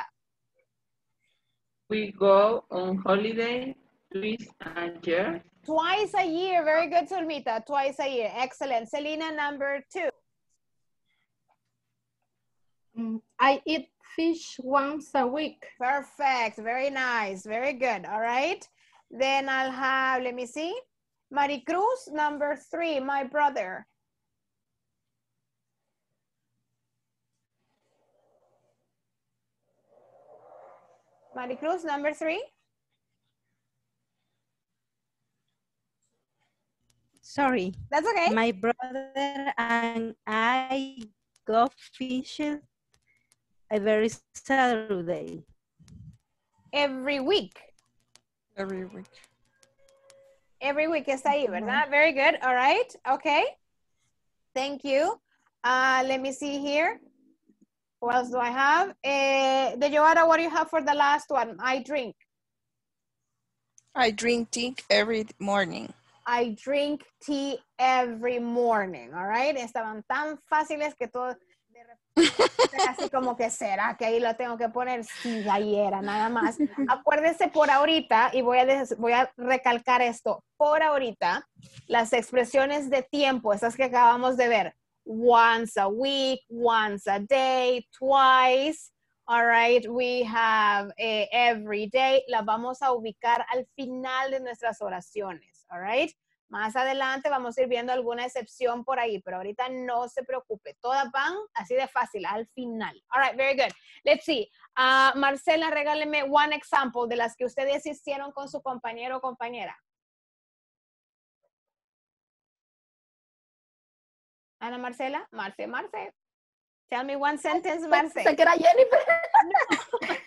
We go on holiday twice a year. Twice a year. Very good, Sulmita. Twice a year. Excellent. Selena, number two. Mm, I eat fish once a week. Perfect. Very nice. Very good. All right. Then I'll have, let me see. Maricruz, number three, my brother. Maricruz, number three. Sorry. That's okay. My brother and I go fishing every Saturday. Every week. Every week. Every week está ahí, ¿verdad? Very good. All right. Okay. Thank you. Uh, let me see here. What else do I have? Uh, De Joara, what do you have for the last one? I drink. I drink tea every morning. I drink tea every morning. All right. Estaban tan fáciles que todo de repente era así como que será que ahí lo tengo que poner. Sí, ahí era, nada más. Acuérdense por ahorita, y voy a, des- voy a recalcar esto, por ahorita, las expresiones de tiempo, esas que acabamos de ver. Once a week, once a day, twice. All right, we have eh, every day. Las vamos a ubicar al final de nuestras oraciones. All right. Más adelante vamos a ir viendo alguna excepción por ahí, pero ahorita no se preocupe. Todas van así de fácil, al final. All right, very good. Let's see. Uh, Marcela, regáleme one example de las que ustedes hicieron con su compañero o compañera. Ana Marcela, Marce, Marce. Tell me one sentence, Marce. Pensé que era Jennifer.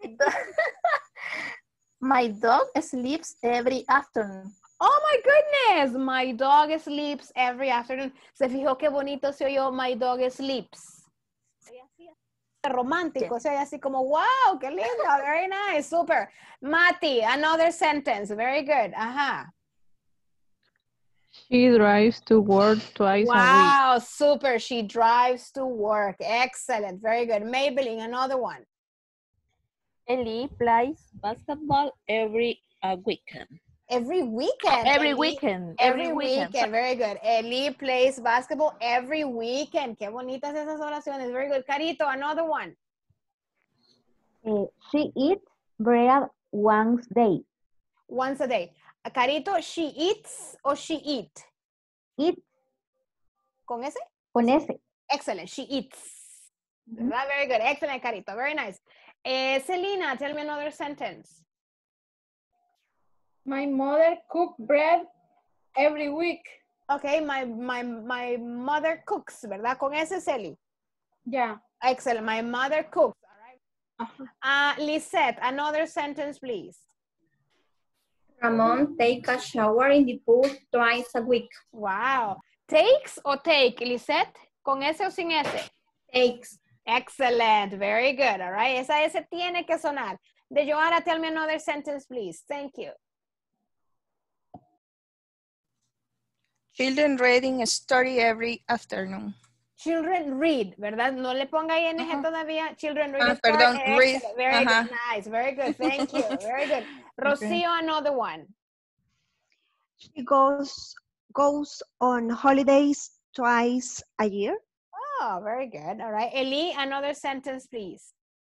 My dog sleeps every afternoon. Oh my goodness, my dog sleeps every afternoon. Se fijó qué bonito se oyó, my dog sleeps. Romántico, se oye así como, wow, qué lindo, very nice, super. Mati, another sentence, very good, ajá. She drives to work twice a Wow, super. She drives to work. Excellent. Very good. Maybelline, another one. Ellie plays basketball every uh, weekend. Every weekend. Every Ellie. weekend. Every, Every weekend. weekend. Very good. Ellie plays basketball every weekend. Qué bonitas esas oraciones. Very good. Carito, another one. Uh, she eats bread once a day. Once a day. Carito, she eats or she eat? Eat. ¿Con ese? Con ese. Excellent. She eats. Mm-hmm. Very good. Excellent, Carito. Very nice. Uh, Selena, tell me another sentence. My mother cooked bread every week. Okay, my, my, my mother cooks, ¿verdad? Con ese, Celi. Yeah. Excellent. My mother cooks. All right. Uh, Lisette, another sentence, please. Ramon take a shower in the pool twice a week. Wow. Takes or take, Lisette? ¿Con ese o sin ese? Takes. Excellent. Very good. All right. Esa S tiene que sonar. De Joara, tell me another sentence, please. Thank you. Children reading a story every afternoon. Children read, ¿verdad? No le ponga I N G uh-huh. todavía. Children read ah, a story. Perdón, read. Very uh-huh. good. Nice. Very good. Thank you. Very good. Rocio, okay. Another one. She goes, goes on holidays twice a year. Oh, very good. All right. Eli, another sentence, please.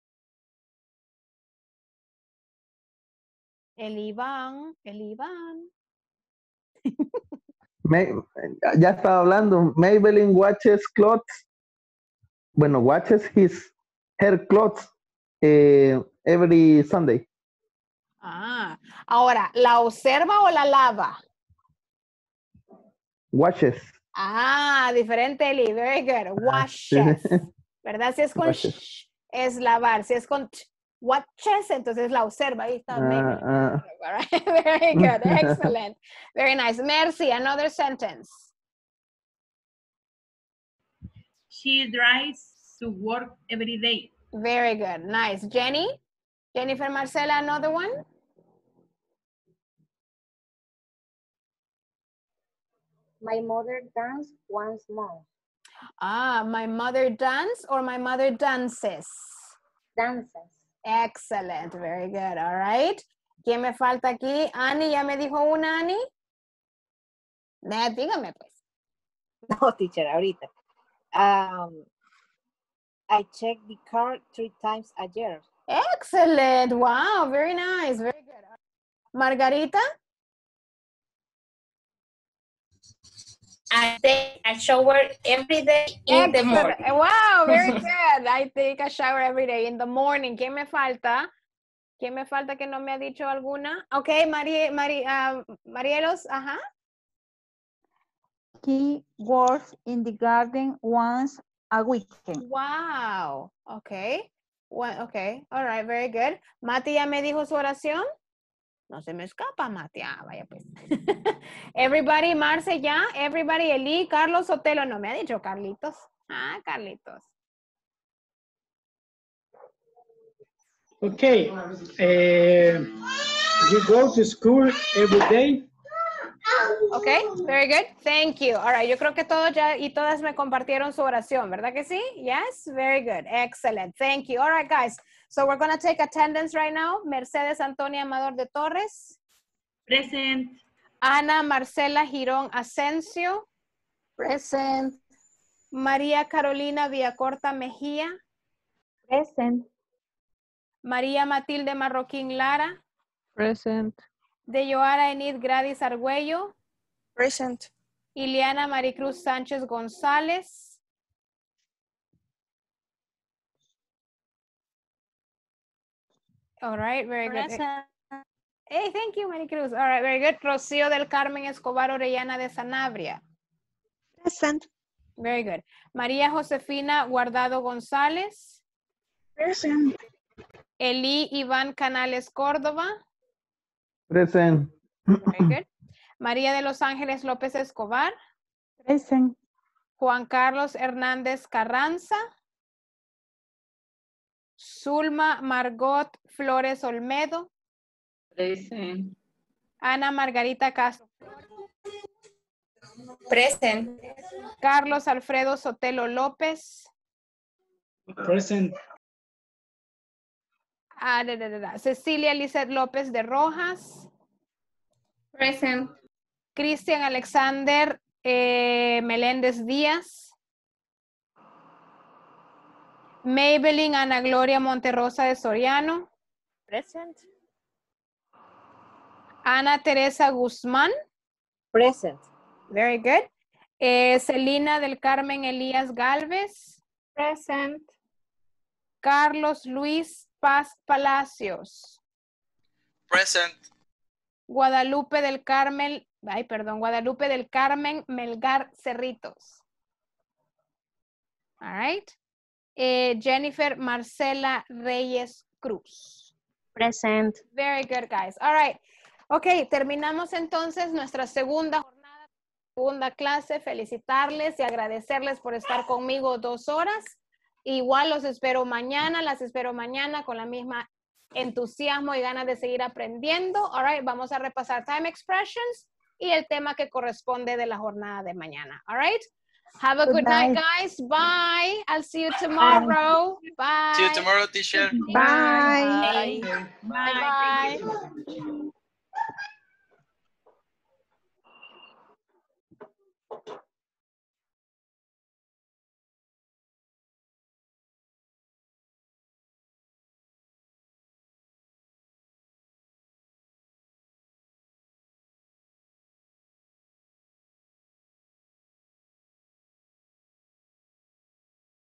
Elivan, Elivan. May, ya estaba hablando. Maybelline watches clothes. Bueno, watches his her clothes eh, every Sunday. Ah, ahora, ¿la observa o la lava? Watches. Ah, diferente, Eli. Very good. Washes. ¿Verdad? Si es con sh, es lavar. Si es con t, watches, entonces la observa. Ahí está. Uh, uh. Very good. Excellent. Very nice. Mercy, another sentence. She drives to work every day. Very good. Nice. Jenny? Jennifer Marcela, another one? My mother dances once a month. Ah, my mother dance or my mother dances? Dances. Excellent. Very good. All right. ¿Quién me falta aquí? Ani, ¿ya me dijo una, Ani? Nah, dígame, pues. No, teacher, ahorita. Um, I check the car three times a year. Excellent. Wow. Very nice. Very good. Margarita? I take a shower every day in Excellent. the morning. Wow, very good. I take a shower every day in the morning. ¿Quién me falta? ¿Quién me falta que no me ha dicho alguna? Ok, Mari, Mari, uh, Marielos, ajá. He works in the garden once a weekend. Wow. Okay. Well, okay. All right. Very good. Mati ya me dijo su oración. No se me escapa, Mati. Ah, vaya pues. Everybody, Marce ya. Everybody, Eli, Carlos Sotelo. No me ha dicho Carlitos. Ah, Carlitos. Okay. Uh, you go to school every day. Okay, very good. Thank you. All right, yo creo que todos ya y todas me compartieron su oración, ¿verdad que sí? Yes, very good. Excellent. Thank you. All right, guys. So we're going to take attendance right now. Mercedes Antonia Amador de Torres. Present. Ana Marcela Girón Asensio. Present. María Carolina Villacorta Mejía. Present. María Matilde Marroquín Lara. Present. De Joara Enid Gradis Argüello. Present. Ileana Maricruz Sánchez González. All right, very Present. good. Hey, thank you, Maricruz. All right, very good. Rocío del Carmen Escobar Orellana de Sanabria. Present. Very good. María Josefina Guardado González. Present. Eli Iván Canales Córdoba. Present. Very good. María de Los Ángeles López Escobar. Present. Juan Carlos Hernández Carranza. Zulma Margot Flores Olmedo. Present. Ana Margarita Castro. Present. Carlos Alfredo Sotelo López. Present. Ah, da, da, da, da. Cecilia Lizeth López de Rojas. Present. Cristian Alexander eh, Meléndez Díaz. Maybelline Ana Gloria Monterrosa de Soriano. Present. Ana Teresa Guzmán. Present. Very good. Eh, Celina del Carmen Elías Galvez. Present. Carlos Luis Paz Palacios. Present. Guadalupe del Carmen, ay, perdón, Guadalupe del Carmen Melgar Cerritos. All right. Eh, Jennifer Marcela Reyes Cruz. Present. Very good, guys. All right. Ok, terminamos entonces nuestra segunda jornada, segunda clase. Felicitarles y agradecerles por estar conmigo dos horas. Igual los espero mañana, las espero mañana con la misma entusiasmo y ganas de seguir aprendiendo. All right, vamos a repasar time expressions y el tema que corresponde de la jornada de mañana. All right. Have a good, good night, night, guys. Bye. I'll see you tomorrow. Bye. See you tomorrow, teacher. Bye. Bye. Bye. Bye. Bye.